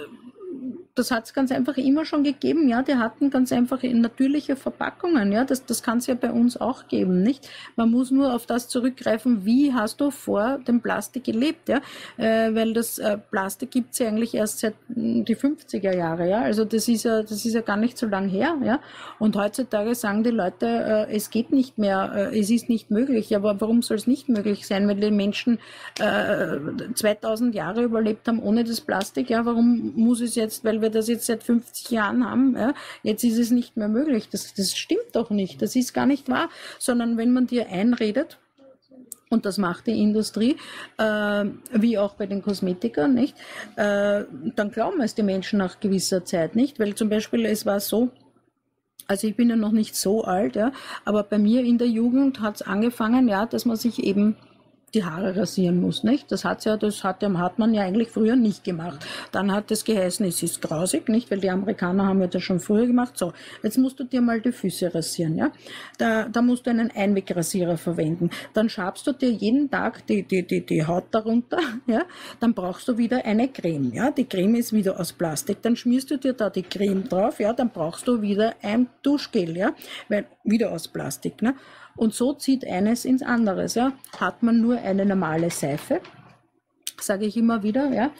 hat es ganz einfach immer schon gegeben, ja. Die hatten ganz einfach natürliche Verpackungen, ja. Das kann es ja bei uns auch geben, nicht? Man muss nur auf das zurückgreifen, wie hast du vor dem Plastik gelebt, ja. Weil das Plastik gibt es ja eigentlich erst seit die 50er Jahre, ja. Also das ist ja gar nicht so lang her, ja. Und heutzutage sagen die Leute, es geht nicht mehr, es ist nicht möglich. Aber warum soll es nicht möglich sein, wenn die Menschen 2000 Jahre überlebt haben ohne das Plastik, ja. Warum muss es jetzt, weil wir das jetzt seit 50 Jahren haben, ja, jetzt ist es nicht mehr möglich. Das stimmt doch nicht. Das ist gar nicht wahr. Sondern wenn man dir einredet, und das macht die Industrie, wie auch bei den Kosmetikern, nicht, dann glauben es die Menschen nach gewisser Zeit nicht. Weil zum Beispiel, es war so, also ich bin ja noch nicht so alt, ja, aber bei mir in der Jugend hat es angefangen, ja, dass man sich eben die Haare rasieren muss, nicht? Das hat man ja eigentlich früher nicht gemacht. Dann hat es geheißen, es ist grausig, nicht? Weil die Amerikaner haben ja das schon früher gemacht. So, jetzt musst du dir mal die Füße rasieren, ja? Da musst du einen Einwegrasierer verwenden. Dann schabst du dir jeden Tag die Haut darunter, ja? Dann brauchst du wieder eine Creme, ja? Die Creme ist wieder aus Plastik. Dann schmierst du dir da die Creme drauf, ja? Dann brauchst du wieder ein Duschgel, ja? Weil, wieder aus Plastik, ne? Und so zieht eines ins andere, ja. Hat man nur eine normale Seife, sage ich immer wieder, ja,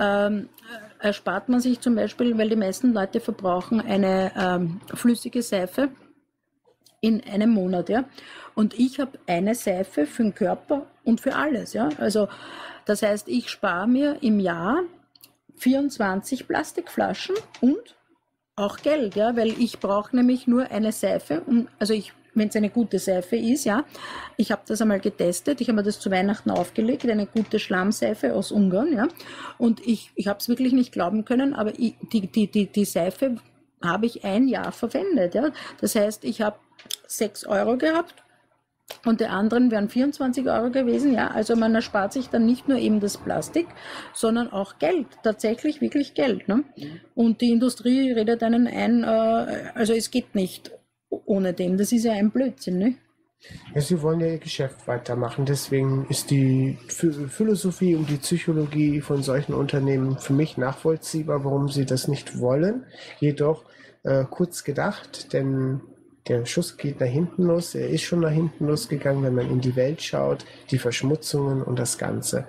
erspart man sich zum Beispiel, weil die meisten Leute verbrauchen eine flüssige Seife in einem Monat, ja. Und ich habe eine Seife für den Körper und für alles, ja. Also das heißt, ich spare mir im Jahr 24 Plastikflaschen und auch Geld, ja, weil ich brauche nämlich nur eine Seife, wenn es eine gute Seife ist, ja. Ich habe das einmal getestet, ich habe mir das zu Weihnachten aufgelegt, eine gute Schlammseife aus Ungarn, ja. Und ich habe es wirklich nicht glauben können, aber die Seife habe ich ein Jahr verwendet, ja. Das heißt, ich habe 6 Euro gehabt und die anderen wären 24 Euro gewesen, ja. Also man erspart sich dann nicht nur eben das Plastik, sondern auch Geld, tatsächlich wirklich Geld, ne. Und die Industrie redet einen ein, also es geht nicht ohne dem. Das ist ja ein Blödsinn, ne? Ja, sie wollen ja ihr Geschäft weitermachen. Deswegen ist die Philosophie und die Psychologie von solchen Unternehmen für mich nachvollziehbar, warum sie das nicht wollen. Jedoch kurz gedacht, denn der Schuss geht nach hinten los. Er ist schon nach hinten losgegangen, wenn man in die Welt schaut, die Verschmutzungen und das Ganze.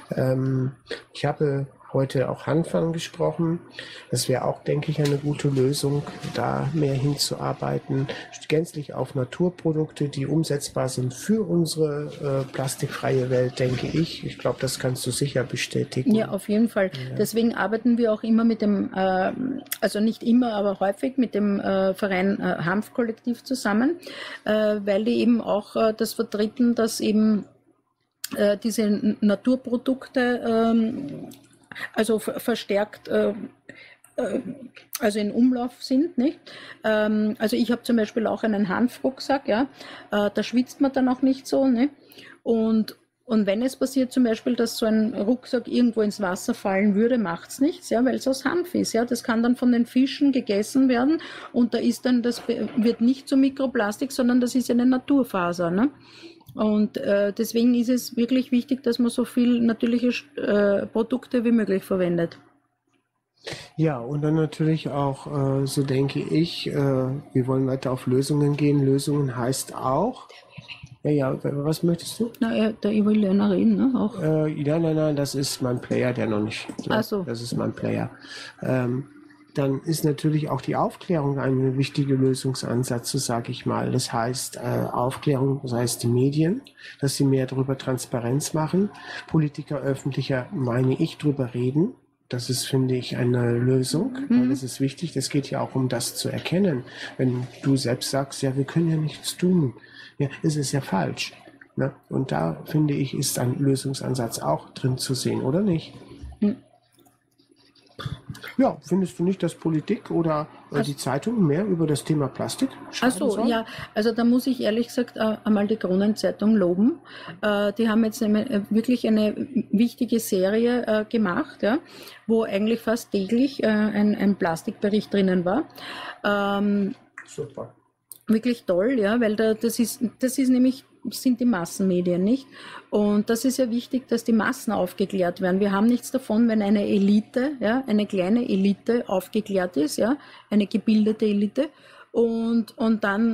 Ich habe heute auch Hanf angesprochen. Das wäre auch, denke ich, eine gute Lösung, da mehr hinzuarbeiten, gänzlich auf Naturprodukte, die umsetzbar sind für unsere plastikfreie Welt, denke ich. Ich glaube, das kannst du sicher bestätigen. Ja, auf jeden Fall. Ja. Deswegen arbeiten wir auch immer mit dem, also nicht immer, aber häufig mit dem Verein Hanfkollektiv zusammen, weil die eben auch das vertreten, dass eben diese Naturprodukte also verstärkt also in Umlauf sind, nicht? Also ich habe zum Beispiel auch einen Hanfrucksack, ja, da schwitzt man dann auch nicht so, ne? Und wenn es passiert zum Beispiel, dass so ein Rucksack irgendwo ins Wasser fallen würde, macht's nichts, ja, weil es aus Hanf ist, ja. Das kann dann von den Fischen gegessen werden und das wird nicht zu Mikroplastik, sondern das ist eine Naturfaser, ne? Und deswegen ist es wirklich wichtig, dass man so viel natürliche Produkte wie möglich verwendet. Ja, und dann natürlich auch, so denke ich, wir wollen weiter auf Lösungen gehen. Lösungen heißt auch, ja, was möchtest du? Na, ich will ja noch reden, ne? Auch. Nein, das ist mein Player, der noch nicht. Ach so. Das ist mein Player. Dann ist natürlich auch die Aufklärung ein wichtiger Lösungsansatz, so sage ich mal. Das heißt, Aufklärung, das heißt die Medien, dass sie mehr darüber Transparenz machen. Politiker öffentlicher, meine ich, drüber reden. Das ist, finde ich, eine Lösung, weil das ist wichtig. Es geht ja auch um das zu erkennen. Wenn du selbst sagst, ja, wir können ja nichts tun, ja, ist es ja falsch. Ne? Und da finde ich, ist ein Lösungsansatz auch drin zu sehen, oder nicht? Hm. Ja, findest du nicht, dass Politik oder Also- die Zeitung mehr über das Thema Plastik schreiben Ach so, sollen? ja, also da muss ich ehrlich gesagt einmal die Kronenzeitung loben. Die haben jetzt wirklich eine wichtige Serie gemacht, ja, wo eigentlich fast täglich ein Plastikbericht drinnen war. Super. Wirklich toll, ja, weil das ist nämlich, sind die Massenmedien, nicht? Und das ist ja wichtig, dass die Massen aufgeklärt werden. Wir haben nichts davon, wenn eine Elite, ja, eine kleine Elite aufgeklärt ist, ja, eine gebildete Elite. Und dann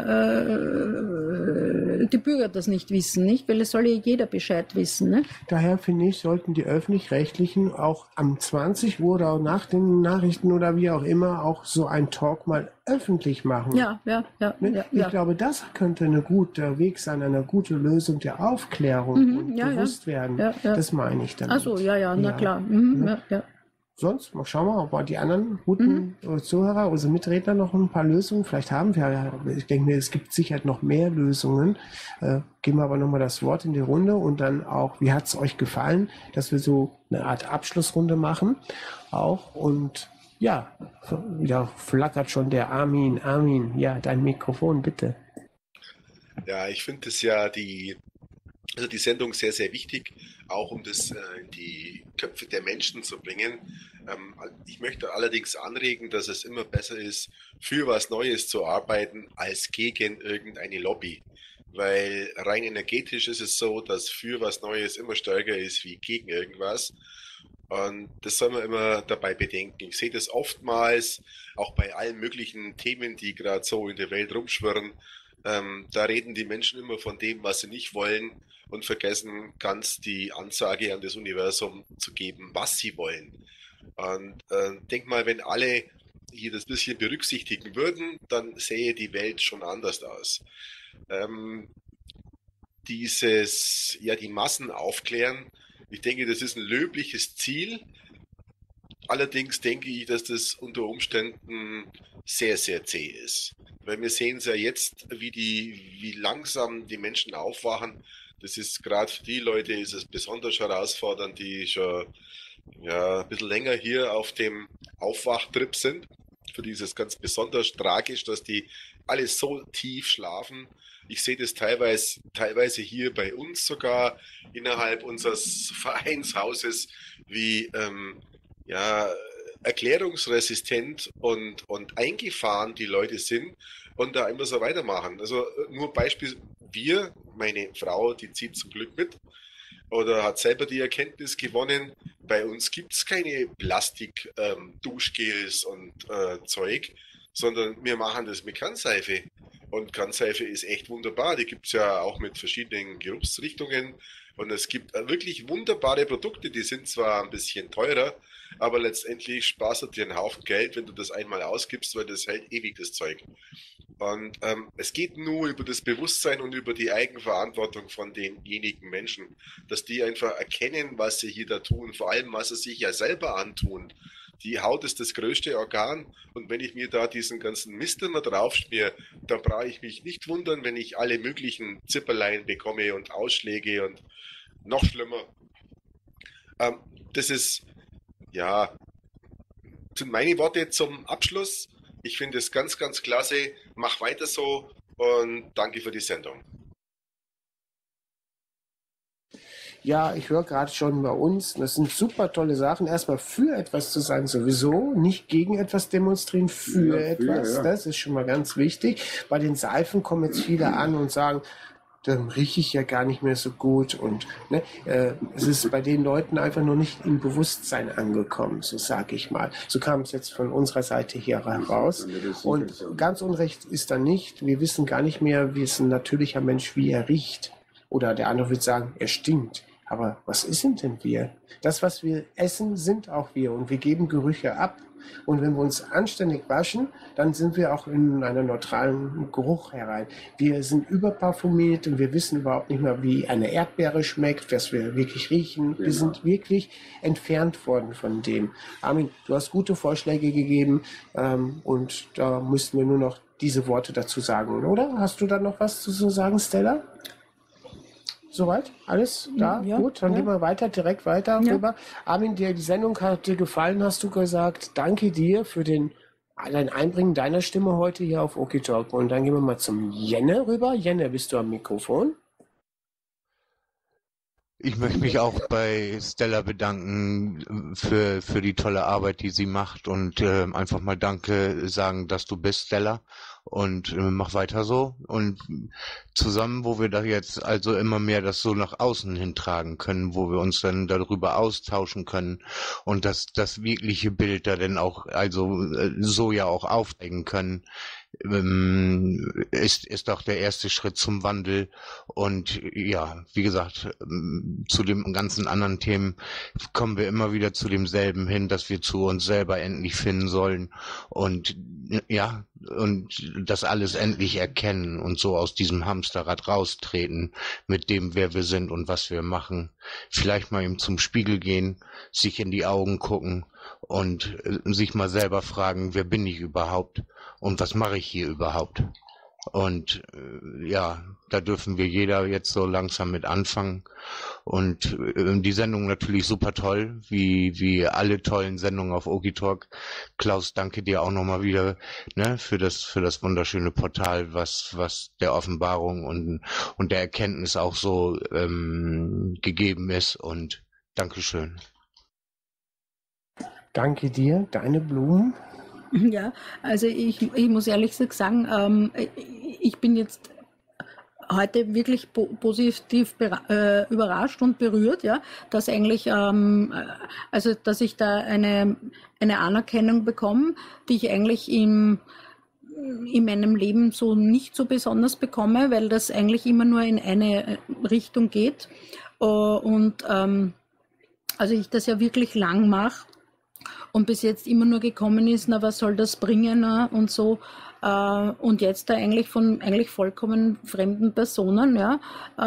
die Bürger das nicht wissen, nicht? Weil es soll ja jeder Bescheid wissen, ne? Daher finde ich, sollten die Öffentlich-Rechtlichen auch am 20 Uhr oder auch nach den Nachrichten oder wie auch immer auch so einen Talk mal öffentlich machen. Ja. Ne? Ich glaube, das könnte ein guter Weg sein, eine gute Lösung der Aufklärung und ja. Bewusstwerden. Ja. Das meine ich damit. Ach so, ja, na Ja. klar. Ja. Sonst, schauen wir mal, ob die anderen guten Zuhörer, unsere Mitredner noch ein paar Lösungen vielleicht haben. Ich denke mir, es gibt sicher noch mehr Lösungen. Geben wir aber nochmal das Wort in die Runde und dann auch, wie hat es euch gefallen, dass wir so eine Art Abschlussrunde machen auch. Und ja, wieder flackert schon der Armin. Armin, ja, dein Mikrofon, bitte. Ja, ich finde das ja die Sendung sehr, sehr wichtig, auch um das in die Köpfe der Menschen zu bringen. Ich möchte allerdings anregen, dass es immer besser ist, für was Neues zu arbeiten, als gegen irgendeine Lobby. Weil rein energetisch ist es so, dass für was Neues immer stärker ist wie gegen irgendwas. Und das soll man immer dabei bedenken. Ich sehe das oftmals auch bei allen möglichen Themen, die gerade so in der Welt rumschwirren. Da reden die Menschen immer von dem, was sie nicht wollen und vergessen ganz die Ansage an das Universum zu geben, was sie wollen. Und denk mal, wenn alle hier das bisschen berücksichtigen würden, dann sähe die Welt schon anders aus. Die Massen aufklären, ich denke, das ist ein löbliches Ziel. Allerdings denke ich, dass das unter Umständen sehr, sehr zäh ist. Weil wir sehen es ja jetzt, wie langsam die Menschen aufwachen. Das ist gerade für die Leute ist es besonders herausfordernd, die schon ein bisschen länger hier auf dem Aufwachtrip sind. Für die ist es ganz besonders tragisch, dass die alle so tief schlafen. Ich sehe das teilweise hier bei uns sogar innerhalb unseres Vereinshauses, wie erklärungsresistent und eingefahren die Leute sind und da immer so weitermachen. Also nur Beispiel, meine Frau, die zieht zum Glück mit oder hat selber die Erkenntnis gewonnen, bei uns gibt es keine Plastik-Duschgels und Zeug, sondern wir machen das mit Kernseife. Und Kernseife ist echt wunderbar. Die gibt es ja auch mit verschiedenen Geruchsrichtungen. Und es gibt wirklich wunderbare Produkte, die sind zwar ein bisschen teurer, aber letztendlich sparst du dir einen Haufen Geld, wenn du das einmal ausgibst, weil das hält ewig, das Zeug. Und es geht nur über das Bewusstsein und über die Eigenverantwortung von denjenigen Menschen, dass die einfach erkennen, was sie hier da tun, vor allem, was sie sich ja selber antun. Die Haut ist das größte Organ und wenn ich mir da diesen ganzen Mist immer draufschmier, dann brauche ich mich nicht wundern, wenn ich alle möglichen Zipperlein bekomme und Ausschläge und noch schlimmer. Das sind meine Worte zum Abschluss. Ich finde es ganz, ganz klasse. Mach weiter so und danke für die Sendung. Ja, ich höre gerade schon bei uns, das sind super tolle Sachen. Erstmal für etwas zu sein sowieso, nicht gegen etwas demonstrieren, für etwas. Das ist schon mal ganz wichtig. Bei den Seifen kommen jetzt viele an und sagen, dann rieche ich ja gar nicht mehr so gut. Und es ist bei den Leuten einfach nur nicht im Bewusstsein angekommen, so sage ich mal. So kam es jetzt von unserer Seite hier heraus. Und ganz unrecht ist da nicht. Wir wissen gar nicht mehr, wie es ein natürlicher Mensch, wie er riecht. Oder der andere wird sagen, er stinkt. Aber was sind denn wir? Das, was wir essen, sind auch wir. Und wir geben Gerüche ab. Und wenn wir uns anständig waschen, dann sind wir auch in einen neutralen Geruch herein. Wir sind überparfümiert und wir wissen überhaupt nicht mehr, wie eine Erdbeere schmeckt, was wir wirklich riechen. Genau. Wir sind wirklich entfernt worden von dem. Armin, du hast gute Vorschläge gegeben und da müssten wir nur noch diese Worte dazu sagen, oder? Hast du da noch was zu sagen, Stella? Soweit? Alles da? Ja, Gut, dann ja. gehen wir weiter, direkt weiter Ja. rüber. Armin, die Sendung hat dir gefallen, hast du gesagt. Danke dir für dein Einbringen deiner Stimme heute hier auf Okitalk. Und dann gehen wir mal zum Jenne rüber. Jenne, bist du am Mikrofon? Ich möchte mich auch bei Stella bedanken für die tolle Arbeit, die sie macht und einfach mal Danke sagen, dass du bist, Stella, und mach weiter so. Und zusammen, wo wir da jetzt also immer mehr das so nach außen hintragen können, wo wir uns dann darüber austauschen können und das wirkliche Bild da dann auch also so ja auch aufzeigen können, ist doch der erste Schritt zum Wandel. Und ja, wie gesagt, zu den ganzen anderen Themen kommen wir immer wieder zu demselben hin, dass wir zu uns selber endlich finden sollen und ja, und das alles endlich erkennen und so aus diesem Hamsterrad raustreten mit dem, wer wir sind und was wir machen. Vielleicht mal eben zum Spiegel gehen, sich in die Augen gucken und sich mal selber fragen, wer bin ich überhaupt und was mache ich hier überhaupt? Und ja, da dürfen wir jeder jetzt so langsam mit anfangen. Und die Sendung natürlich super toll, wie alle tollen Sendungen auf Okitalk. Klaus, danke dir auch nochmal wieder, ne, für das wunderschöne Portal, was der Offenbarung und der Erkenntnis auch so gegeben ist. Und Dankeschön. Danke dir. Deine Blumen? Ja, also ich muss ehrlich sagen, ich bin jetzt heute wirklich positiv überrascht und berührt, ja, dass eigentlich, also dass ich da eine Anerkennung bekomme, die ich eigentlich in meinem Leben so nicht so besonders bekomme, weil das eigentlich immer nur in eine Richtung geht. Und also ich das ja wirklich lang mache. Und bis jetzt immer nur gekommen ist, na, was soll das bringen, und so. Und jetzt da eigentlich von vollkommen fremden Personen, ja,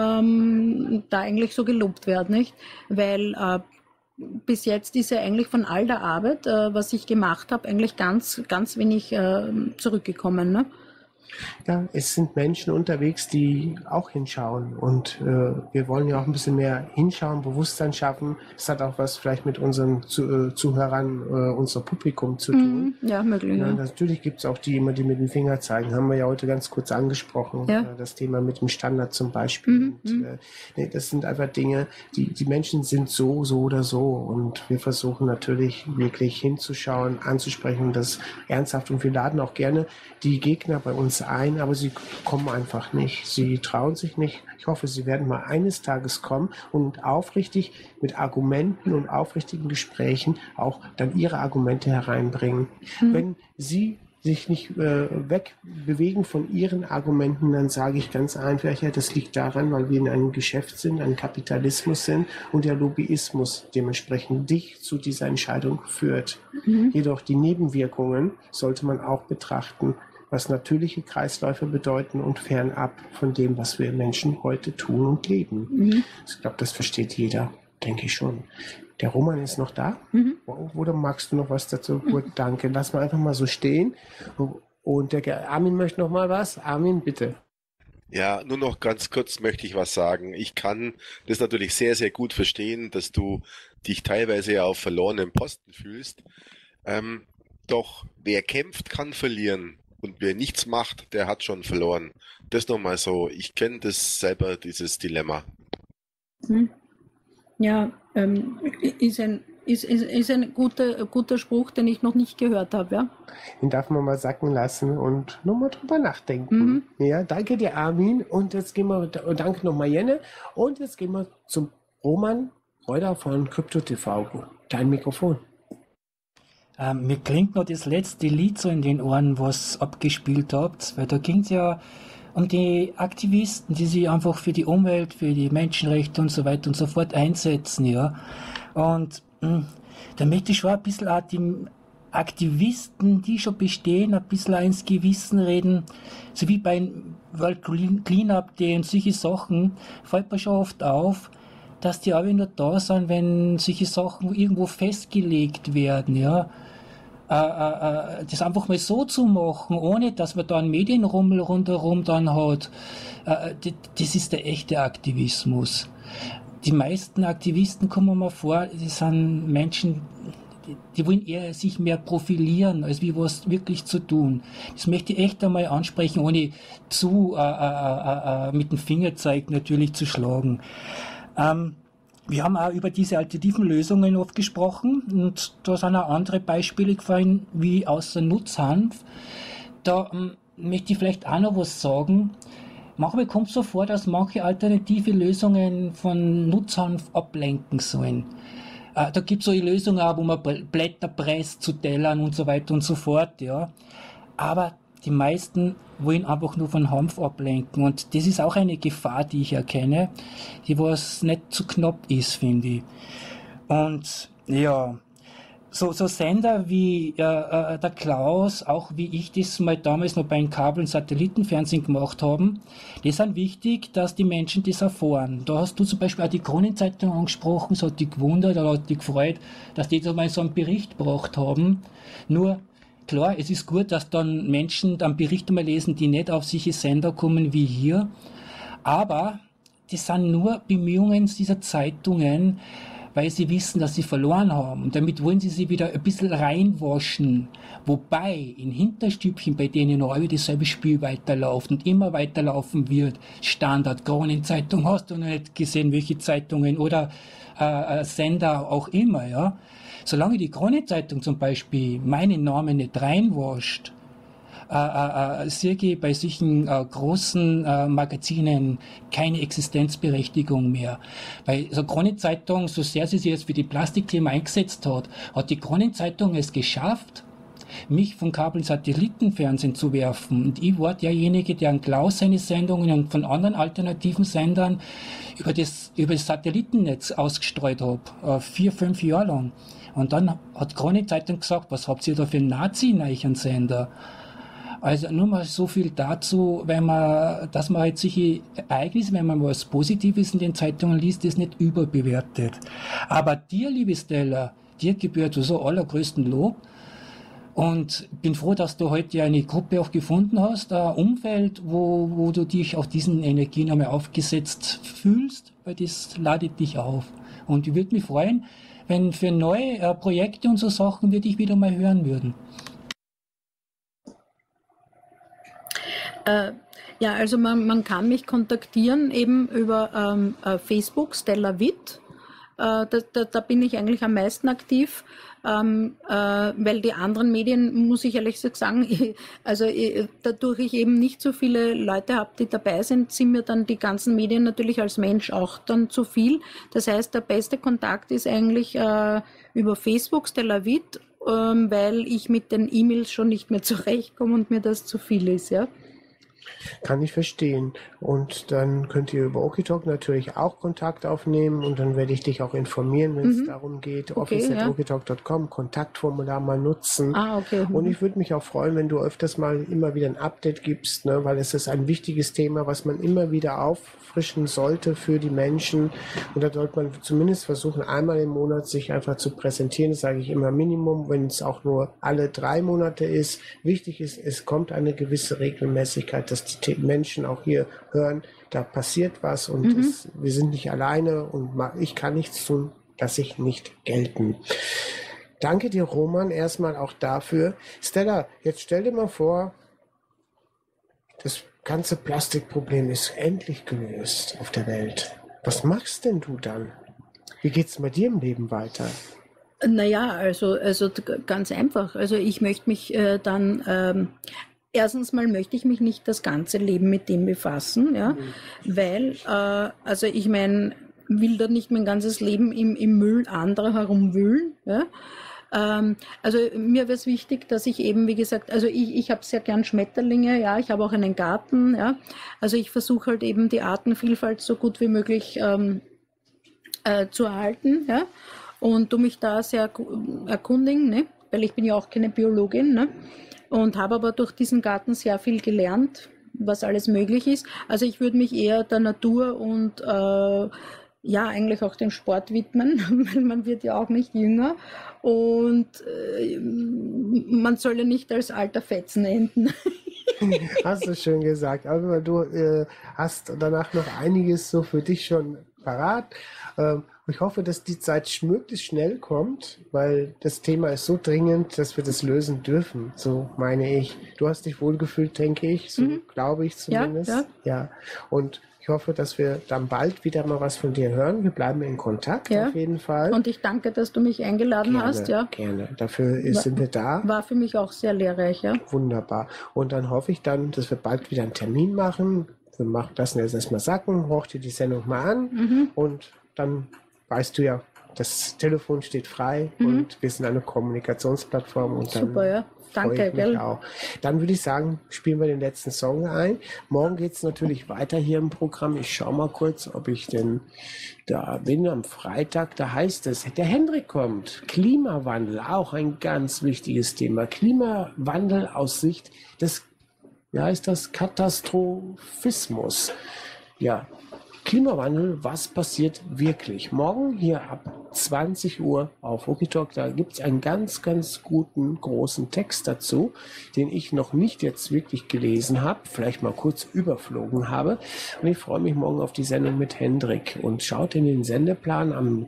da eigentlich so gelobt wird, nicht? Weil bis jetzt ist ja eigentlich von all der Arbeit, was ich gemacht habe, eigentlich ganz, ganz wenig zurückgekommen, ne? Ja, es sind Menschen unterwegs, die auch hinschauen und wir wollen ja auch ein bisschen mehr hinschauen, Bewusstsein schaffen. Es hat auch was vielleicht mit unseren Zuhörern, unser Publikum zu tun. Ja, möglich. Ja, Ja. natürlich gibt es auch die immer, die mit dem Finger zeigen. Haben wir ja heute ganz kurz angesprochen. Ja. Das Thema mit dem Standard zum Beispiel. Und, nee, das sind einfach Dinge, die Menschen sind so oder so. Und wir versuchen natürlich wirklich hinzuschauen, anzusprechen und das ernsthaft. Und wir laden auch gerne die Gegner bei uns ein, aber sie kommen einfach nicht. Sie trauen sich nicht. Ich hoffe, sie werden mal eines Tages kommen und aufrichtig mit Argumenten und aufrichtigen Gesprächen auch dann ihre Argumente hereinbringen. Wenn sie sich nicht wegbewegen von ihren Argumenten, dann sage ich ganz einfach, ja, das liegt daran, weil wir in einem Geschäft sind, einem Kapitalismus sind und der Lobbyismus dementsprechend dich zu dieser Entscheidung führt. Jedoch die Nebenwirkungen sollte man auch betrachten, was natürliche Kreisläufe bedeuten und fernab von dem, was wir Menschen heute tun und leben. Ich glaube, das versteht jeder, denke ich schon. Der Roman ist noch da? Oder magst du noch was dazu? Gut, danke. Lass mal einfach mal so stehen. Und der Armin möchte noch mal was. Armin, bitte. Ja, nur noch ganz kurz möchte ich was sagen. Ich kann das natürlich sehr, sehr gut verstehen, dass du dich teilweise ja auf verlorenem Posten fühlst. Doch wer kämpft, kann verlieren. Und wer nichts macht, der hat schon verloren. Das nochmal so. Ich kenne das selber, dieses Dilemma. Ja, ist ein guter Spruch, den ich noch nicht gehört habe, ja. Den darf man mal sacken lassen und nochmal drüber nachdenken. Ja, danke dir, Armin. Und jetzt gehen wir, danke nochmal, Jenne. Und jetzt gehen wir zum Roman Reuter von CryptoTV. Dein Mikrofon. Mir klingt noch das letzte Lied so in den Ohren, was abgespielt habt, weil da ging es ja um die Aktivisten, die sich einfach für die Umwelt, für die Menschenrechte und so weiter und so fort einsetzen, ja. Und da möchte ich schon ein bisschen auch die Aktivisten, die schon bestehen, ein bisschen auch ins Gewissen reden, so wie beim World Cleanup Day und solche Sachen, fällt mir schon oft auf, dass die auch nur da sind, wenn solche Sachen irgendwo festgelegt werden, ja. das einfach mal so zu machen, ohne dass man da einen Medienrummel rundherum dann hat, das ist der echte Aktivismus. Die meisten Aktivisten, kommen mir vor, die sind Menschen, die wollen eher sich mehr profilieren, als wie was wirklich zu tun. Das möchte ich echt einmal ansprechen, ohne zu mit dem Fingerzeig natürlich zu schlagen. Wir haben auch über diese alternativen Lösungen oft gesprochen und da sind auch andere Beispiele gefallen, wie aus der Nutzhanf. Da möchte ich vielleicht auch noch was sagen. Manchmal kommt es so vor, dass manche alternative Lösungen von Nutzhanf ablenken sollen. Da gibt es so Lösungen auch, wo man Blätter presst zu Tellern und so weiter und so fort, ja. Aber die meisten wollen einfach nur von Hanf ablenken und das ist auch eine Gefahr, die ich erkenne, die was nicht zu knapp ist, finde ich. Und ja, so Sender wie der Klaus, auch wie ich das mal damals noch beim Kabel- und Satellitenfernsehen gemacht haben, die sind wichtig, dass die Menschen das erfahren. Da hast du zum Beispiel auch die Kronenzeitung angesprochen, es hat dich gewundert, oder hat dich gefreut, dass die da mal so einen Bericht gebracht haben. Nur, klar, es ist gut, dass dann Menschen dann Berichte mal lesen, die nicht auf solche Sender kommen wie hier, aber das sind nur Bemühungen dieser Zeitungen, weil sie wissen, dass sie verloren haben. Und damit wollen sie sich wieder ein bisschen reinwaschen. Wobei in Hinterstübchen bei denen noch immer dasselbe Spiel weiterläuft und immer weiterlaufen wird. Standard, Kronenzeitung, hast du noch nicht gesehen, welche Zeitungen oder Sender auch immer, ja. Solange die Kronenzeitung zum Beispiel meinen Namen nicht reinwascht, sehe ich bei solchen großen Magazinen keine Existenzberechtigung mehr. Weil so Kronenzeitung, so sehr sie sich jetzt für die Plastikthema eingesetzt hat die Kronenzeitung es geschafft, mich vom Kabel- und Satellitenfernsehen zu werfen. Und ich war derjenige, der an Klaus seine Sendungen und von anderen alternativen Sendern über das Satellitennetz ausgestreut habe. 4-5 Jahre lang. Und dann hat Kronenzeitung gesagt, was habt ihr da für einen Nazi-Neichensender? Also nur mal so viel dazu, dass man halt solche Ereignisse, wenn man was Positives in den Zeitungen liest, das nicht überbewertet. Aber dir, liebe Stella, dir gebührt so allergrößten Lob. Und bin froh, dass du heute eine Gruppe auch gefunden hast, ein Umfeld, wo du dich auch diesen Energien einmal aufgesetzt fühlst, weil das ladet dich auf. Und ich würde mich freuen, wenn für neue Projekte und so Sachen wir dich wieder mal hören würden. Ja, also man kann mich kontaktieren eben über Facebook, Stella Witt. Da bin ich eigentlich am meisten aktiv, weil die anderen Medien, muss ich ehrlich sagen, dadurch ich eben nicht so viele Leute habe, die dabei sind mir dann die ganzen Medien natürlich als Mensch auch dann zu viel. Das heißt, der beste Kontakt ist eigentlich über Facebook, Stella Witt, weil ich mit den E-Mails schon nicht mehr zurechtkomme und mir das zu viel ist, ja. Kann ich verstehen. Und dann könnt ihr über Okitalk natürlich auch Kontakt aufnehmen und dann werde ich dich auch informieren, wenn es darum geht, office@okitalk.com, Kontaktformular mal nutzen. Okay. Und ich würde mich auch freuen, wenn du öfters mal immer wieder ein Update gibst, ne, weil es ist ein wichtiges Thema, was man immer wieder auffrischen sollte für die Menschen. Und da sollte man zumindest versuchen, einmal im Monat sich einfach zu präsentieren. Das sage ich immer Minimum, wenn es auch nur alle 3 Monate ist. Wichtig ist, es kommt eine gewisse Regelmäßigkeit, dass die Menschen auch hier hören, da passiert was und wir sind nicht alleine und ich kann nichts tun, lasse ich nicht gelten. Danke dir, Roman, erstmal auch dafür. Stella, jetzt stell dir mal vor, das ganze Plastikproblem ist endlich gelöst auf der Welt. Was machst denn du dann? Wie geht's bei dir im Leben weiter? Naja, also ganz einfach. Also ich möchte mich erstens mal möchte ich mich nicht das ganze Leben mit dem befassen, ja, weil, also ich meine, will da nicht mein ganzes Leben im Müll anderer herumwühlen, ja. Also mir wäre es wichtig, dass ich eben, wie gesagt, also ich habe sehr gern Schmetterlinge, ja, ich habe auch einen Garten, ja, also ich versuche halt eben die Artenvielfalt so gut wie möglich zu erhalten, ja, und tu mich da sehr erkundigen, ne, weil ich bin ja auch keine Biologin, ne. Und habe aber durch diesen Garten sehr viel gelernt, was alles möglich ist. Also ich würde mich eher der Natur und ja, eigentlich auch dem Sport widmen, weil man wird ja auch nicht jünger und man soll ja nicht als alter Fetzen enden. Hast du schön gesagt. Aber du hast danach noch einiges so für dich schon parat. Ich hoffe, dass die Zeit möglichst schnell kommt, weil das Thema ist so dringend, dass wir das lösen dürfen. So meine ich. Du hast dich wohlgefühlt, denke ich. So glaube ich zumindest. Ja. Ja. Und ich hoffe, dass wir dann bald wieder mal was von dir hören. Wir bleiben in Kontakt auf jeden Fall. Und ich danke, dass du mich eingeladen hast. Ja. Gerne. Dafür sind wir da. War für mich auch sehr lehrreich. Ja. Wunderbar. Und dann hoffe ich dann, dass wir bald wieder einen Termin machen. Wir lassen jetzt erstmal sacken, hoch dir die Sendung mal an und dann weißt du ja, das Telefon steht frei und wir sind eine Kommunikationsplattform und dann super, ja. Danke, freue ich mich auch. Dann würde ich sagen, spielen wir den letzten Song ein. Morgen geht es natürlich weiter hier im Programm. Ich schaue mal kurz, ob ich denn da bin am Freitag. Da heißt es, der Hendrik kommt. Klimawandel, auch ein ganz wichtiges Thema. Klimawandel aus Sicht des, wie heißt das, Katastrophismus. Ja, Klimawandel, was passiert wirklich? Morgen hier ab 20 Uhr auf Wokitalk, da gibt es einen ganz, ganz guten, großen Text dazu, den ich noch nicht jetzt wirklich gelesen habe, vielleicht mal kurz überflogen habe. Und ich freue mich morgen auf die Sendung mit Hendrik und schaut in den Sendeplan. Am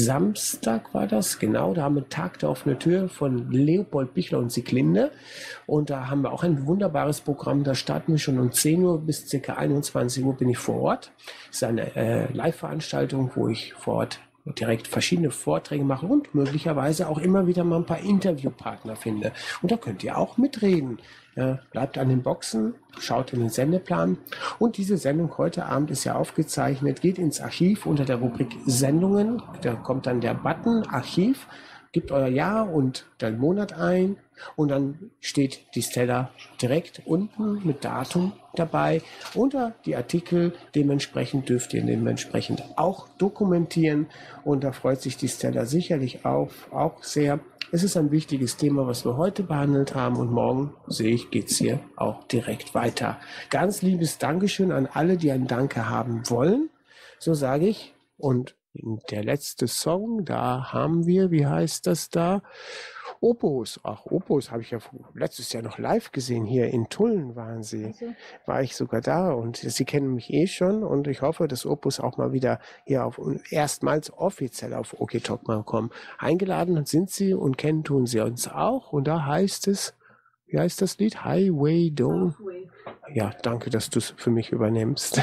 Samstag war das, genau, da haben wir Tag der offenen Tür von Leopold Bichler und Sieglinde. Und da haben wir auch ein wunderbares Programm. Da starten wir schon um 10 Uhr bis ca. 21 Uhr bin ich vor Ort. Das ist eine Live-Veranstaltung, wo ich vor Ort direkt verschiedene Vorträge mache und möglicherweise auch immer wieder mal ein paar Interviewpartner finde. Und da könnt ihr auch mitreden. Bleibt an den Boxen, schaut in den Sendeplan. Und diese Sendung heute Abend ist ja aufgezeichnet, geht ins Archiv unter der Rubrik Sendungen. Da kommt dann der Button Archiv. Gebt euer Jahr und den Monat ein und dann steht die Stella direkt unten mit Datum dabei. Unter die Artikel dementsprechend dürft ihr dementsprechend auch dokumentieren und da freut sich die Stella sicherlich auch sehr. Es ist ein wichtiges Thema, was wir heute behandelt haben und morgen, sehe ich, geht es hier auch direkt weiter. Ganz liebes Dankeschön an alle, die ein Danke haben wollen, so sage ich. Und der letzte Song, da haben wir, wie heißt das da? Opus. Ach, Opus habe ich ja letztes Jahr noch live gesehen. Hier in Tulln waren sie. Also. War ich sogar da und sie kennen mich eh schon und ich hoffe, dass Opus auch mal wieder hier erstmals offiziell auf Okitalk mal kommen. Eingeladen sind sie und kennen tun sie uns auch und da heißt es, wie heißt das Lied? Highway Dome. Ja, danke, dass du es für mich übernimmst.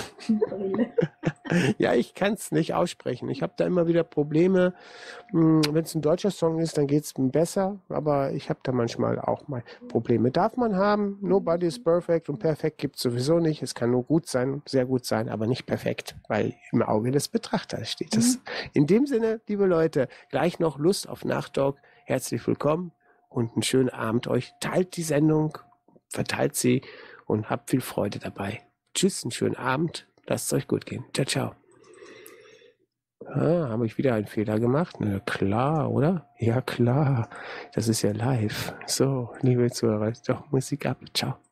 Ja, ich kann es nicht aussprechen. Ich habe da immer wieder Probleme. Wenn es ein deutscher Song ist, dann geht es besser, aber ich habe da manchmal auch mal Probleme. Darf man haben, nobody is perfect und perfekt gibt es sowieso nicht. Es kann nur gut sein, sehr gut sein, aber nicht perfekt, weil im Auge des Betrachters steht es. In dem Sinne, liebe Leute, gleich noch Lust auf Nachtalk. Herzlich willkommen und einen schönen Abend euch. Teilt die Sendung, verteilt sie und habt viel Freude dabei. Tschüss, einen schönen Abend. Lasst es euch gut gehen. Ciao, ciao. Habe ich wieder einen Fehler gemacht? Na klar, oder? Ja, klar. Das ist ja live. So, liebe Zuhörer, doch Musik ab. Ciao.